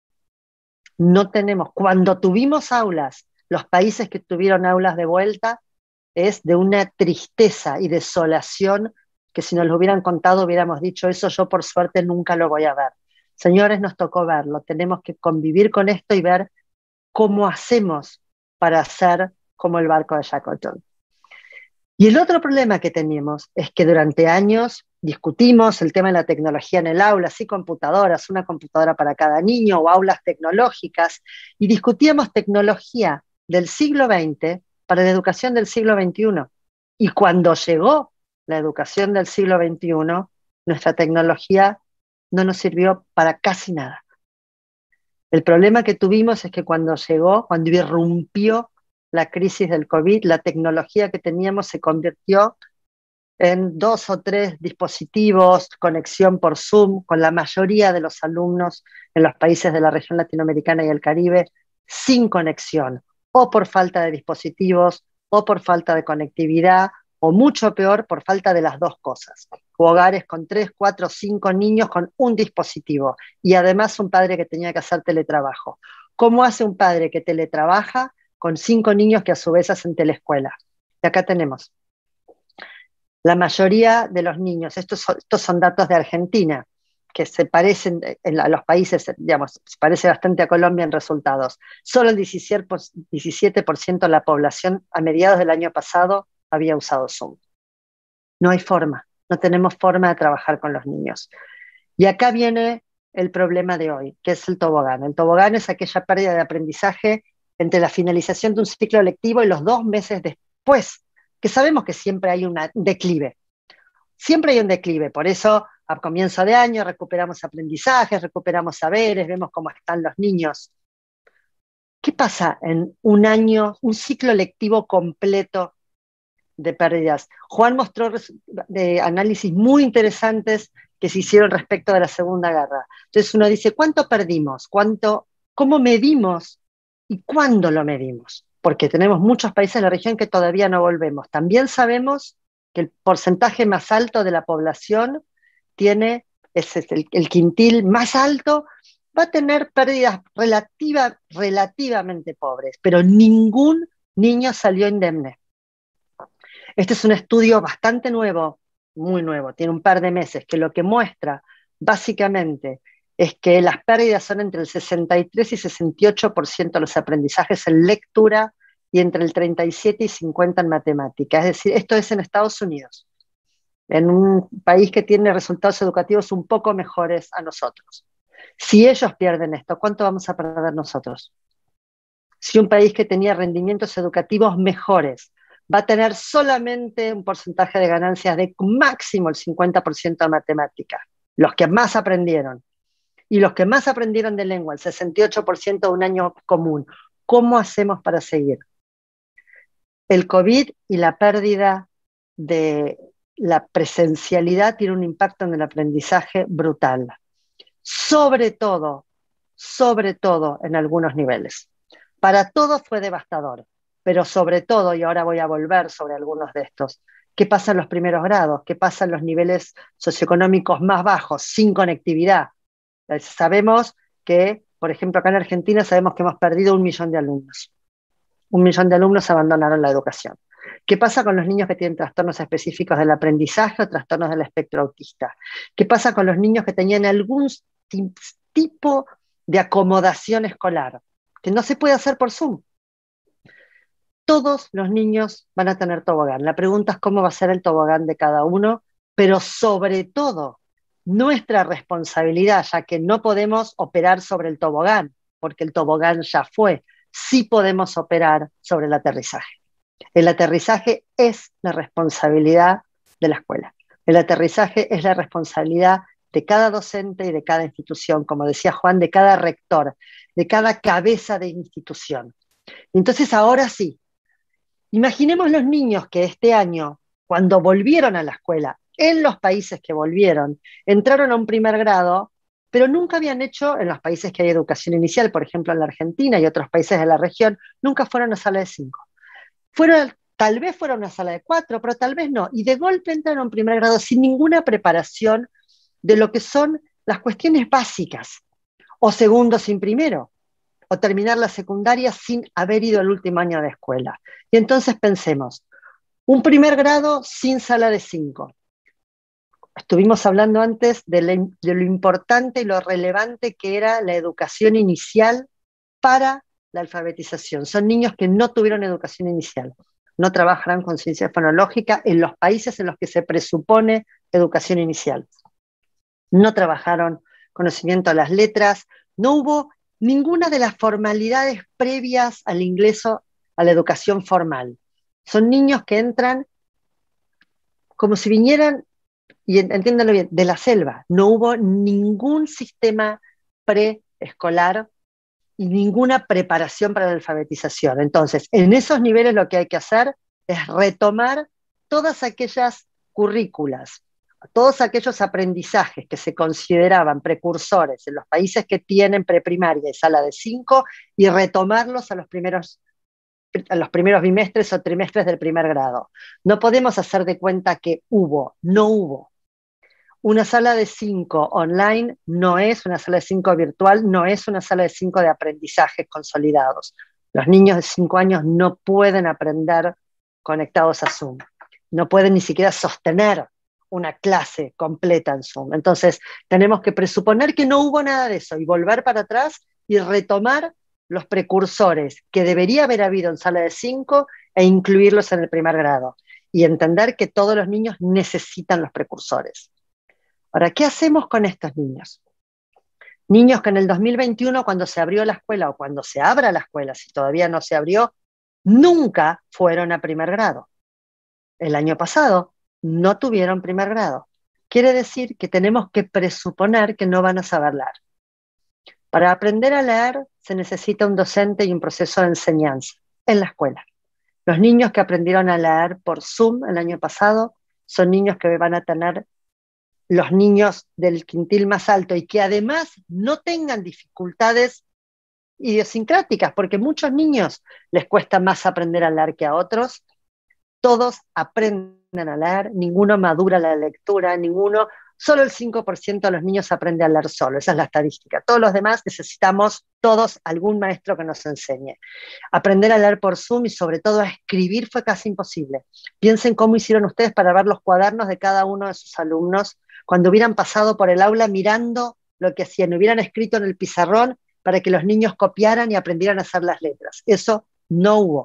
F: No tenemos, cuando tuvimos aulas, los países que tuvieron aulas de vuelta, es de una tristeza y desolación que si nos lo hubieran contado hubiéramos dicho, eso yo por suerte nunca lo voy a ver. Señores, nos tocó verlo, tenemos que convivir con esto y ver cómo hacemos para hacer como el barco de Shackleton. Y el otro problema que tenemos es que durante años discutimos el tema de la tecnología en el aula, sí, computadoras, una computadora para cada niño o aulas tecnológicas, y discutíamos tecnología del siglo veinte para la educación del siglo veintiuno. Y cuando llegó la educación del siglo veintiuno, nuestra tecnología no nos sirvió para casi nada. El problema que tuvimos es que cuando llegó, cuando irrumpió la crisis del COVID, la tecnología que teníamos se convirtió en dos o tres dispositivos, conexión por Zoom, con la mayoría de los alumnos en los países de la región latinoamericana y el Caribe, sin conexión, o por falta de dispositivos, o por falta de conectividad, o mucho peor, por falta de las dos cosas. Hogares con tres, cuatro, cinco niños con un dispositivo, y además un padre que tenía que hacer teletrabajo. ¿Cómo hace un padre que teletrabaja con cinco niños que a su vez hacen teleescuela? Y acá tenemos. La mayoría de los niños, estos son, estos son datos de Argentina, que se parecen en la, los países, digamos, se parece bastante a Colombia en resultados. Solo el diecisiete por ciento de la población a mediados del año pasado había usado Zoom. No hay forma, no tenemos forma de trabajar con los niños. Y acá viene el problema de hoy, que es el tobogán. El tobogán es aquella pérdida de aprendizaje entre la finalización de un ciclo lectivo y los dos meses después, que sabemos que siempre hay un declive. Siempre hay un declive, por eso a comienzo de año recuperamos aprendizajes, recuperamos saberes, vemos cómo están los niños. ¿Qué pasa en un año, un ciclo lectivo completo de pérdidas? Juan mostró de análisis muy interesantes que se hicieron respecto de la Segunda Guerra. Entonces uno dice, ¿cuánto perdimos? ¿Cuánto, ¿Cómo medimos? ¿Y cuándo lo medimos? Porque tenemos muchos países de la región que todavía no volvemos. También sabemos que el porcentaje más alto de la población tiene, ese es el, el quintil más alto, va a tener pérdidas relativa, relativamente pobres, pero ningún niño salió indemne. Este es un estudio bastante nuevo, muy nuevo, tiene un par de meses, que lo que muestra básicamente es que las pérdidas son entre el sesenta y tres y sesenta y ocho por ciento de los aprendizajes en lectura y entre el treinta y siete y cincuenta en matemática. Es decir, esto es en Estados Unidos, en un país que tiene resultados educativos un poco mejores a nosotros. Si ellos pierden esto, ¿cuánto vamos a perder nosotros? Si un país que tenía rendimientos educativos mejores va a tener solamente un porcentaje de ganancias de máximo el cincuenta por ciento de matemática, los que más aprendieron, y los que más aprendieron de lengua, el sesenta y ocho por ciento de un año común, ¿cómo hacemos para seguir? El COVID y la pérdida de la presencialidad tiene un impacto en el aprendizaje brutal, sobre todo, sobre todo en algunos niveles. Para todos fue devastador, pero sobre todo, y ahora voy a volver sobre algunos de estos, ¿qué pasa en los primeros grados? ¿Qué pasa en los niveles socioeconómicos más bajos, sin conectividad? Sabemos que, por ejemplo, acá en Argentina sabemos que hemos perdido un millón de alumnos. Un millón de alumnos abandonaron la educación. ¿Qué pasa con los niños que tienen trastornos específicos del aprendizaje o trastornos del espectro autista? ¿Qué pasa con los niños que tenían algún tipo de acomodación escolar que no se puede hacer por Zoom? Todos los niños van a tener tobogán. La pregunta es cómo va a ser el tobogán de cada uno, pero sobre todo nuestra responsabilidad, ya que no podemos operar sobre el tobogán, porque el tobogán ya fue, sí podemos operar sobre el aterrizaje. El aterrizaje es la responsabilidad de la escuela. El aterrizaje es la responsabilidad de cada docente y de cada institución, como decía Juan, de cada rector, de cada cabeza de institución. Entonces ahora sí, imaginemos los niños que este año, cuando volvieron a la escuela, en los países que volvieron, entraron a un primer grado, pero nunca habían hecho, en los países que hay educación inicial, por ejemplo en la Argentina y otros países de la región, nunca fueron a una sala de cinco. Fueron, tal vez fueron a una sala de cuatro, pero tal vez no. Y de golpe entraron a un primer grado sin ninguna preparación de lo que son las cuestiones básicas, o segundo sin primero, o terminar la secundaria sin haber ido al último año de escuela. Y entonces pensemos, un primer grado sin sala de cinco. Estuvimos hablando antes de, la, de lo importante y lo relevante que era la educación inicial para la alfabetización. Son niños que no tuvieron educación inicial, no trabajarán con ciencia fonológica en los países en los que se presupone educación inicial. No trabajaron conocimiento de las letras, no hubo ninguna de las formalidades previas al inglés o a la educación formal. Son niños que entran como si vinieran, y entiéndanlo bien, de la selva. No hubo ningún sistema preescolar y ninguna preparación para la alfabetización. Entonces, en esos niveles lo que hay que hacer es retomar todas aquellas currículas, todos aquellos aprendizajes que se consideraban precursores en los países que tienen preprimaria y sala de cinco y retomarlos a los primeros, a los primeros bimestres o trimestres del primer grado. No podemos hacer de cuenta que hubo, no hubo. Una sala de cinco online no es una sala de cinco virtual, no es una sala de cinco de aprendizajes consolidados. Los niños de cinco años no pueden aprender conectados a Zoom. No pueden ni siquiera sostener una clase completa en Zoom. Entonces, tenemos que presuponer que no hubo nada de eso y volver para atrás y retomar los precursores que debería haber habido en sala de cinco e incluirlos en el primer grado. Y entender que todos los niños necesitan los precursores. Ahora, ¿qué hacemos con estos niños? Niños que en el dos mil veintiuno, cuando se abrió la escuela o cuando se abra la escuela, si todavía no se abrió, nunca fueron a primer grado. El año pasado no tuvieron primer grado. Quiere decir que tenemos que presuponer que no van a saber leer. Para aprender a leer se necesita un docente y un proceso de enseñanza en la escuela. Los niños que aprendieron a leer por Zoom el año pasado son niños que van a tener los niños del quintil más alto y que además no tengan dificultades idiosincráticas, porque a muchos niños les cuesta más aprender a leer que a otros. Todos aprenden a leer, ninguno madura la lectura, ninguno, solo el cinco por ciento de los niños aprende a leer solo, esa es la estadística. Todos los demás necesitamos todos algún maestro que nos enseñe. Aprender a leer por Zoom y sobre todo a escribir fue casi imposible. Piensen cómo hicieron ustedes para ver los cuadernos de cada uno de sus alumnos cuando hubieran pasado por el aula mirando lo que hacían, hubieran escrito en el pizarrón para que los niños copiaran y aprendieran a hacer las letras. Eso no hubo.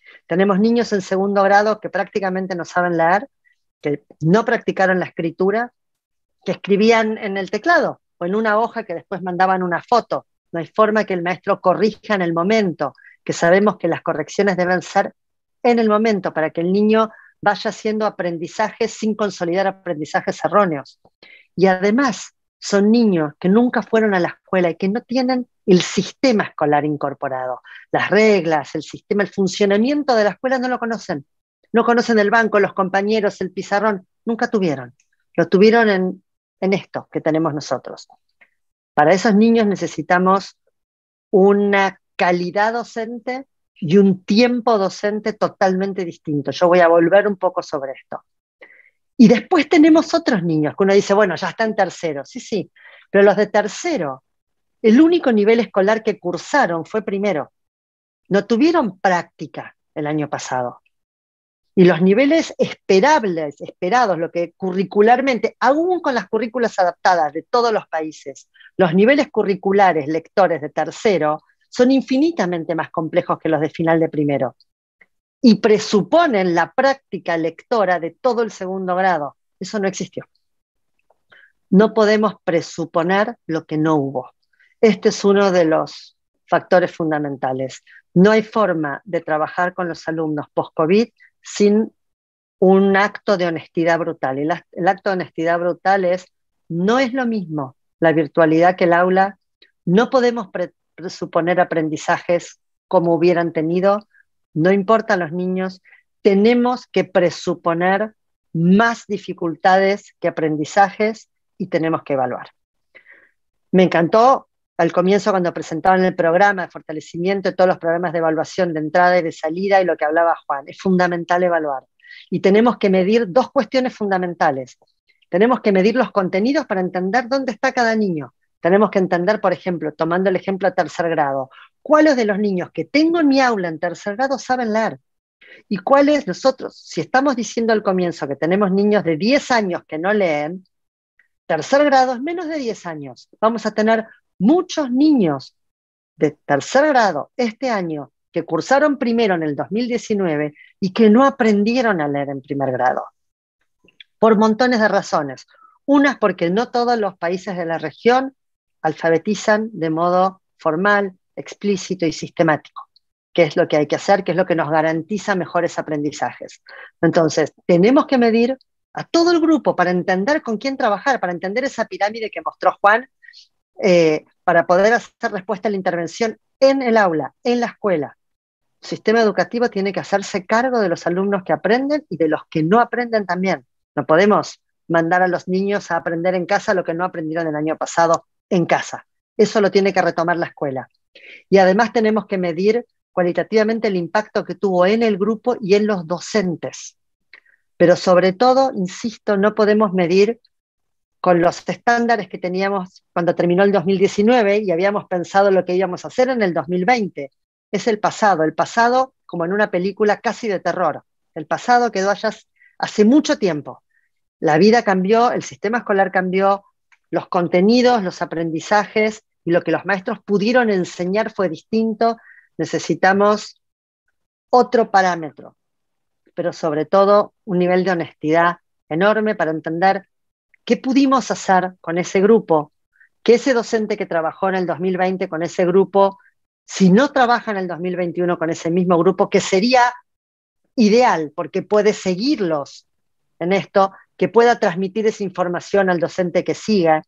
F: Tenemos niños en segundo grado que prácticamente no saben leer, que no practicaron la escritura, que escribían en el teclado o en una hoja que después mandaban una foto. No hay forma que el maestro corrija en el momento, que sabemos que las correcciones deben ser en el momento para que el niño vaya haciendo aprendizajes sin consolidar aprendizajes erróneos. Y además son niños que nunca fueron a la escuela y que no tienen el sistema escolar incorporado. Las reglas, el sistema, el funcionamiento de la escuela no lo conocen. No conocen el banco, los compañeros, el pizarrón, nunca tuvieron. Lo tuvieron en, en esto que tenemos nosotros. Para esos niños necesitamos una calidad docente y un tiempo docente totalmente distinto. Yo voy a volver un poco sobre esto. Y después tenemos otros niños que uno dice, bueno, ya está en tercero. Sí, sí, pero los de tercero, el único nivel escolar que cursaron fue primero. No tuvieron práctica el año pasado. Y los niveles esperables, esperados, lo que curricularmente, aún con las currículas adaptadas de todos los países, los niveles curriculares lectores de tercero son infinitamente más complejos que los de final de primero. Y presuponen la práctica lectora de todo el segundo grado. Eso no existió. No podemos presuponer lo que no hubo. Este es uno de los factores fundamentales. No hay forma de trabajar con los alumnos post-COVID sin un acto de honestidad brutal. El, el acto de honestidad brutal es, no es lo mismo la virtualidad que el aula, no podemos pre presuponer aprendizajes como hubieran tenido, no importan los niños, tenemos que presuponer más dificultades que aprendizajes y tenemos que evaluar. Me encantó al comienzo cuando presentaban el programa de fortalecimiento de todos los programas de evaluación de entrada y de salida y lo que hablaba Juan. Es fundamental evaluar. Y tenemos que medir dos cuestiones fundamentales. Tenemos que medir los contenidos para entender dónde está cada niño. Tenemos que entender, por ejemplo, tomando el ejemplo a tercer grado, cuáles de los niños que tengo en mi aula en tercer grado saben leer. Y cuáles nosotros, si estamos diciendo al comienzo que tenemos niños de diez años que no leen, tercer grado es menos de diez años. Vamos a tener muchos niños de tercer grado este año que cursaron primero en el dos mil diecinueve y que no aprendieron a leer en primer grado. Por montones de razones. Unas porque no todos los países de la región alfabetizan de modo formal, explícito y sistemático, que es lo que hay que hacer, que es lo que nos garantiza mejores aprendizajes. Entonces, tenemos que medir a todo el grupo para entender con quién trabajar, para entender esa pirámide que mostró Juan, eh, para poder hacer respuesta a la intervención en el aula, en la escuela. El sistema educativo tiene que hacerse cargo de los alumnos que aprenden y de los que no aprenden también. No podemos mandar a los niños a aprender en casa lo que no aprendieron el año pasado en casa. Eso lo tiene que retomar la escuela. Y además tenemos que medir cualitativamente el impacto que tuvo en el grupo y en los docentes. Pero sobre todo, insisto, no podemos medir con los estándares que teníamos cuando terminó el dos mil diecinueve y habíamos pensado lo que íbamos a hacer en el dos mil veinte. Es el pasado, el pasado como en una película casi de terror. El pasado quedó allá hace mucho tiempo. La vida cambió, el sistema escolar cambió, los contenidos, los aprendizajes y lo que los maestros pudieron enseñar fue distinto. Necesitamos otro parámetro, pero sobre todo un nivel de honestidad enorme para entender qué pudimos hacer con ese grupo, que ese docente que trabajó en el dos mil veinte con ese grupo, si no trabaja en el dos mil veintiuno con ese mismo grupo, que sería ideal, porque puede seguirlos en esto, que pueda transmitir esa información al docente que siga,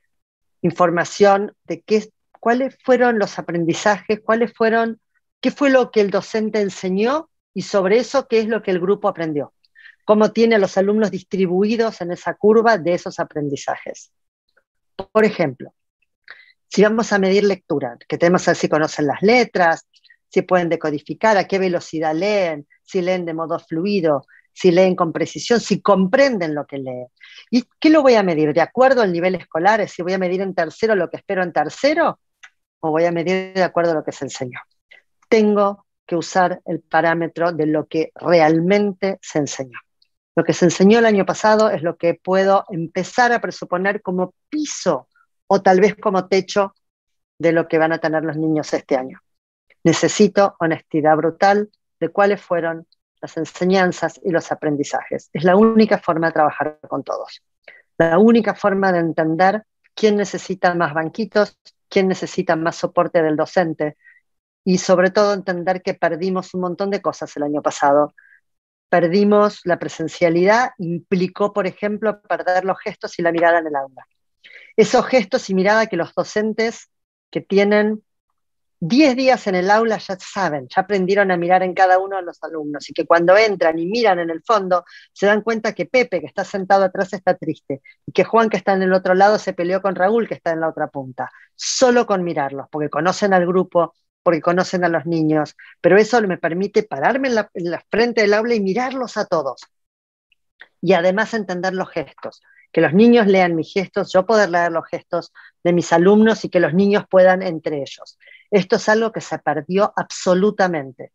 F: información de qué, cuáles fueron los aprendizajes, cuáles fueron, qué fue lo que el docente enseñó y sobre eso qué es lo que el grupo aprendió. Cómo tiene a los alumnos distribuidos en esa curva de esos aprendizajes. Por ejemplo, si vamos a medir lectura, que tenemos que ver si conocen las letras, si pueden decodificar, a qué velocidad leen, si leen de modo fluido, si leen con precisión, si comprenden lo que leen. ¿Y qué lo voy a medir? ¿De acuerdo al nivel escolar? ¿Si voy a medir en tercero lo que espero en tercero? ¿O voy a medir de acuerdo a lo que se enseñó? Tengo que usar el parámetro de lo que realmente se enseñó. Lo que se enseñó el año pasado es lo que puedo empezar a presuponer como piso o tal vez como techo de lo que van a tener los niños este año. Necesito honestidad brutal, de cuáles fueron las enseñanzas y los aprendizajes. Es la única forma de trabajar con todos. La única forma de entender quién necesita más banquitos, quién necesita más soporte del docente, y sobre todo entender que perdimos un montón de cosas el año pasado. Perdimos la presencialidad, implicó, por ejemplo, perder los gestos y la mirada en el aula. Esos gestos y mirada que los docentes que tienen diez días en el aula ya saben, ya aprendieron a mirar en cada uno de los alumnos, y que cuando entran y miran en el fondo, se dan cuenta que Pepe, que está sentado atrás, está triste, y que Juan, que está en el otro lado, se peleó con Raúl, que está en la otra punta. Solo con mirarlos, porque conocen al grupo, porque conocen a los niños, pero eso me permite pararme en la, en la frente del aula y mirarlos a todos. Y además entender los gestos, que los niños lean mis gestos, yo poder leer los gestos de mis alumnos y que los niños puedan entre ellos. Esto es algo que se perdió absolutamente.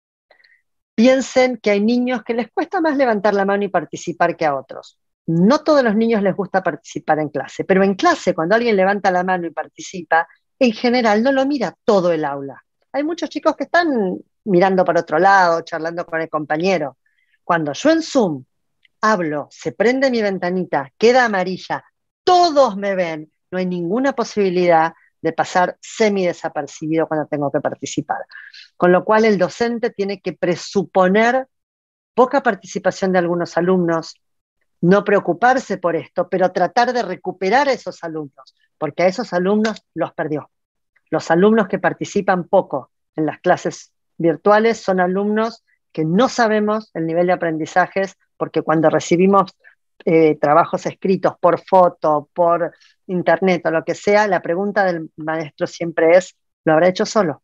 F: Piensen que hay niños que les cuesta más levantar la mano y participar que a otros. No todos los niños les gusta participar en clase, pero en clase, cuando alguien levanta la mano y participa, en general no lo mira todo el aula. Hay muchos chicos que están mirando para otro lado, charlando con el compañero. Cuando yo en Zoom hablo, se prende mi ventanita, queda amarilla, todos me ven, no hay ninguna posibilidad de pasar semi-desapercibido cuando tengo que participar. Con lo cual el docente tiene que presuponer poca participación de algunos alumnos, no preocuparse por esto, pero tratar de recuperar a esos alumnos, porque a esos alumnos los perdió. Los alumnos que participan poco en las clases virtuales son alumnos que no sabemos el nivel de aprendizajes, porque cuando recibimos eh, trabajos escritos por foto, por internet o lo que sea, la pregunta del maestro siempre es, ¿lo habrá hecho solo?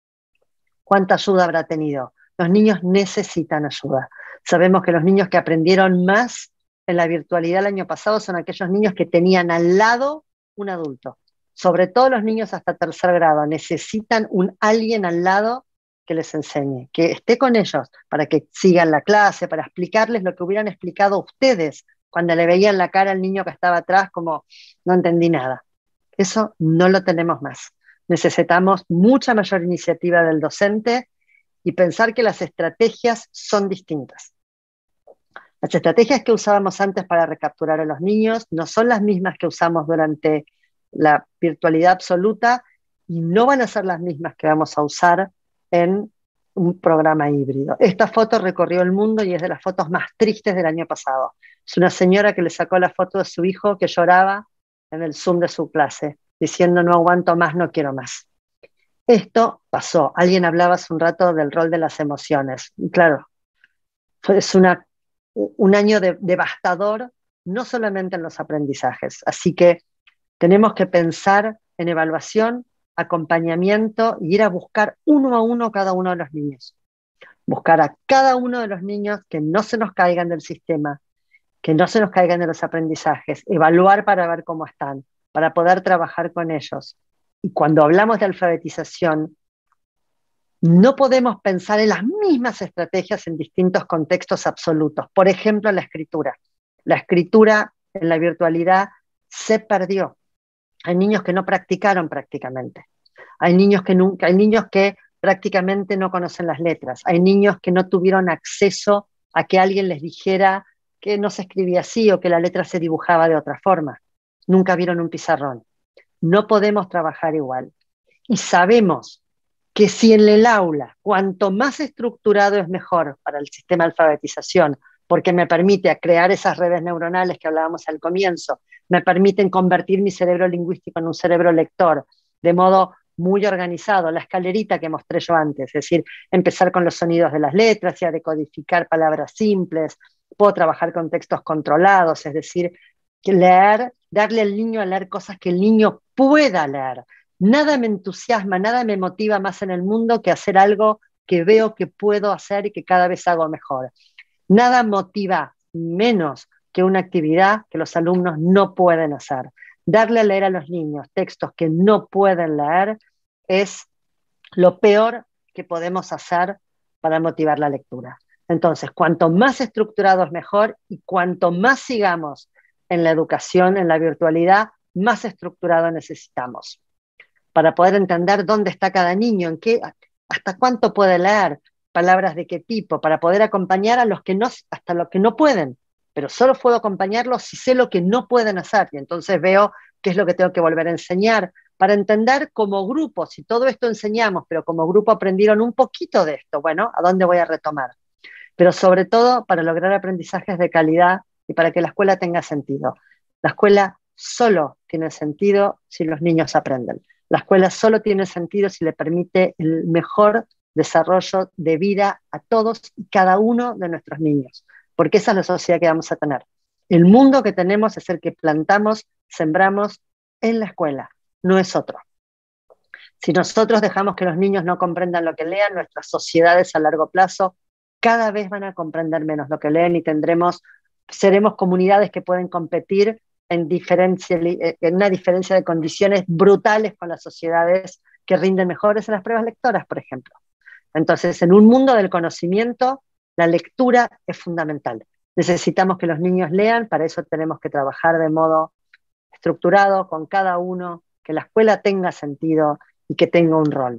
F: ¿Cuánta ayuda habrá tenido? Los niños necesitan ayuda. Sabemos que los niños que aprendieron más en la virtualidad el año pasado son aquellos niños que tenían al lado un adulto. Sobre todo los niños hasta tercer grado necesitan un alguien al lado que les enseñe, que esté con ellos para que sigan la clase, para explicarles lo que hubieran explicado ustedes cuando le veían la cara al niño que estaba atrás como no entendí nada. Eso no lo tenemos más. Necesitamos mucha mayor iniciativa del docente y pensar que las estrategias son distintas. Las estrategias que usábamos antes para recapturar a los niños no son las mismas que usamos durante la virtualidad absoluta y no van a ser las mismas que vamos a usar en un programa híbrido. Esta foto recorrió el mundo y es de las fotos más tristes del año pasado. Es una señora que le sacó la foto de su hijo que lloraba en el Zoom de su clase, diciendo no aguanto más, no quiero más. Esto pasó. Alguien hablaba hace un rato del rol de las emociones. Y claro, es una, un año de, devastador, no solamente en los aprendizajes. Así que tenemos que pensar en evaluación, acompañamiento y ir a buscar uno a uno cada uno de los niños. Buscar a cada uno de los niños que no se nos caigan del sistema, que no se nos caigan de los aprendizajes, evaluar para ver cómo están, para poder trabajar con ellos. Y cuando hablamos de alfabetización, no podemos pensar en las mismas estrategias en distintos contextos absolutos. Por ejemplo, la escritura. La escritura en la virtualidad se perdió. Hay niños que no practicaron prácticamente. Hay niños que nunca, hay niños que prácticamente no conocen las letras. Hay niños que no tuvieron acceso a que alguien les dijera que no se escribía así o que la letra se dibujaba de otra forma. Nunca vieron un pizarrón. No podemos trabajar igual. Y sabemos que si en el aula, cuanto más estructurado es mejor para el sistema de alfabetización, porque me permite crear esas redes neuronales que hablábamos al comienzo, me permiten convertir mi cerebro lingüístico en un cerebro lector, de modo muy organizado, la escalerita que mostré yo antes, es decir, empezar con los sonidos de las letras y a decodificar palabras simples, puedo trabajar con textos controlados, es decir, leer, darle al niño a leer cosas que el niño pueda leer. Nada me entusiasma, nada me motiva más en el mundo que hacer algo que veo que puedo hacer y que cada vez hago mejor. Nada motiva menos que una actividad que los alumnos no pueden hacer. Darle a leer a los niños textos que no pueden leer es lo peor que podemos hacer para motivar la lectura. Entonces, cuanto más estructurado es mejor y cuanto más sigamos en la educación, en la virtualidad, más estructurado necesitamos para poder entender dónde está cada niño, en qué, hasta cuánto puede leer. palabras de qué tipo, para poder acompañar a los que no, hasta los que no pueden, pero solo puedo acompañarlos si sé lo que no pueden hacer, y entonces veo qué es lo que tengo que volver a enseñar, para entender como grupo, si todo esto enseñamos, pero como grupo aprendieron un poquito de esto, bueno, ¿a dónde voy a retomar? Pero sobre todo para lograr aprendizajes de calidad y para que la escuela tenga sentido. La escuela solo tiene sentido si los niños aprenden. La escuela solo tiene sentido si le permite el mejor desarrollo de vida a todos y cada uno de nuestros niños, porque esa es la sociedad que vamos a tener. El mundo que tenemos es el que plantamos, sembramos en la escuela, no es otro. Si nosotros dejamos que los niños no comprendan lo que lean, nuestras sociedades a largo plazo cada vez van a comprender menos lo que leen y tendremos, seremos comunidades que pueden competir en, diferencia, en una diferencia de condiciones brutales con las sociedades que rinden mejores en las pruebas lectoras, por ejemplo. Entonces, en un mundo del conocimiento, la lectura es fundamental. Necesitamos que los niños lean, para eso tenemos que trabajar de modo estructurado con cada uno, que la escuela tenga sentido y que tenga un rol.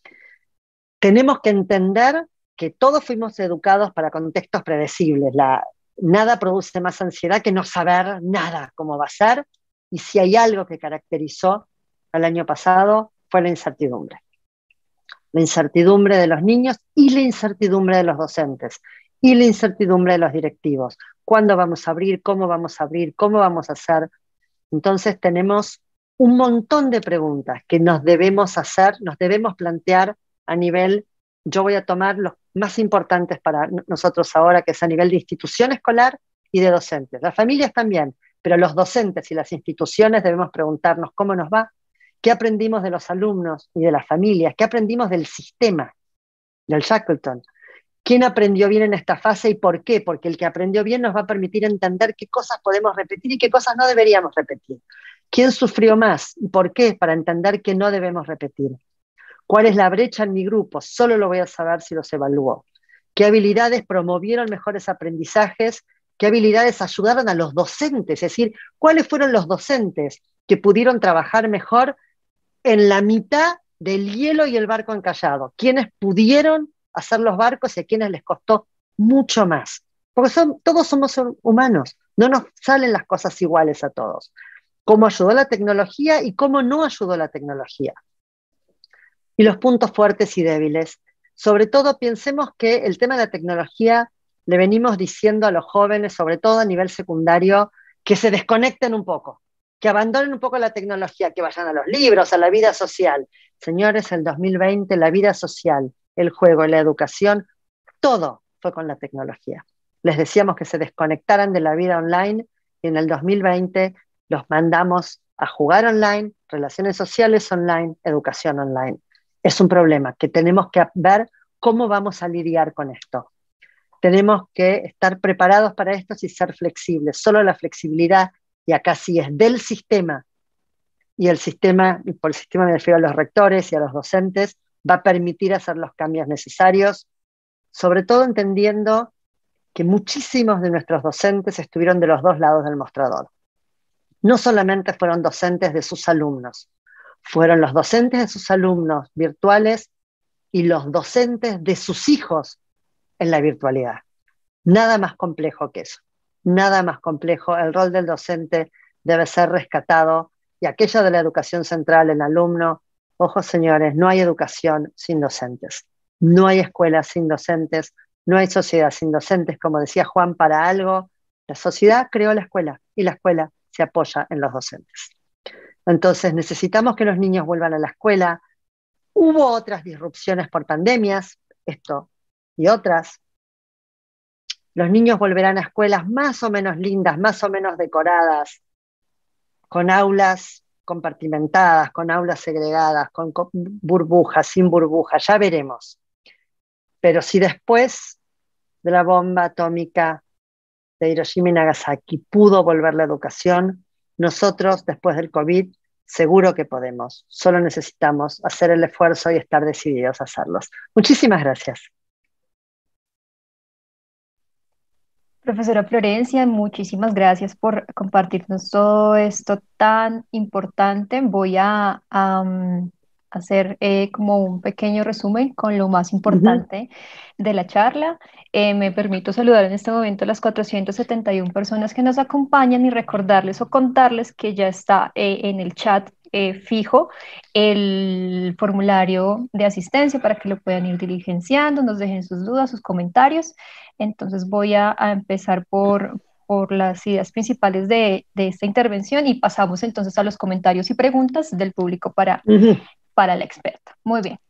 F: Tenemos que entender que todos fuimos educados para contextos predecibles. La, nada produce más ansiedad que no saber nada cómo va a ser, y si hay algo que caracterizó al año pasado fue la incertidumbre. La incertidumbre de los niños y la incertidumbre de los docentes y la incertidumbre de los directivos. ¿Cuándo vamos a abrir? ¿Cómo vamos a abrir? ¿Cómo vamos a hacer? Entonces tenemos un montón de preguntas que nos debemos hacer, nos debemos plantear a nivel, yo voy a tomar los más importantes para nosotros ahora, que es a nivel de institución escolar y de docentes. Las familias también, pero los docentes y las instituciones debemos preguntarnos cómo nos va, qué aprendimos de los alumnos y de las familias, qué aprendimos del sistema, del Shackleton. ¿Quién aprendió bien en esta fase y por qué? Porque el que aprendió bien nos va a permitir entender qué cosas podemos repetir y qué cosas no deberíamos repetir. ¿Quién sufrió más y por qué? Para entender qué no debemos repetir. ¿Cuál es la brecha en mi grupo? Solo lo voy a saber si los evalúo. ¿Qué habilidades promovieron mejores aprendizajes? ¿Qué habilidades ayudaron a los docentes? Es decir, ¿cuáles fueron los docentes que pudieron trabajar mejor en la mitad del hielo y el barco encallado? ¿Quiénes pudieron hacer los barcos y a quienes les costó mucho más? Porque son, todos somos humanos, no nos salen las cosas iguales a todos. ¿Cómo ayudó la tecnología y cómo no ayudó la tecnología? Y los puntos fuertes y débiles. Sobre todo pensemos que el tema de la tecnología le venimos diciendo a los jóvenes, sobre todo a nivel secundario, que se desconecten un poco, que abandonen un poco la tecnología, que vayan a los libros, a la vida social. Señores, el dos mil veinte la vida social, el juego, la educación, todo fue con la tecnología. Les decíamos que se desconectaran de la vida online y en el dos mil veinte los mandamos a jugar online, relaciones sociales online, educación online. Es un problema que tenemos que ver cómo vamos a lidiar con esto. Tenemos que estar preparados para esto y ser flexibles. Solo la flexibilidad, y acá sí es del sistema, y el sistema, y por el sistema me refiero a los rectores y a los docentes, va a permitir hacer los cambios necesarios, sobre todo entendiendo que muchísimos de nuestros docentes estuvieron de los dos lados del mostrador. No solamente fueron docentes de sus alumnos, fueron los docentes de sus alumnos virtuales y los docentes de sus hijos en la virtualidad. Nada más complejo que eso, nada más complejo. El rol del docente debe ser rescatado y aquello de la educación central, el alumno, ojo señores, no hay educación sin docentes, no hay escuela sin docentes, no hay sociedad sin docentes, como decía Juan, para algo, la sociedad creó la escuela y la escuela se apoya en los docentes. Entonces necesitamos que los niños vuelvan a la escuela. Hubo otras disrupciones por pandemias, esto y otras. Los niños volverán a escuelas más o menos lindas, más o menos decoradas, con aulas compartimentadas, con aulas segregadas, con burbujas, sin burbujas, ya veremos. Pero si después de la bomba atómica de Hiroshima y Nagasaki pudo volver la educación, nosotros después del COVID seguro que podemos. Solo necesitamos hacer el esfuerzo y estar decididos a hacerlos. Muchísimas gracias.
A: Profesora Florencia, muchísimas gracias por compartirnos todo esto tan importante. Voy a, a, hacer eh, como un pequeño resumen con lo más importante uh-huh. de la charla. Eh, me permito saludar en este momento a las cuatrocientas setenta y una personas que nos acompañan y recordarles o contarles que ya está eh, en el chat eh, fijo el formulario de asistencia para que lo puedan ir diligenciando, nos dejen sus dudas, sus comentarios. Entonces voy a, a empezar por, por las ideas principales de, de esta intervención y pasamos entonces a los comentarios y preguntas del público para, uh-huh. para la experta. Muy bien.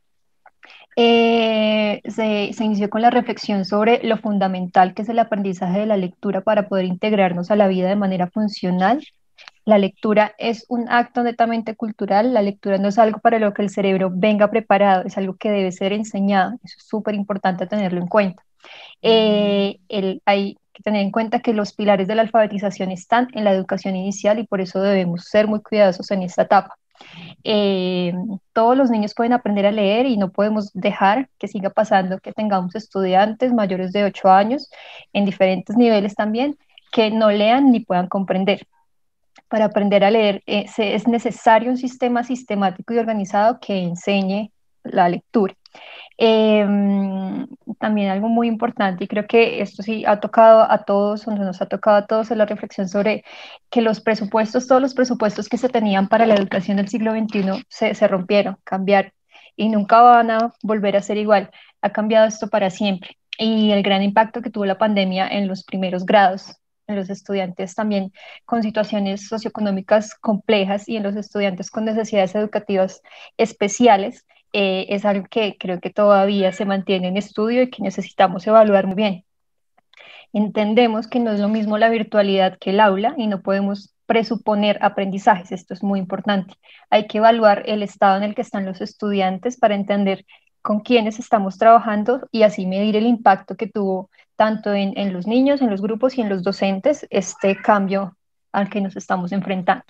A: Eh, se, se inició con la reflexión sobre lo fundamental que es el aprendizaje de la lectura para poder integrarnos a la vida de manera funcional. La lectura es un acto netamente cultural, la lectura no es algo para lo que el cerebro venga preparado, es algo que debe ser enseñado, eso es súper importante tenerlo en cuenta. Eh, el, hay que tener en cuenta que los pilares de la alfabetización están en la educación inicial y por eso debemos ser muy cuidadosos en esta etapa. Eh, todos los niños pueden aprender a leer y no podemos dejar que siga pasando que tengamos estudiantes mayores de ocho años en diferentes niveles también que no lean ni puedan comprender. Para aprender a leer eh, se, es necesario un sistema sistemático y organizado que enseñe la lectura. Eh, también algo muy importante, y creo que esto sí ha tocado a todos, o nos ha tocado a todos, es la reflexión sobre que los presupuestos, todos los presupuestos que se tenían para la educación del siglo veintiuno se, se rompieron, cambiaron, y nunca van a volver a ser igual. Ha cambiado esto para siempre. Y el gran impacto que tuvo la pandemia en los primeros grados, en los estudiantes también con situaciones socioeconómicas complejas y en los estudiantes con necesidades educativas especiales, eh, es algo que creo que todavía se mantiene en estudio y que necesitamos evaluar muy bien. Entendemos que no es lo mismo la virtualidad que el aula y no podemos presuponer aprendizajes, esto es muy importante. Hay que evaluar el estado en el que están los estudiantes para entender con quiénes estamos trabajando y así medir el impacto que tuvo tanto en, en los niños, en los grupos y en los docentes este cambio al que nos estamos enfrentando.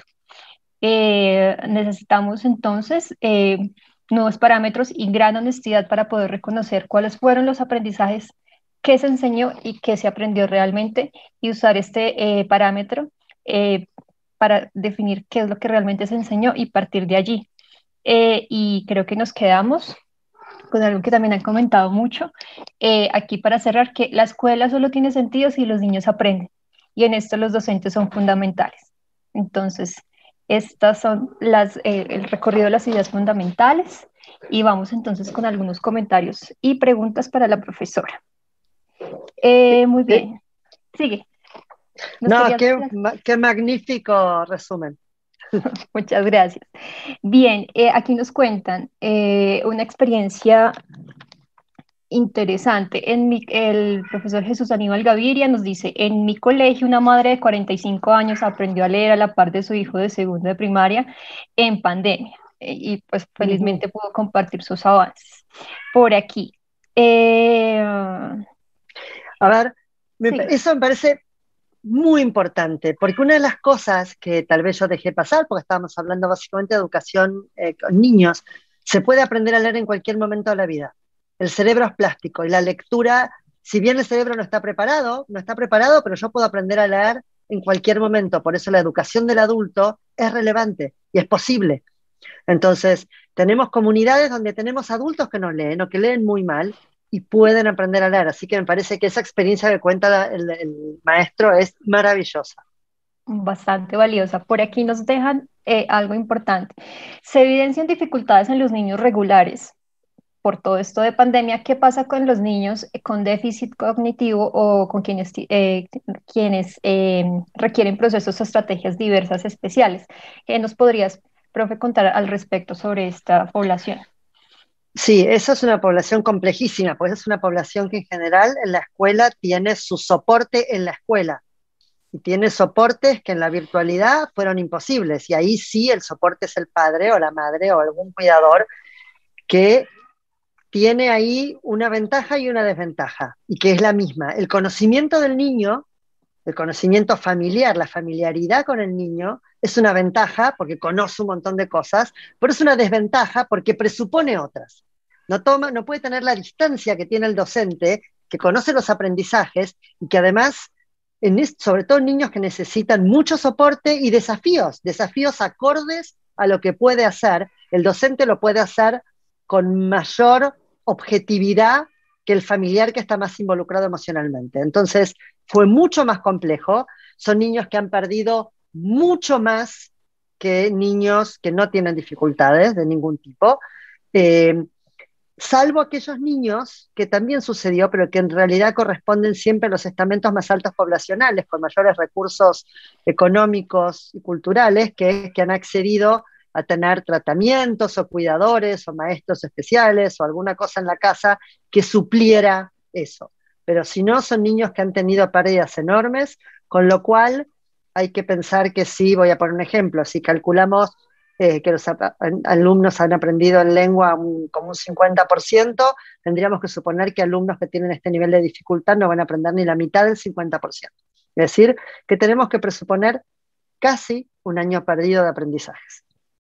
A: Eh, necesitamos entonces eh, nuevos parámetros y gran honestidad para poder reconocer cuáles fueron los aprendizajes, qué se enseñó y qué se aprendió realmente y usar este eh, parámetro eh, para definir qué es lo que realmente se enseñó y partir de allí. Eh, y creo que nos quedamos con algo que también han comentado mucho, eh, aquí para cerrar, que la escuela solo tiene sentido si los niños aprenden, y en esto los docentes son fundamentales. Entonces, estas son las, eh, el recorrido de las ideas fundamentales, y vamos entonces con algunos comentarios y preguntas para la profesora. Eh, muy bien, sigue.
F: No, qué, qué magnífico resumen.
A: Muchas gracias. Bien, eh, aquí nos cuentan eh, una experiencia interesante. En mi, el profesor Jesús Aníbal Gaviria nos dice, en mi colegio una madre de cuarenta y cinco años aprendió a leer a la par de su hijo de segundo de primaria en pandemia eh, y pues felizmente uh-huh. pudo compartir sus avances. Por aquí. Eh,
F: a ver, me, sí. eso me parece muy importante, porque una de las cosas que tal vez yo dejé pasar, porque estábamos hablando básicamente de educación eh, con niños, se puede aprender a leer en cualquier momento de la vida. El cerebro es plástico y la lectura, si bien el cerebro no está preparado, no está preparado, pero yo puedo aprender a leer en cualquier momento. Por eso la educación del adulto es relevante y es posible. Entonces, tenemos comunidades donde tenemos adultos que no leen o que leen muy mal, y pueden aprender a leer, así que me parece que esa experiencia que cuenta el, el maestro es maravillosa.
A: Bastante valiosa. Por aquí nos dejan eh, algo importante. Se evidencian dificultades en los niños regulares por todo esto de pandemia. ¿Qué pasa con los niños con déficit cognitivo o con quienes, eh, quienes eh, requieren procesos o estrategias diversas especiales? ¿Qué nos podrías, profe, contar al respecto sobre esta población?
F: Sí, esa es una población complejísima, pues es una población que en general en la escuela tiene su soporte en la escuela y tiene soportes que en la virtualidad fueron imposibles, y ahí sí el soporte es el padre o la madre o algún cuidador que tiene ahí una ventaja y una desventaja, y que es la misma. El conocimiento del niño, el conocimiento familiar, la familiaridad con el niño, es una ventaja porque conoce un montón de cosas, pero es una desventaja porque presupone otras. No, toma, no puede tener la distancia que tiene el docente, que conoce los aprendizajes y que además, en, sobre todo en niños que necesitan mucho soporte y desafíos, desafíos acordes a lo que puede hacer, el docente lo puede hacer con mayor objetividad que el familiar que está más involucrado emocionalmente. Entonces, fue mucho más complejo. Son niños que han perdido mucho más que niños que no tienen dificultades de ningún tipo, eh, salvo aquellos niños que también sucedió, pero que en realidad corresponden siempre a los estamentos más altos poblacionales, con mayores recursos económicos y culturales, que, que han accedido a tener tratamientos o cuidadores o maestros especiales o alguna cosa en la casa que supliera eso. Pero si no, son niños que han tenido pérdidas enormes, con lo cual hay que pensar que sí, voy a poner un ejemplo, si calculamos eh, que los alumnos han aprendido en lengua un, como un cincuenta por ciento, tendríamos que suponer que alumnos que tienen este nivel de dificultad no van a aprender ni la mitad del cincuenta por ciento. Es decir, que tenemos que presuponer casi un año perdido de aprendizajes.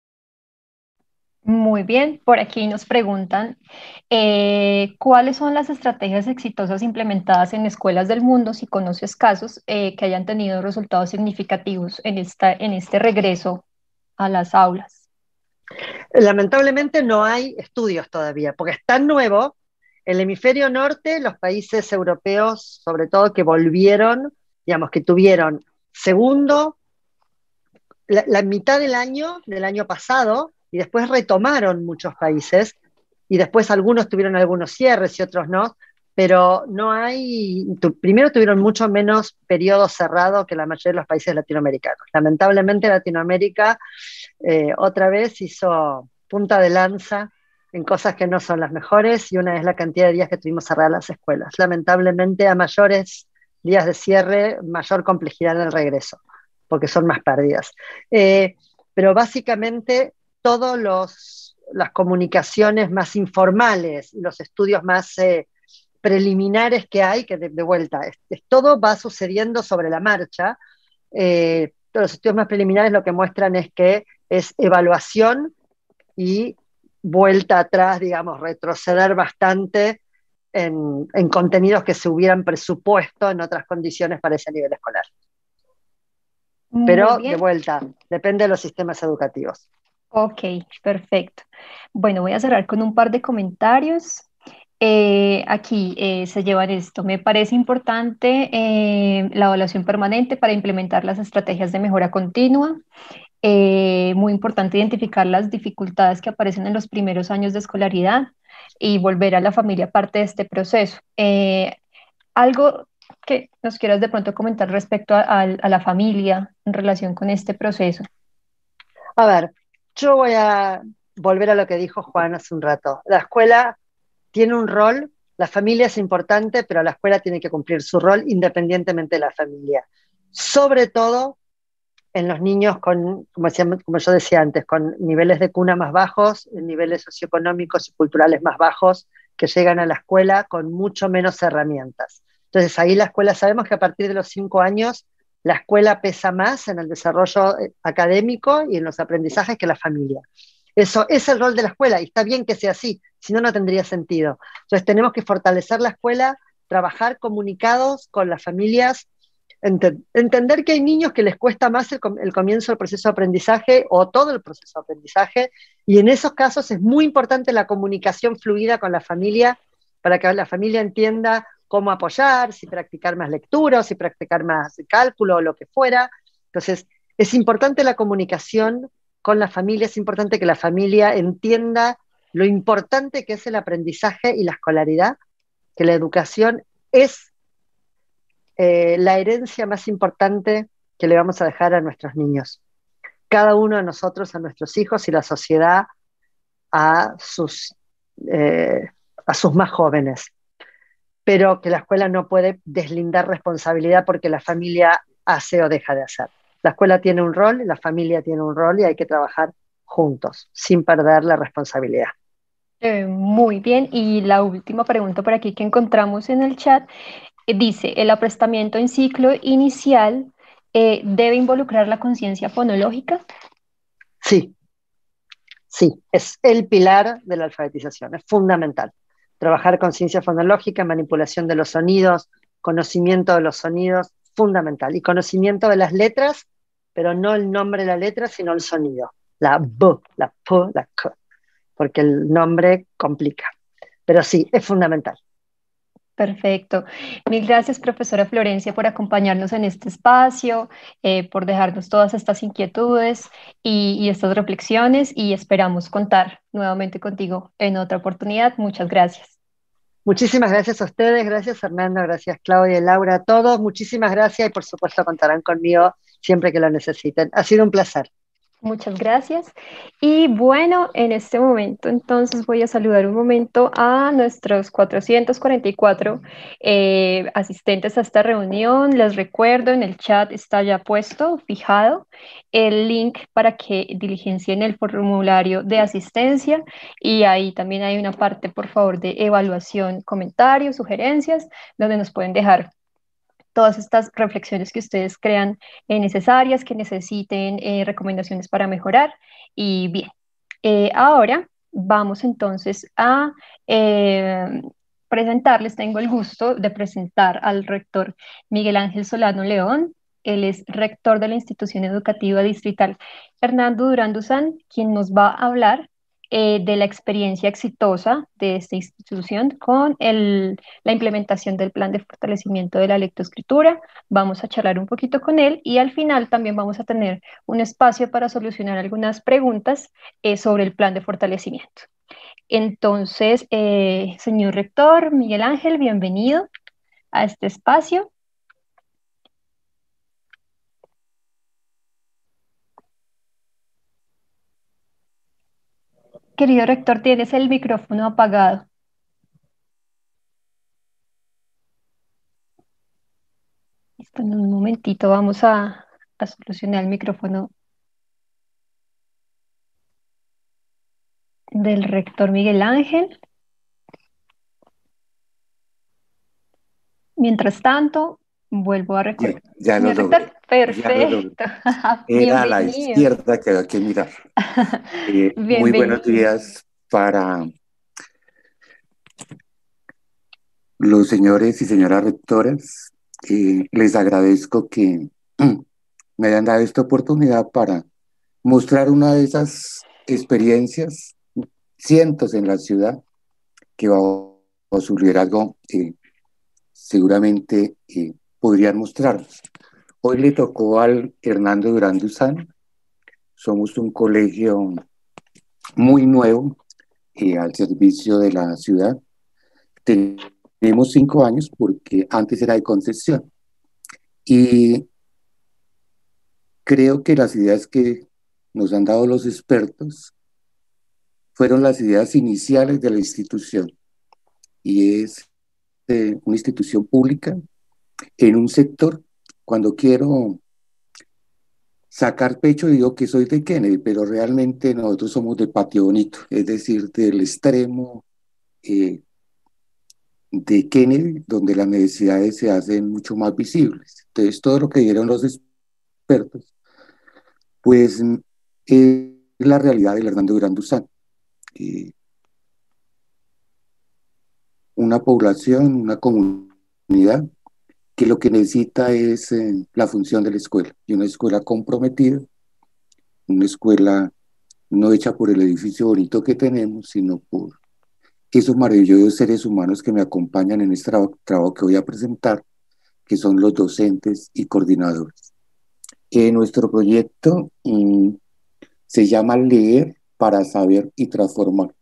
A: Muy bien, por aquí nos preguntan eh, ¿cuáles son las estrategias exitosas implementadas en escuelas del mundo, si conoces casos eh, que hayan tenido resultados significativos en, esta, en este regreso a las aulas?
F: Lamentablemente no hay estudios todavía, porque es tan nuevo. El hemisferio norte, los países europeos, sobre todo, que volvieron, digamos, que tuvieron segundo, la, la mitad del año, del año pasado, y después retomaron muchos países, y después algunos tuvieron algunos cierres y otros no, pero no hay, tu, primero tuvieron mucho menos periodo cerrado que la mayoría de los países latinoamericanos. Lamentablemente Latinoamérica eh, otra vez hizo punta de lanza en cosas que no son las mejores, y una es la cantidad de días que tuvimos cerradas las escuelas. Lamentablemente, a mayores días de cierre, mayor complejidad en el regreso, porque son más pérdidas. Eh, pero básicamente todas las comunicaciones más informales y los estudios más eh, preliminares que hay, que de, de vuelta, es, es, todo va sucediendo sobre la marcha. Eh, todos los estudios más preliminares lo que muestran es que es evaluación y vuelta atrás, digamos, retroceder bastante en, en contenidos que se hubieran presupuesto en otras condiciones para ese nivel escolar.
A: Muy
F: Pero,
A: bien.
F: de vuelta, depende de los sistemas educativos.
A: Ok, perfecto. Bueno, voy a cerrar con un par de comentarios. Eh, aquí eh, se llevan esto. Me parece importante eh, la evaluación permanente para implementar las estrategias de mejora continua. Eh, muy importante identificar las dificultades que aparecen en los primeros años de escolaridad y volver a la familia parte de este proceso. Eh, algo que nos quieras de pronto comentar respecto a, a, a la familia en relación con este proceso.
F: A ver, yo voy a volver a lo que dijo Juan hace un rato. La escuela tiene un rol, la familia es importante, pero la escuela tiene que cumplir su rol independientemente de la familia. Sobre todo en los niños con, como, decía, como yo decía antes, con niveles de cuna más bajos, niveles socioeconómicos y culturales más bajos, que llegan a la escuela con mucho menos herramientas. Entonces ahí la escuela, sabemos que a partir de los cinco años, la escuela pesa más en el desarrollo académico y en los aprendizajes que la familia. Eso es el rol de la escuela, y está bien que sea así, si no, no tendría sentido. Entonces tenemos que fortalecer la escuela, trabajar comunicados con las familias, ent entender que hay niños que les cuesta más el, com el comienzo del proceso de aprendizaje o todo el proceso de aprendizaje, y en esos casos es muy importante la comunicación fluida con la familia, para que la familia entienda cómo apoyar, si practicar más lectura, si practicar más cálculo o lo que fuera. Entonces es importante la comunicación con la familia, es importante que la familia entienda lo importante que es el aprendizaje y la escolaridad, que la educación es eh, la herencia más importante que le vamos a dejar a nuestros niños. Cada uno de nosotros, a nuestros hijos, y la sociedad a sus, eh, a sus más jóvenes. Pero que la escuela no puede deslindar responsabilidad porque la familia hace o deja de hacer. La escuela tiene un rol, la familia tiene un rol, y hay que trabajar juntos, sin perder la responsabilidad.
A: Eh, muy bien, y la última pregunta por aquí que encontramos en el chat, eh, dice, ¿el aprestamiento en ciclo inicial eh, debe involucrar la conciencia fonológica?
F: Sí, sí, es el pilar de la alfabetización, es fundamental. Trabajar conciencia fonológica, manipulación de los sonidos, conocimiento de los sonidos, fundamental. Y conocimiento de las letras, pero no el nombre de la letra, sino el sonido. la B, la P, la K, porque el nombre complica. Pero sí, es fundamental.
A: Perfecto. Mil gracias, profesora Florencia, por acompañarnos en este espacio, eh, por dejarnos todas estas inquietudes y, y estas reflexiones y esperamos contar nuevamente contigo en otra oportunidad. Muchas gracias.
F: Muchísimas gracias a ustedes, gracias Fernando, gracias Claudia y Laura, a todos, muchísimas gracias y por supuesto contarán conmigo siempre que lo necesiten. Ha sido un placer.
A: Muchas gracias. Y bueno, en este momento entonces voy a saludar un momento a nuestros cuatrocientos cuarenta y cuatro eh, asistentes a esta reunión. Les recuerdo, en el chat está ya puesto, fijado, el link para que diligencien el formulario de asistencia y ahí también hay una parte, por favor, de evaluación, comentarios, sugerencias, donde nos pueden dejar todas estas reflexiones que ustedes crean eh, necesarias, que necesiten eh, recomendaciones para mejorar. Y bien, eh, ahora vamos entonces a eh, presentarles, tengo el gusto de presentar al rector Miguel Ángel Solano León. Él es rector de la institución educativa distrital Hernando Durán Duzán, quien nos va a hablar eh, de la experiencia exitosa de esta institución con el, la implementación del plan de fortalecimiento de la lectoescritura. Vamos a charlar un poquito con él y al final también vamos a tener un espacio para solucionar algunas preguntas eh, sobre el plan de fortalecimiento. Entonces, eh, señor rector Miguel Ángel, bienvenido a este espacio. Querido rector, tienes el micrófono apagado. Listo, en un momentito vamos a, a solucionar el micrófono del rector Miguel Ángel. Mientras tanto, vuelvo a recordar.
G: Ya, ya lo
A: Señor rector,
G: logré.
A: perfecto.
G: Era a la
A: Bienvenido.
G: izquierda que hay que mirar. Eh, muy buenos días para los señores y señoras rectoras. Eh, les agradezco que me hayan dado esta oportunidad para mostrar una de esas experiencias, cientos en la ciudad, que bajo su liderazgo eh, seguramente eh, podrían mostrarnos. Hoy le tocó al Hernando Durán Duzán. Somos un colegio muy nuevo eh, al servicio de la ciudad. Tenemos cinco años porque antes era de Concepción. Y creo que las ideas que nos han dado los expertos fueron las ideas iniciales de la institución. Y es eh, una institución pública en un sector. Cuando quiero sacar pecho digo que soy de Kennedy, pero realmente nosotros somos de Patio Bonito, es decir, del extremo eh, de Kennedy, donde las necesidades se hacen mucho más visibles. Entonces, todo lo que dieron los expertos, pues es la realidad del Hernando Durán Duzán. Eh, una población, una comunidad que lo que necesita es eh, la función de la escuela, y una escuela comprometida, una escuela no hecha por el edificio bonito que tenemos, sino por esos maravillosos seres humanos que me acompañan en este trabajo, trabajo que voy a presentar, que son los docentes y coordinadores. Eh, nuestro proyecto mm, se llama Leer para Saber y Transformar.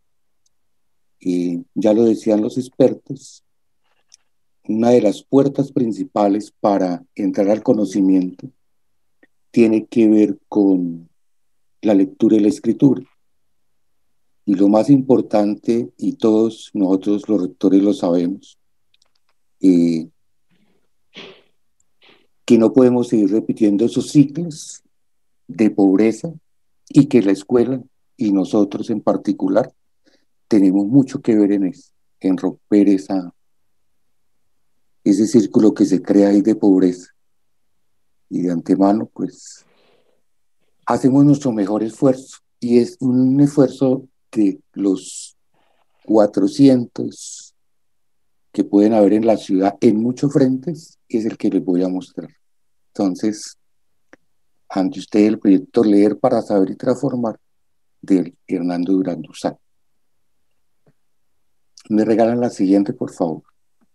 G: Y ya lo decían los expertos, una de las puertas principales para entrar al conocimiento tiene que ver con la lectura y la escritura. Y lo más importante, y todos nosotros los rectores lo sabemos, eh, que no podemos seguir repitiendo esos ciclos de pobreza y que la escuela y nosotros en particular tenemos mucho que ver en eso, en romper esa, ese círculo que se crea ahí de pobreza. Y de antemano, pues, hacemos nuestro mejor esfuerzo, y es un esfuerzo que los cuatrocientos que pueden haber en la ciudad en muchos frentes es el que les voy a mostrar. Entonces, ante ustedes el proyecto Leer para Saber y Transformar de Hernando Durán Duzán. Me regalan la siguiente, por favor.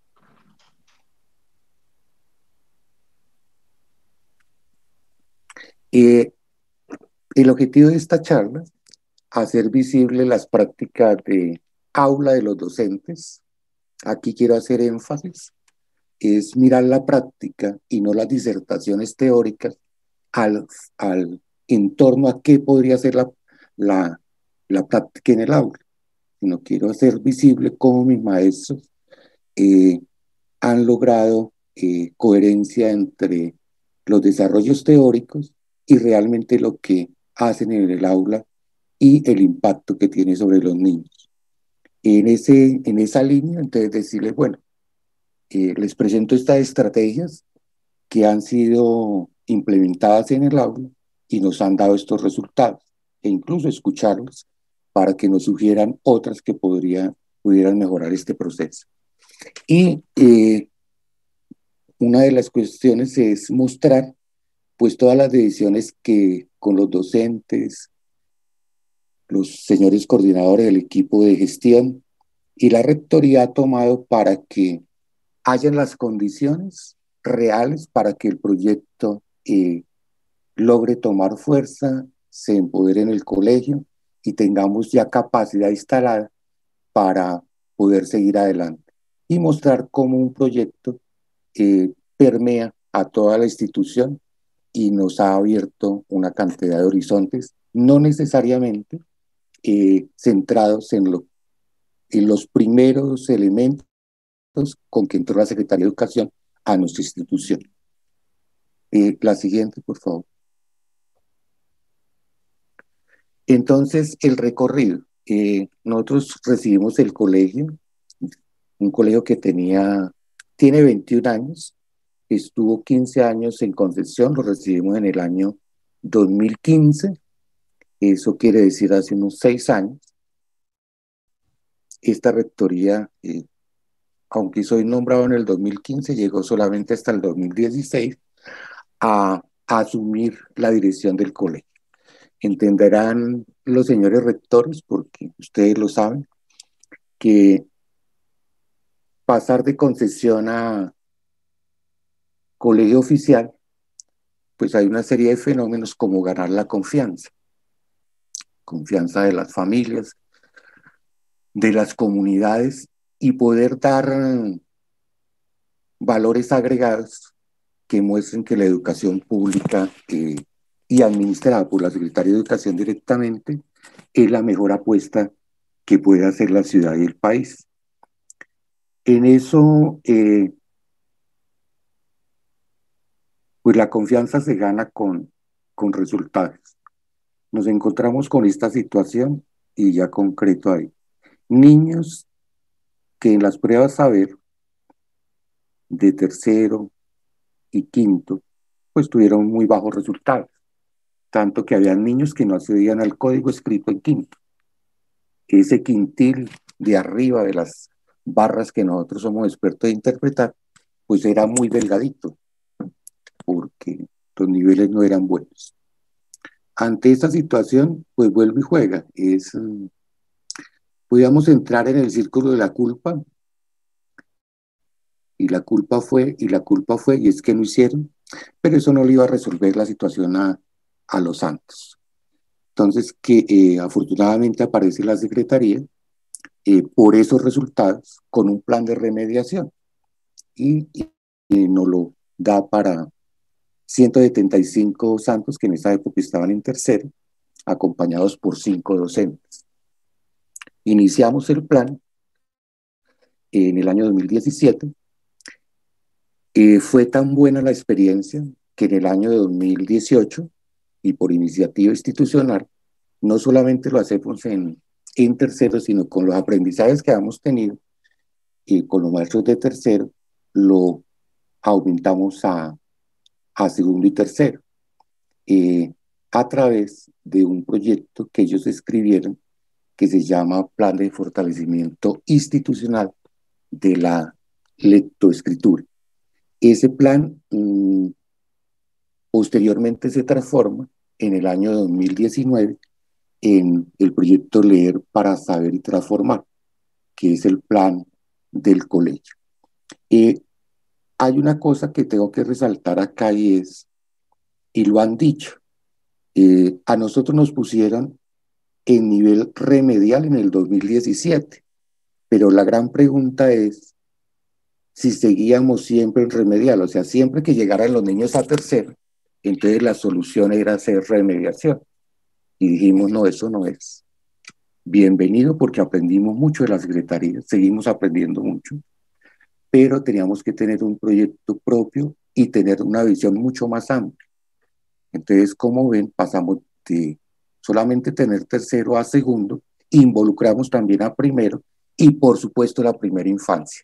G: Eh, el objetivo de esta charla, hacer visible las prácticas de aula de los docentes. Aquí quiero hacer énfasis, es mirar la práctica y no las disertaciones teóricas al, al en torno a qué podría ser la, la, la práctica en el aula, sino quiero hacer visible cómo mis maestros eh, han logrado eh, coherencia entre los desarrollos teóricos y realmente lo que hacen en el aula y el impacto que tiene sobre los niños. En, ese, en esa línea, entonces decirles, bueno, eh, les presento estas estrategias que han sido implementadas en el aula y nos han dado estos resultados, e incluso escucharlos para que nos sugieran otras que podría, pudieran mejorar este proceso. Y eh, una de las cuestiones es mostrar pues todas las decisiones que con los docentes, los señores coordinadores del equipo de gestión y la rectoría ha tomado para que hayan las condiciones reales para que el proyecto eh, logre tomar fuerza, se empodere en el colegio y tengamos ya capacidad instalada para poder seguir adelante y mostrar cómo un proyecto eh, permea a toda la institución y nos ha abierto una cantidad de horizontes, no necesariamente eh, centrados en, lo, en los primeros elementos con que entró la Secretaría de Educación a nuestra institución. Eh, la siguiente, por favor. Entonces, el recorrido. Eh, nosotros recibimos el colegio, un colegio que tenía, tiene veintiún años, estuvo quince años en Concepción, lo recibimos en el año dos mil quince, eso quiere decir hace unos seis años. Esta rectoría, eh, aunque soy nombrado en el dos mil quince, llegó solamente hasta el dos mil dieciséis a, a asumir la dirección del colegio. Entenderán los señores rectores, porque ustedes lo saben, que pasar de concesión a colegio oficial, pues hay una serie de fenómenos como ganar la confianza, confianza de las familias, de las comunidades y poder dar valores agregados que muestren que la educación pública eh, y administrada por la Secretaría de Educación directamente es la mejor apuesta que puede hacer la ciudad y el país. En eso, eh, pues la confianza se gana con, con resultados. Nos encontramos con esta situación y ya concreto ahí. Niños que en las pruebas saber de tercero y quinto, pues tuvieron muy bajos resultados. Tanto que había niños que no accedían al código escrito en quinto. Ese quintil de arriba de las barras que nosotros somos expertos de interpretar, pues era muy delgadito, porque los niveles no eran buenos. Ante esta situación, pues vuelve y juega. Es, um, podíamos entrar en el círculo de la culpa, y la culpa fue, y la culpa fue, y es que no hicieron, pero eso no le iba a resolver la situación a, a los santos. Entonces, que eh, afortunadamente aparece la Secretaría eh, por esos resultados con un plan de remediación y, y, y nos lo da para ciento setenta y cinco santos que en esa época estaban en tercero, acompañados por cinco docentes. Iniciamos el plan en el año dos mil diecisiete. Eh, fue tan buena la experiencia que en el año de dos mil dieciocho, y por iniciativa institucional, no solamente lo hacemos en, en tercero, sino con los aprendizajes que hemos tenido y con los maestros de tercero, lo aumentamos a, a segundo y tercero, eh, a través de un proyecto que ellos escribieron que se llama Plan de Fortalecimiento Institucional de la Lectoescritura. Ese plan mmm, Posteriormente se transforma en el año dos mil diecinueve en el proyecto Leer para Saber y Transformar, que es el plan del colegio. Eh, hay una cosa que tengo que resaltar acá y es, y lo han dicho, eh, a nosotros nos pusieron en nivel remedial en el dos mil diecisiete, pero la gran pregunta es si seguíamos siempre en remedial, o sea, siempre que llegaran los niños a tercero, entonces la solución era hacer remediación. Y dijimos, no, eso no es. Bienvenido porque aprendimos mucho de la Secretaría, seguimos aprendiendo mucho, pero teníamos que tener un proyecto propio y tener una visión mucho más amplia. Entonces, como ven, pasamos de solamente tener tercero a segundo, involucramos también a primero y, por supuesto, la primera infancia.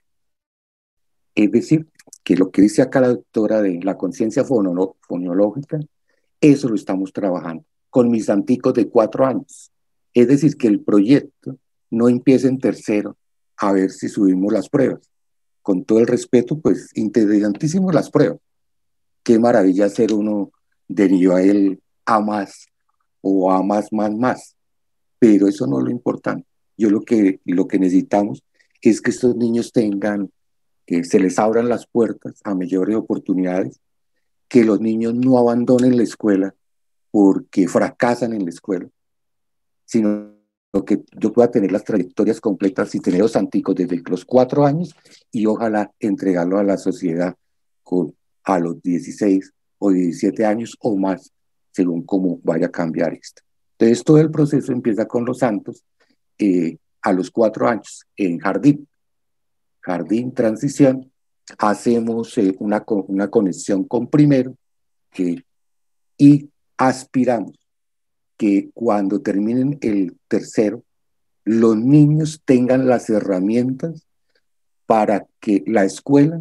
G: Es decir, que lo que dice acá la doctora de la conciencia fonológica, eso lo estamos trabajando con mis anticos de cuatro años. Es decir, que el proyecto no empieza en tercero a ver si subimos las pruebas. Con todo el respeto, pues, interesantísimo las pruebas. Qué maravilla ser uno de nivel A más o A más, más, más. Pero eso no es lo importante. Yo lo que, lo que necesitamos es que estos niños tengan, que se les abran las puertas a mayores oportunidades, que los niños no abandonen la escuela porque fracasan en la escuela, sino que yo pueda tener las trayectorias completas y tener los anticos desde los cuatro años y ojalá entregarlo a la sociedad con, a los dieciséis o diecisiete años o más, según cómo vaya a cambiar esto. Entonces todo el proceso empieza con los santos eh, a los cuatro años en jardín, jardín transición, hacemos eh, una, una conexión con primero eh, y aspiramos que cuando terminen el tercero, los niños tengan las herramientas para que la escuela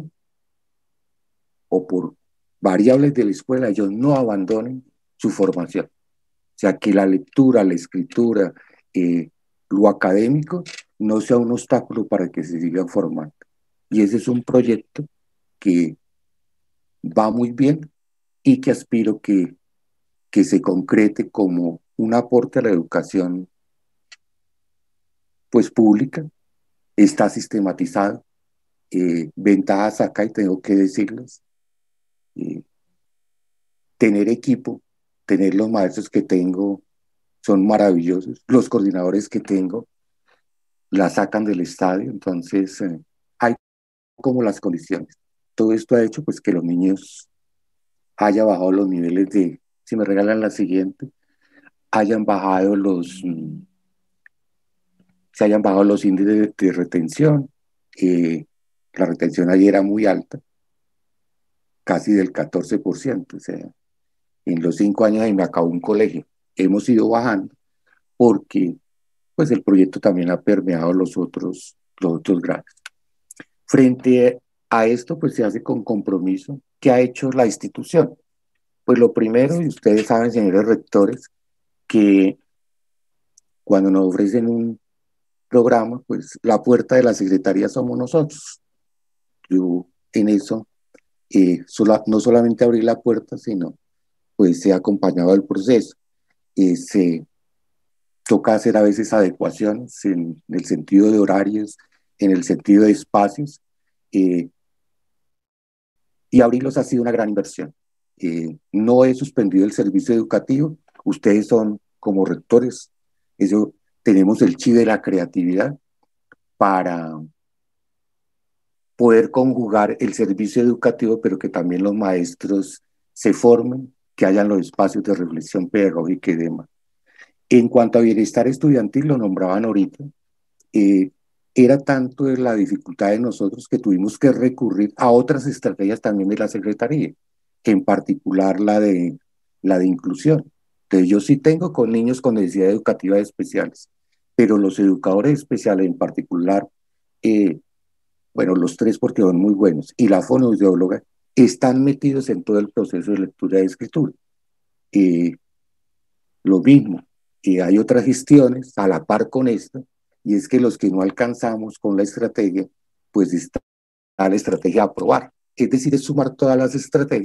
G: o por variables de la escuela ellos no abandonen su formación. O sea, que la lectura, la escritura, eh, lo académico no sea un obstáculo para que se sigan formando. Y ese es un proyecto que va muy bien y que aspiro que, que se concrete como un aporte a la educación pues pública, está sistematizado, eh, ventajas acá y tengo que decirles, eh, tener equipo, tener los maestros que tengo son maravillosos, los coordinadores que tengo la sacan del estadio, entonces eh, hay como las condiciones. Todo esto ha hecho pues que los niños hayan bajado los niveles de, si me regalan la siguiente, hayan bajado los, mm, se hayan bajado los índices de, de retención, eh, la retención ayer era muy alta, casi del catorce por ciento, o sea, en los cinco años ahí me acabó un colegio. Hemos ido bajando porque pues el proyecto también ha permeado los otros, los otros grados. Frente a esto, pues se hace con compromiso. ¿Qué ha hecho la institución? Pues lo primero, y ustedes saben, señores rectores, que cuando nos ofrecen un programa, pues la puerta de la secretaría somos nosotros. Yo en eso, eh, sola, no solamente abrir la puerta, sino pues se ha acompañado del proceso. Eh, se toca hacer a veces adecuaciones en el sentido de horarios, en el sentido de espacios, eh, y abrirlos ha sido una gran inversión. Eh, no he suspendido el servicio educativo, ustedes son como rectores, eso, tenemos el chi de la creatividad para poder conjugar el servicio educativo, pero que también los maestros se formen, que hayan los espacios de reflexión pedagógica y demás. En cuanto a bienestar estudiantil, lo nombraban ahorita, eh, era tanto de la dificultad de nosotros que tuvimos que recurrir a otras estrategias también de la Secretaría, que en particular la de, la de inclusión. Entonces yo sí tengo con niños con necesidades educativas especiales, pero los educadores especiales en particular, eh, bueno, los tres porque son muy buenos, y la fonoaudióloga, están metidos en todo el proceso de lectura y escritura. Eh, lo mismo, y hay otras gestiones a la par con esta, y es que los que no alcanzamos con la estrategia, pues está la estrategia a aprobar. Es decir, es sumar todas las estrategias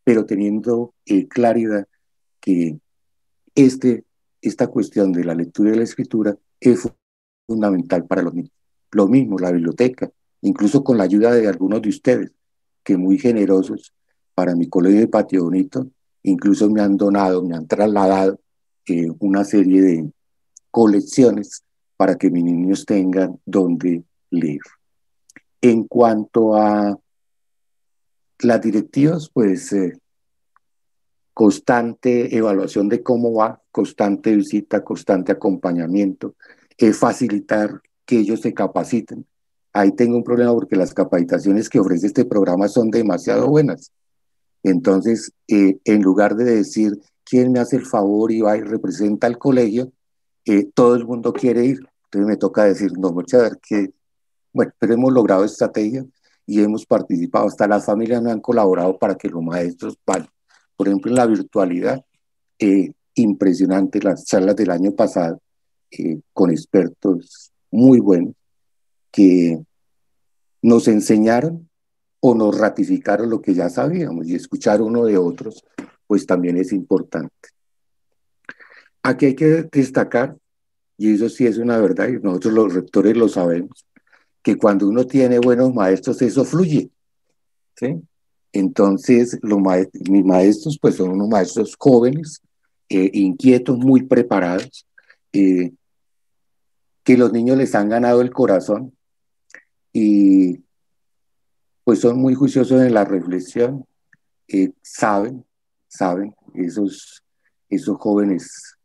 G: pero teniendo eh, claridad que este, esta cuestión de la lectura y la escritura es fundamental para los niños. Lo mismo, la biblioteca, incluso con la ayuda de algunos de ustedes, que muy generosos para mi colegio de Patio Bonito, incluso me han donado, me han trasladado eh, una serie de colecciones para que mis niños tengan donde leer. En cuanto a las directivas, pues eh, constante evaluación de cómo va, constante visita, constante acompañamiento, eh, facilitar que ellos se capaciten. Ahí tengo un problema porque las capacitaciones que ofrece este programa son demasiado buenas. Entonces, eh, en lugar de decir quién me hace el favor y va y representa al colegio, eh, todo el mundo quiere ir. Entonces me toca decir, no, mucha ver que, bueno, pero hemos logrado estrategias y hemos participado. Hasta las familias me han colaborado para que los maestros vayan. Por ejemplo, en la virtualidad, eh, impresionante las charlas del año pasado eh, con expertos muy buenos que nos enseñaron o nos ratificaron lo que ya sabíamos, y escuchar uno de otros, pues también es importante. Aquí hay que destacar, y eso sí es una verdad, y nosotros los rectores lo sabemos, que cuando uno tiene buenos maestros, eso fluye, ¿sí? Entonces, los ma- mis maestros, pues son unos maestros jóvenes, eh, inquietos, muy preparados, eh, que los niños les han ganado el corazón y pues son muy juiciosos en la reflexión, eh, saben, saben, esos, esos jóvenes,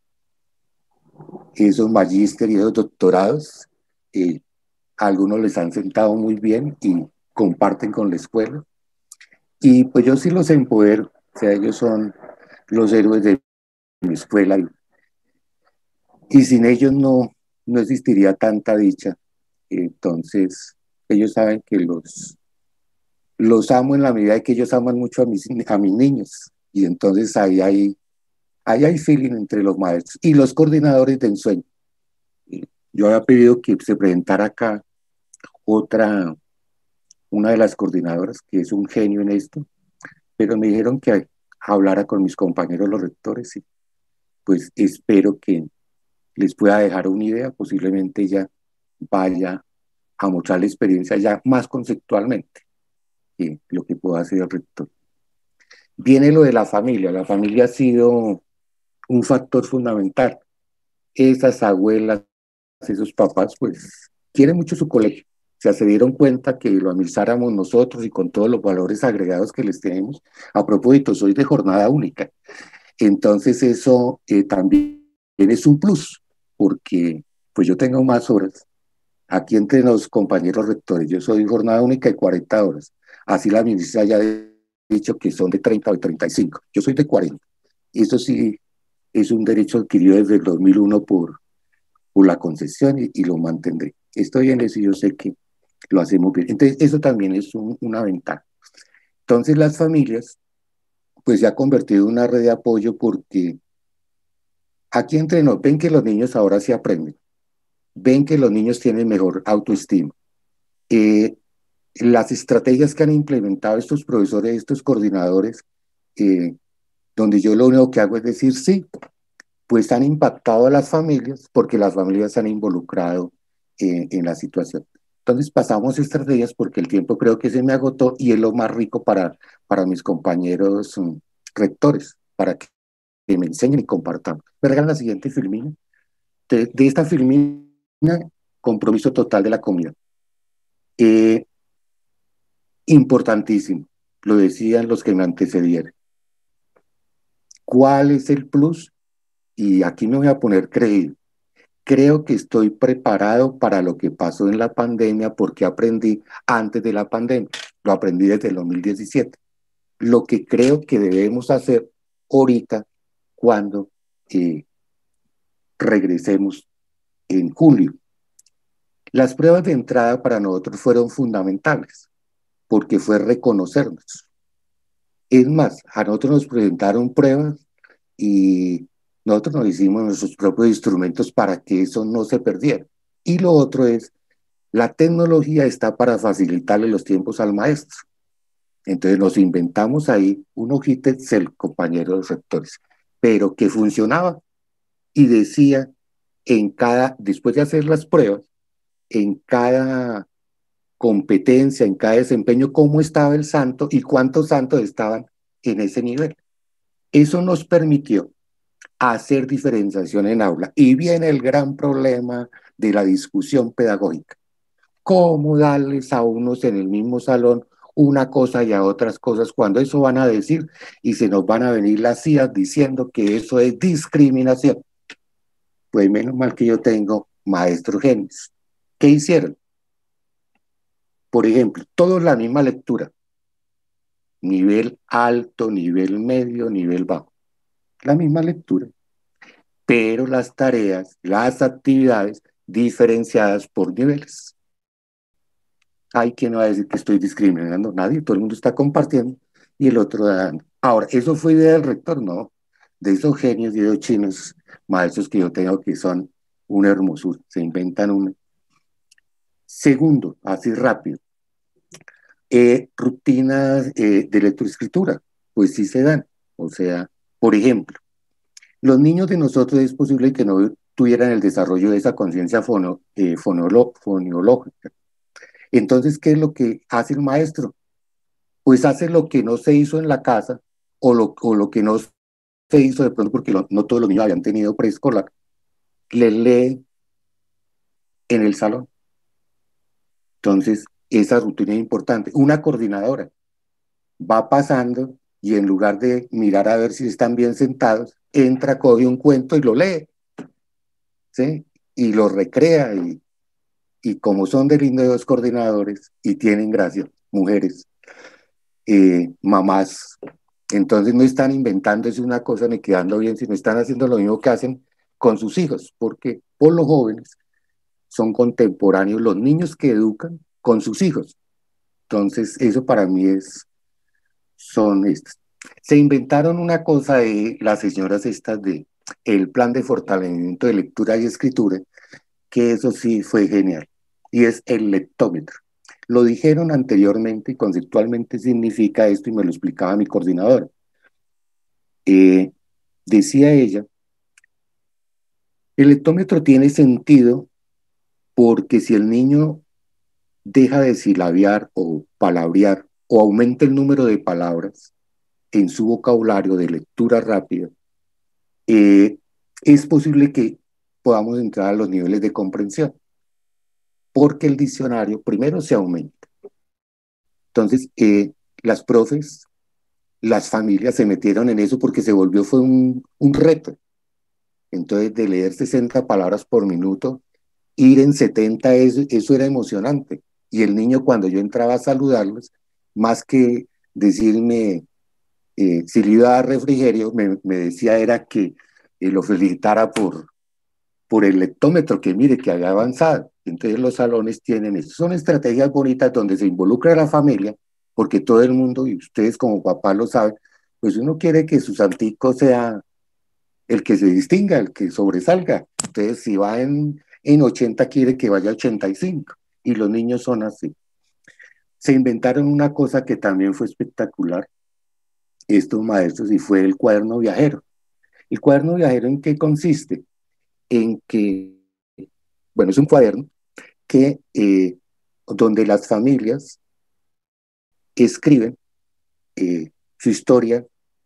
G: esos magísteres y esos doctorados, eh, algunos les han sentado muy bien y comparten con la escuela. Y pues yo sí los empodero, o sea, ellos son los héroes de mi escuela y, y sin ellos no, no existiría tanta dicha. Entonces, ellos saben que los, los amo en la medida de que ellos aman mucho a mis, a mis niños. Y entonces ahí hay, ahí hay feeling entre los maestros y los coordinadores de ensueño. Yo había pedido que se presentara acá otra, una de las coordinadoras, que es un genio en esto, pero me dijeron que hablara con mis compañeros los rectores y pues espero que les pueda dejar una idea, posiblemente ella vaya a mostrar la experiencia ya más conceptualmente que lo que pueda hacer el rector. Viene lo de la familia, la familia ha sido un factor fundamental. Esas abuelas, esos papás, pues quieren mucho su colegio. O sea, se dieron cuenta que lo administráramos nosotros y con todos los valores agregados que les tenemos. A propósito, soy de jornada única. Entonces eso eh, también es un plus, porque pues yo tengo más horas. Aquí entre los compañeros rectores, yo soy jornada única de cuarenta horas. Así la ministra ya ha dicho que son de treinta o treinta y cinco. Yo soy de cuarenta. Y eso sí es un derecho adquirido desde el dos mil uno por, por la concesión y, y lo mantendré. Estoy en eso y yo sé que lo hacemos bien. Entonces, eso también es un, una ventaja. Entonces, las familias, pues se ha convertido en una red de apoyo porque aquí entre nos ven que los niños ahora sí aprenden, ven que los niños tienen mejor autoestima. Eh, las estrategias que han implementado estos profesores, estos coordinadores, eh, donde yo lo único que hago es decir sí, pues han impactado a las familias porque las familias se han involucrado eh, en la situación. Entonces pasamos estrategias porque el tiempo creo que se me agotó y es lo más rico para, para mis compañeros um, rectores, para que, que me enseñen y compartamos. Me regalan la siguiente filmina. De, de esta filmina, compromiso total de la comunidad. Eh, importantísimo, lo decían los que me antecedieron. ¿Cuál es el plus? Y aquí me voy a poner creído. Creo que estoy preparado para lo que pasó en la pandemia porque aprendí antes de la pandemia. Lo aprendí desde el dos mil diecisiete. Lo que creo que debemos hacer ahorita cuando eh, regresemos en julio. Las pruebas de entrada para nosotros fueron fundamentales porque fue reconocernos. Es más, a nosotros nos presentaron pruebas y nosotros nos hicimos nuestros propios instrumentos para que eso no se perdiera. Y lo otro es, la tecnología está para facilitarle los tiempos al maestro. Entonces nos inventamos ahí un hojita Excel, compañeros de los rectores, pero que funcionaba y decía en cada, después de hacer las pruebas, en cada competencia, en cada desempeño, cómo estaba el santo y cuántos santos estaban en ese nivel. Eso nos permitió hacer diferenciación en aula. Y viene el gran problema de la discusión pedagógica. ¿Cómo darles a unos en el mismo salón una cosa y a otras cosas cuando eso van a decir y se nos van a venir las C I A diciendo que eso es discriminación? Pues menos mal que yo tengo maestros genios. ¿Qué hicieron? Por ejemplo, todos la misma lectura. Nivel alto, nivel medio, nivel bajo. La misma lectura. Pero las tareas, las actividades diferenciadas por niveles. Hay quien no va a decir que estoy discriminando a nadie, todo el mundo está compartiendo y el otro dando. Ahora, ¿eso fue idea del rector? No, de esos genios y de esos chinos maestros que yo tengo que son una hermosura, se inventan una. Segundo, así rápido, eh, rutinas eh, de lectoescritura, pues sí se dan. O sea, por ejemplo, los niños de nosotros es posible que no tuvieran el desarrollo de esa conciencia fono, eh, fonolo, foneológica. Entonces, ¿qué es lo que hace el maestro? Pues hace lo que no se hizo en la casa o lo, o lo que no se hizo de pronto porque lo, no todos los niños habían tenido preescolar, les lee en el salón. Entonces, esa rutina es importante. Una coordinadora va pasando y en lugar de mirar a ver si están bien sentados, entra, coge un cuento y lo lee, ¿sí? Y lo recrea y, y como son de lindos coordinadores y tienen gracia, mujeres, eh, mamás, entonces no están inventándose una cosa ni quedando bien, sino están haciendo lo mismo que hacen con sus hijos, porque por los jóvenes son contemporáneos los niños que educan con sus hijos. Entonces eso para mí es, son estas. Se inventaron una cosa de las señoras estas de el plan de fortalecimiento de lectura y escritura, que eso sí fue genial, y es el lectómetro. Lo dijeron anteriormente y conceptualmente significa esto y me lo explicaba mi coordinadora. Eh, decía ella, el lectómetro tiene sentido porque si el niño deja de silabear o palabrear o aumenta el número de palabras en su vocabulario de lectura rápida, eh, es posible que podamos entrar a los niveles de comprensión, porque el diccionario primero se aumenta. Entonces, eh, las profes, las familias se metieron en eso porque se volvió, fue un, un reto. Entonces, de leer sesenta palabras por minuto, ir en setenta, eso, eso era emocionante. Y el niño, cuando yo entraba a saludarlos, más que decirme eh, si le iba a dar refrigerio, me, me decía era que eh, lo felicitara por, por el lectómetro, que mire, que había avanzado. Entonces los salones tienen eso. Son estrategias bonitas donde se involucra a la familia, porque todo el mundo, y ustedes como papás lo saben, pues uno quiere que su santico sea el que se distinga, el que sobresalga. Entonces si va en, en ochenta, quiere que vaya a ochenta y cinco. Y los niños son así. Se inventaron una cosa que también fue espectacular, estos maestros, y fue el cuaderno viajero. ¿El cuaderno viajero en qué consiste? En que, bueno, es un cuaderno que, eh, donde las familias escriben eh, su historia,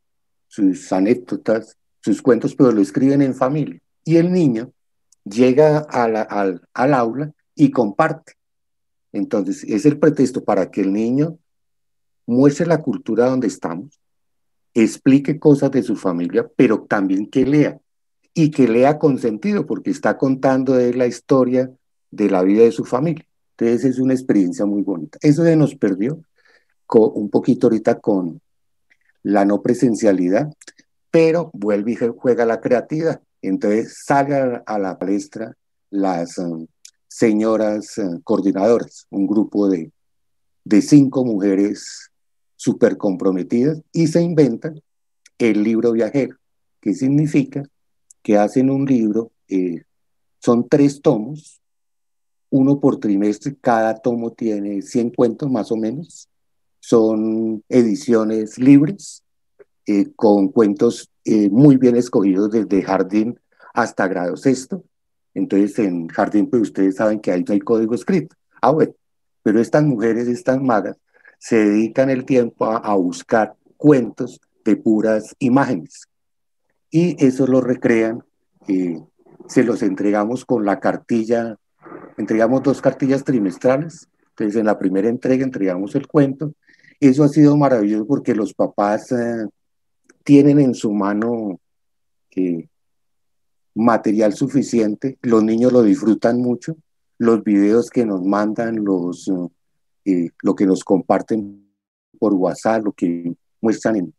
G: sus anécdotas, sus cuentos, pero lo escriben en familia. Y el niño llega a la, al, al aula y comparte. Entonces, es el pretexto para que el niño muestre la cultura donde estamos, explique cosas de su familia, pero también que lea. Y que lea con sentido, porque está contando de la historia de la vida de su familia. Entonces es una experiencia muy bonita. Eso se nos perdió con, un poquito ahorita con la no presencialidad, pero vuelve y juega la creatividad. Entonces salgan a la palestra las um, señoras uh, coordinadoras, un grupo de, de cinco mujeres súper comprometidas y se inventan el libro viajero, que significa que hacen un libro, eh, son tres tomos, uno por trimestre, cada tomo tiene cien cuentos más o menos, son ediciones libres, eh, con cuentos eh, muy bien escogidos desde jardín hasta grado sexto. Entonces en jardín pues ustedes saben que ahí no hay código escrito. Ah, bueno, pero estas mujeres, estas magas, se dedican el tiempo a, a buscar cuentos de puras imágenes y eso lo recrean, eh, se los entregamos con la cartilla, entregamos dos cartillas trimestrales, entonces en la primera entrega entregamos el cuento. Eso ha sido maravilloso porque los papás eh, tienen en su mano eh, material suficiente, los niños lo disfrutan mucho, los videos que nos mandan, los, eh, lo que nos comparten por WhatsApp, lo que muestran en,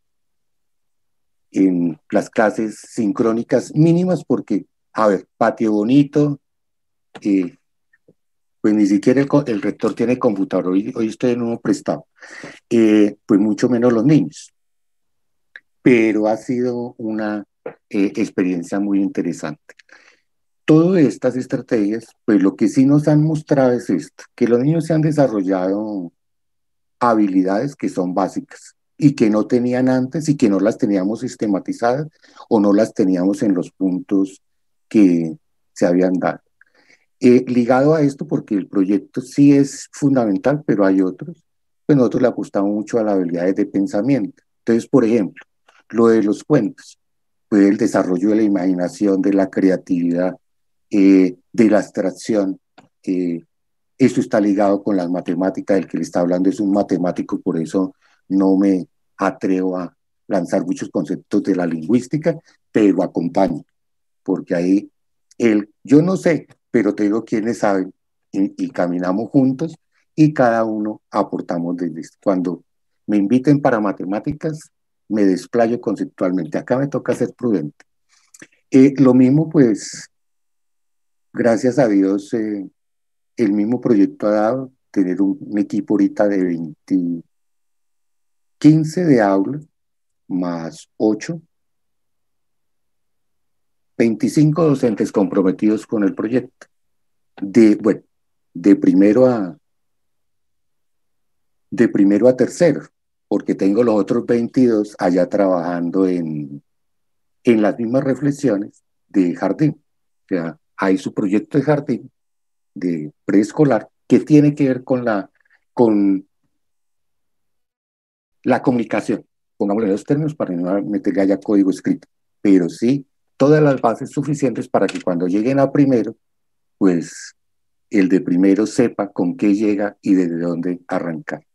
G: en las clases sincrónicas mínimas, porque, a ver, patio bonito, eh, pues ni siquiera el, el rector tiene computador, hoy, hoy estoy en uno prestado, eh, pues mucho menos los niños. Pero ha sido una eh, experiencia muy interesante. Todas estas estrategias, pues lo que sí nos han mostrado es esto, que los niños se han desarrollado habilidades que son básicas y que no tenían antes y que no las teníamos sistematizadas o no las teníamos en los puntos que se habían dado. Eh, ligado a esto, porque el proyecto sí es fundamental, pero hay otros, pues nosotros le apostamos mucho a las habilidades de pensamiento. Entonces, por ejemplo, lo de los cuentos, pues el desarrollo de la imaginación, de la creatividad, eh, de la abstracción, eh, esto está ligado con las matemáticas, el que le está hablando es un matemático, por eso no me atrevo a lanzar muchos conceptos de la lingüística, pero acompaño, porque ahí él, yo no sé, pero te digo quiénes saben, y, y caminamos juntos y cada uno aportamos desde esto. Cuando me inviten para matemáticas, me desplayo conceptualmente. Acá me toca ser prudente. Eh, lo mismo, pues, gracias a Dios, eh, el mismo proyecto ha dado tener un, un equipo ahorita de veinte, quince de aula, más ocho, veinticinco docentes comprometidos con el proyecto. De, bueno, de primero a, de primero a tercero, porque tengo los otros veintidós allá trabajando en, en las mismas reflexiones de jardín. O sea, hay su proyecto de jardín, de preescolar, que tiene que ver con la, con la comunicación, pongámosle los términos para no meterle allá código escrito, pero sí todas las bases suficientes para que cuando lleguen a primero, pues el de primero sepa con qué llega y desde dónde arrancar.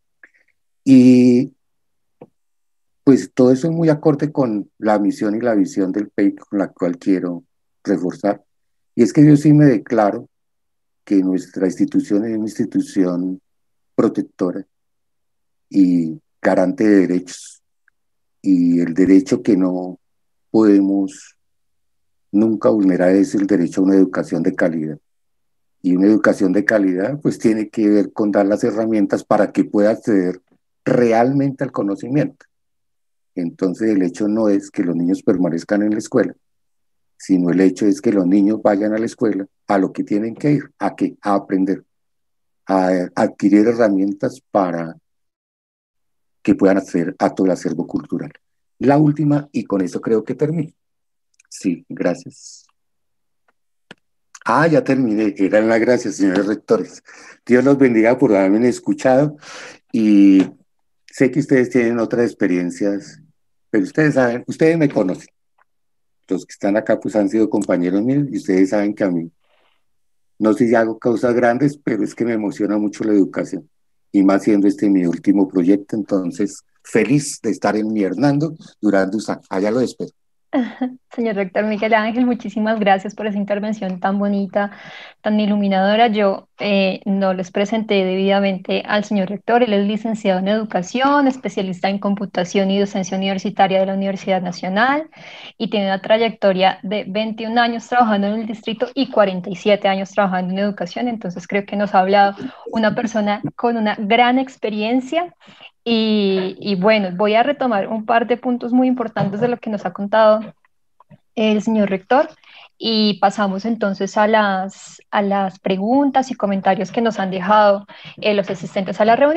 G: Y pues todo eso es muy acorde con la misión y la visión del P E I, con la cual quiero reforzar. Y es que yo sí me declaro que nuestra institución es una institución protectora y garante de derechos. Y el derecho que no podemos nunca vulnerar es el derecho a una educación de calidad. Y una educación de calidad pues tiene que ver con dar las herramientas para que pueda acceder realmente al conocimiento. Entonces el hecho no es que los niños permanezcan en la escuela, sino el hecho es que los niños vayan a la escuela a lo que tienen que ir, a que a aprender, a adquirir herramientas para que puedan acceder a todo el acervo cultural. La última, y con eso creo que termino. Sí, gracias. Ah, ya terminé. Eran las gracias, señores rectores. Dios los bendiga por haberme escuchado y sé que ustedes tienen otras experiencias, pero ustedes saben, ustedes me conocen. Los que están acá pues han sido compañeros míos y ustedes saben que a mí no sé si hago cosas grandes, pero es que me emociona mucho la educación y más siendo este mi último proyecto, entonces feliz de estar en mi Hernando durante un año. Allá lo espero.
A: Señor rector Miguel Ángel, muchísimas gracias por esa intervención tan bonita, tan iluminadora. Yo eh, no les presenté debidamente al señor rector. Él es licenciado en educación, especialista en computación y docencia universitaria de la Universidad Nacional y tiene una trayectoria de veintiún años trabajando en el distrito y cuarenta y siete años trabajando en educación. Entonces creo que nos ha hablado una persona con una gran experiencia. Y, y bueno, voy a retomar un par de puntos muy importantes de lo que nos ha contado el señor rector y pasamos entonces a las, a las preguntas y comentarios que nos han dejado eh, los asistentes a la reunión.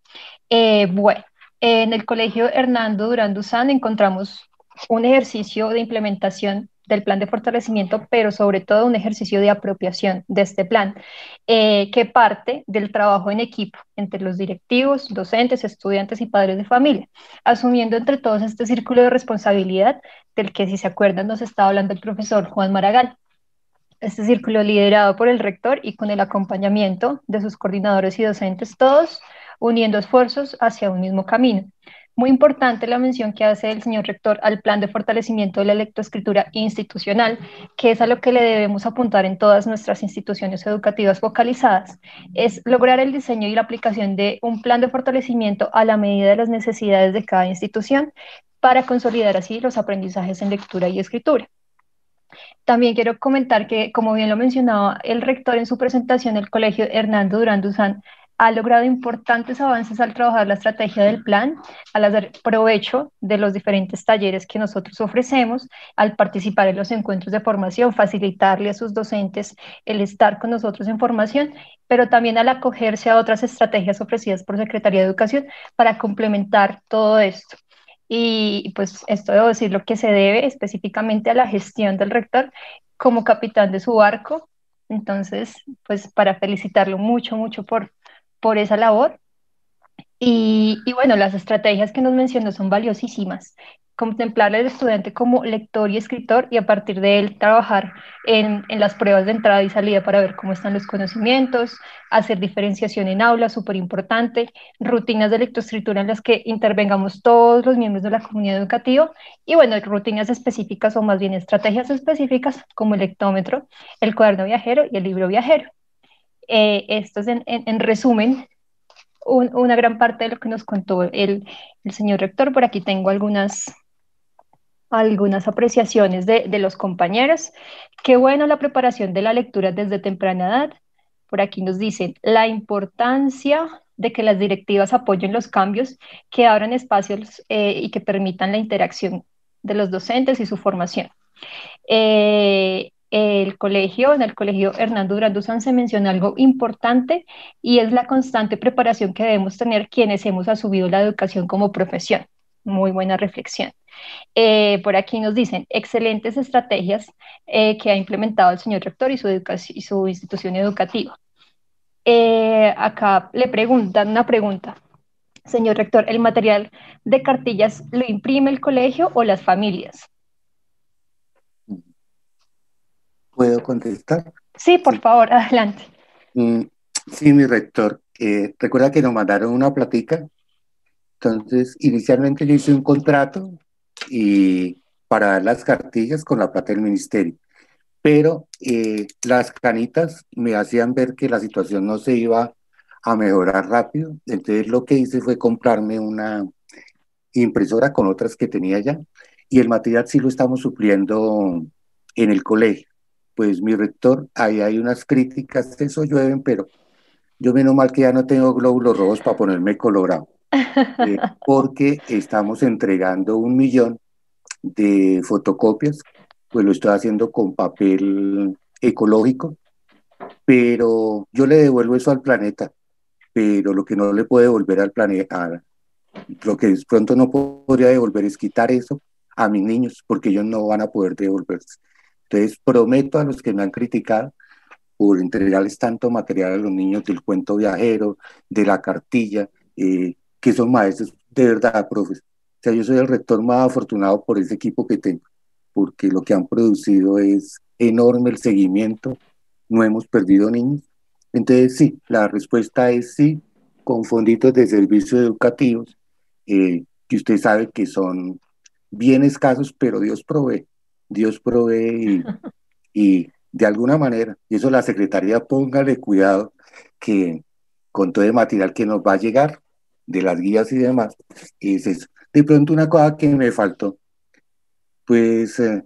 A: Eh, bueno, en el Colegio Hernando Durán Duzán encontramos un ejercicio de implementación del plan de fortalecimiento, pero sobre todo un ejercicio de apropiación de este plan, eh, que parte del trabajo en equipo entre los directivos, docentes, estudiantes y padres de familia, asumiendo entre todos este círculo de responsabilidad del que, si se acuerdan, nos estaba hablando el profesor Juan Maragall. Este círculo liderado por el rector y con el acompañamiento de sus coordinadores y docentes, todos uniendo esfuerzos hacia un mismo camino. Muy importante la mención que hace el señor rector al plan de fortalecimiento de la lectoescritura institucional, que es a lo que le debemos apuntar en todas nuestras instituciones educativas focalizadas, es lograr el diseño y la aplicación de un plan de fortalecimiento a la medida de las necesidades de cada institución para consolidar así los aprendizajes en lectura y escritura. También quiero comentar que, como bien lo mencionaba el rector en su presentación, el Colegio Hernando Durán Duzán ha logrado importantes avances al trabajar la estrategia del plan, al hacer provecho de los diferentes talleres que nosotros ofrecemos, al participar en los encuentros de formación, facilitarle a sus docentes el estar con nosotros en formación, pero también al acogerse a otras estrategias ofrecidas por Secretaría de Educación para complementar todo esto. Y pues esto debo decir lo que se debe específicamente a la gestión del rector como capitán de su barco. Entonces, pues para felicitarlo mucho, mucho por, por esa labor. Y, y, bueno, las estrategias que nos mencionó son valiosísimas. Contemplar al estudiante como lector y escritor y a partir de él trabajar en, en las pruebas de entrada y salida para ver cómo están los conocimientos, hacer diferenciación en aula, súper importante, rutinas de lectoescritura en las que intervengamos todos los miembros de la comunidad educativa y bueno, rutinas específicas o más bien estrategias específicas como el lectómetro, el cuaderno viajero y el libro viajero. Eh, esto es en, en, en resumen un, una gran parte de lo que nos contó el, el señor rector. Por aquí tengo algunas, algunas apreciaciones de, de los compañeros. Qué bueno la preparación de la lectura desde temprana edad. Por aquí nos dicen la importancia de que las directivas apoyen los cambios, que abran espacios eh, y que permitan la interacción de los docentes y su formación. Eh, el colegio, en el colegio Hernando Durán Duzán se menciona algo importante y es la constante preparación que debemos tener quienes hemos asumido la educación como profesión. Muy buena reflexión. Eh, por aquí nos dicen excelentes estrategias eh, que ha implementado el señor rector y su, y su institución educativa. Eh, acá le preguntan una pregunta. Señor rector, ¿el material de cartillas lo imprime el colegio o las familias?
G: ¿Puedo contestar?
A: Sí, por
G: Sí.
A: favor, adelante.
G: Mm, sí, mi rector. Eh, recuerda que nos mandaron una platica. Entonces, inicialmente yo hice un contrato y para dar las cartillas con la plata del ministerio. Pero eh, las canitas me hacían ver que la situación no se iba a mejorar rápido. Entonces, lo que hice fue comprarme una impresora con otras que tenía ya. Y el material sí lo estamos supliendo en el colegio. Pues mi rector, ahí hay unas críticas, eso llueven, pero yo menos mal que ya no tengo glóbulos rojos para ponerme colorado, eh, porque estamos entregando un millón de fotocopias, pues lo estoy haciendo con papel ecológico, pero yo le devuelvo eso al planeta, pero lo que no le puedo devolver al planeta, lo que de pronto no podría devolver es quitar eso a mis niños, porque ellos no van a poder devolverse. Entonces prometo a los que me han criticado por entregarles tanto material a los niños del cuento viajero, de la cartilla, eh, que son maestros de verdad, profes. O sea, yo soy el rector más afortunado por ese equipo que tengo, porque lo que han producido es enorme el seguimiento, no hemos perdido niños. Entonces sí, la respuesta es sí, con fonditos de servicios educativos, eh, que usted sabe que son bien escasos, pero Dios provee, Dios provee y, y de alguna manera, y eso la Secretaría póngale cuidado, que con todo el material que nos va a llegar, de las guías y demás, es eso. De pronto una cosa que me faltó, pues eh,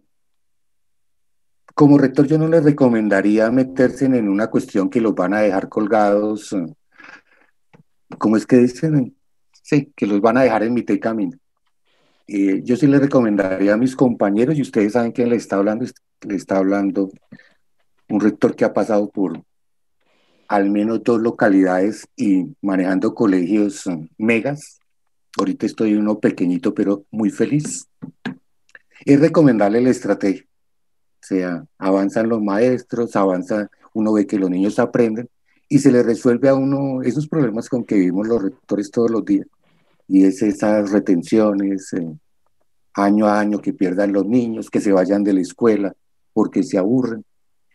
G: como rector yo no les recomendaría meterse en una cuestión que los van a dejar colgados, eh, ¿cómo es que dicen? Sí, que los van a dejar en mitad de camino. Eh, yo sí les recomendaría a mis compañeros, y ustedes saben quién le está hablando, le está hablando un rector que ha pasado por al menos dos localidades y manejando colegios um, megas. Ahorita estoy en uno pequeñito, pero muy feliz. Es recomendable la estrategia. O sea, avanzan los maestros, avanza, uno ve que los niños aprenden y se les resuelve a uno esos problemas con que vivimos los rectores todos los días. Y es esas retenciones, eh, año a año, que pierdan los niños, que se vayan de la escuela porque se aburren.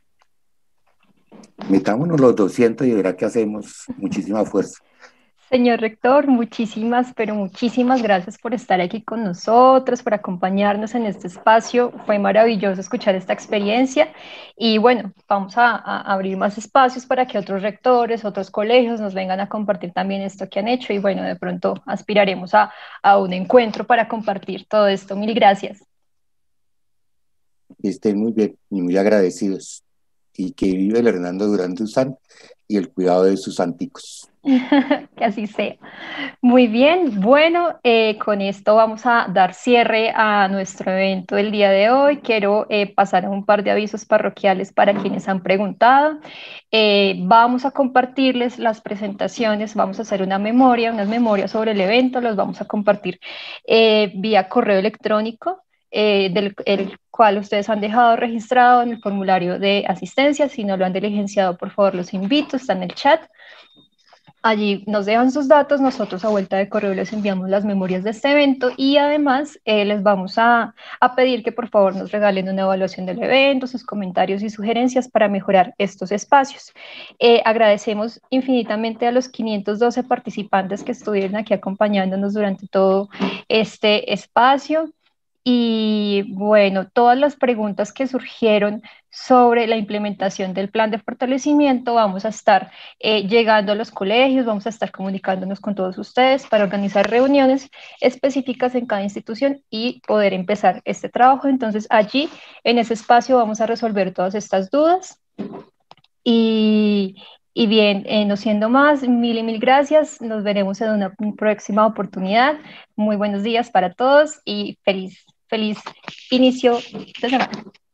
G: Metámonos los doscientos y verá que hacemos muchísima fuerza.
A: Señor rector, muchísimas, pero muchísimas gracias por estar aquí con nosotros, por acompañarnos en este espacio. Fue maravilloso escuchar esta experiencia y bueno, vamos a, a abrir más espacios para que otros rectores, otros colegios nos vengan a compartir también esto que han hecho y bueno, de pronto aspiraremos a, a un encuentro para compartir todo esto. Mil gracias.
G: Que estén muy bien y muy agradecidos. Y que vive el Hernando Durán Duzán y el cuidado de sus anticos.
A: Que así sea. Muy bien, bueno, eh, con esto vamos a dar cierre a nuestro evento del día de hoy. Quiero eh, pasar a un par de avisos parroquiales para quienes han preguntado. Eh, vamos a compartirles las presentaciones, vamos a hacer una memoria, unas memorias sobre el evento, los vamos a compartir eh, vía correo electrónico. Eh, del el cual ustedes han dejado registrado en el formulario de asistencia. Si no lo han diligenciado, por favor, los invito, está en el chat. Allí nos dejan sus datos, nosotros a vuelta de correo les enviamos las memorias de este evento y además eh, les vamos a, a pedir que por favor nos regalen una evaluación del evento, sus comentarios y sugerencias para mejorar estos espacios. Eh, agradecemos infinitamente a los quinientos doce participantes que estuvieron aquí acompañándonos durante todo este espacio. Y bueno, todas las preguntas que surgieron sobre la implementación del plan de fortalecimiento, vamos a estar eh, llegando a los colegios, vamos a estar comunicándonos con todos ustedes para organizar reuniones específicas en cada institución y poder empezar este trabajo. Entonces allí, en ese espacio, vamos a resolver todas estas dudas. Y, y bien, eh, no siendo más, mil y mil gracias. Nos veremos en una próxima oportunidad. Muy buenos días para todos y feliz, feliz inicio de semana.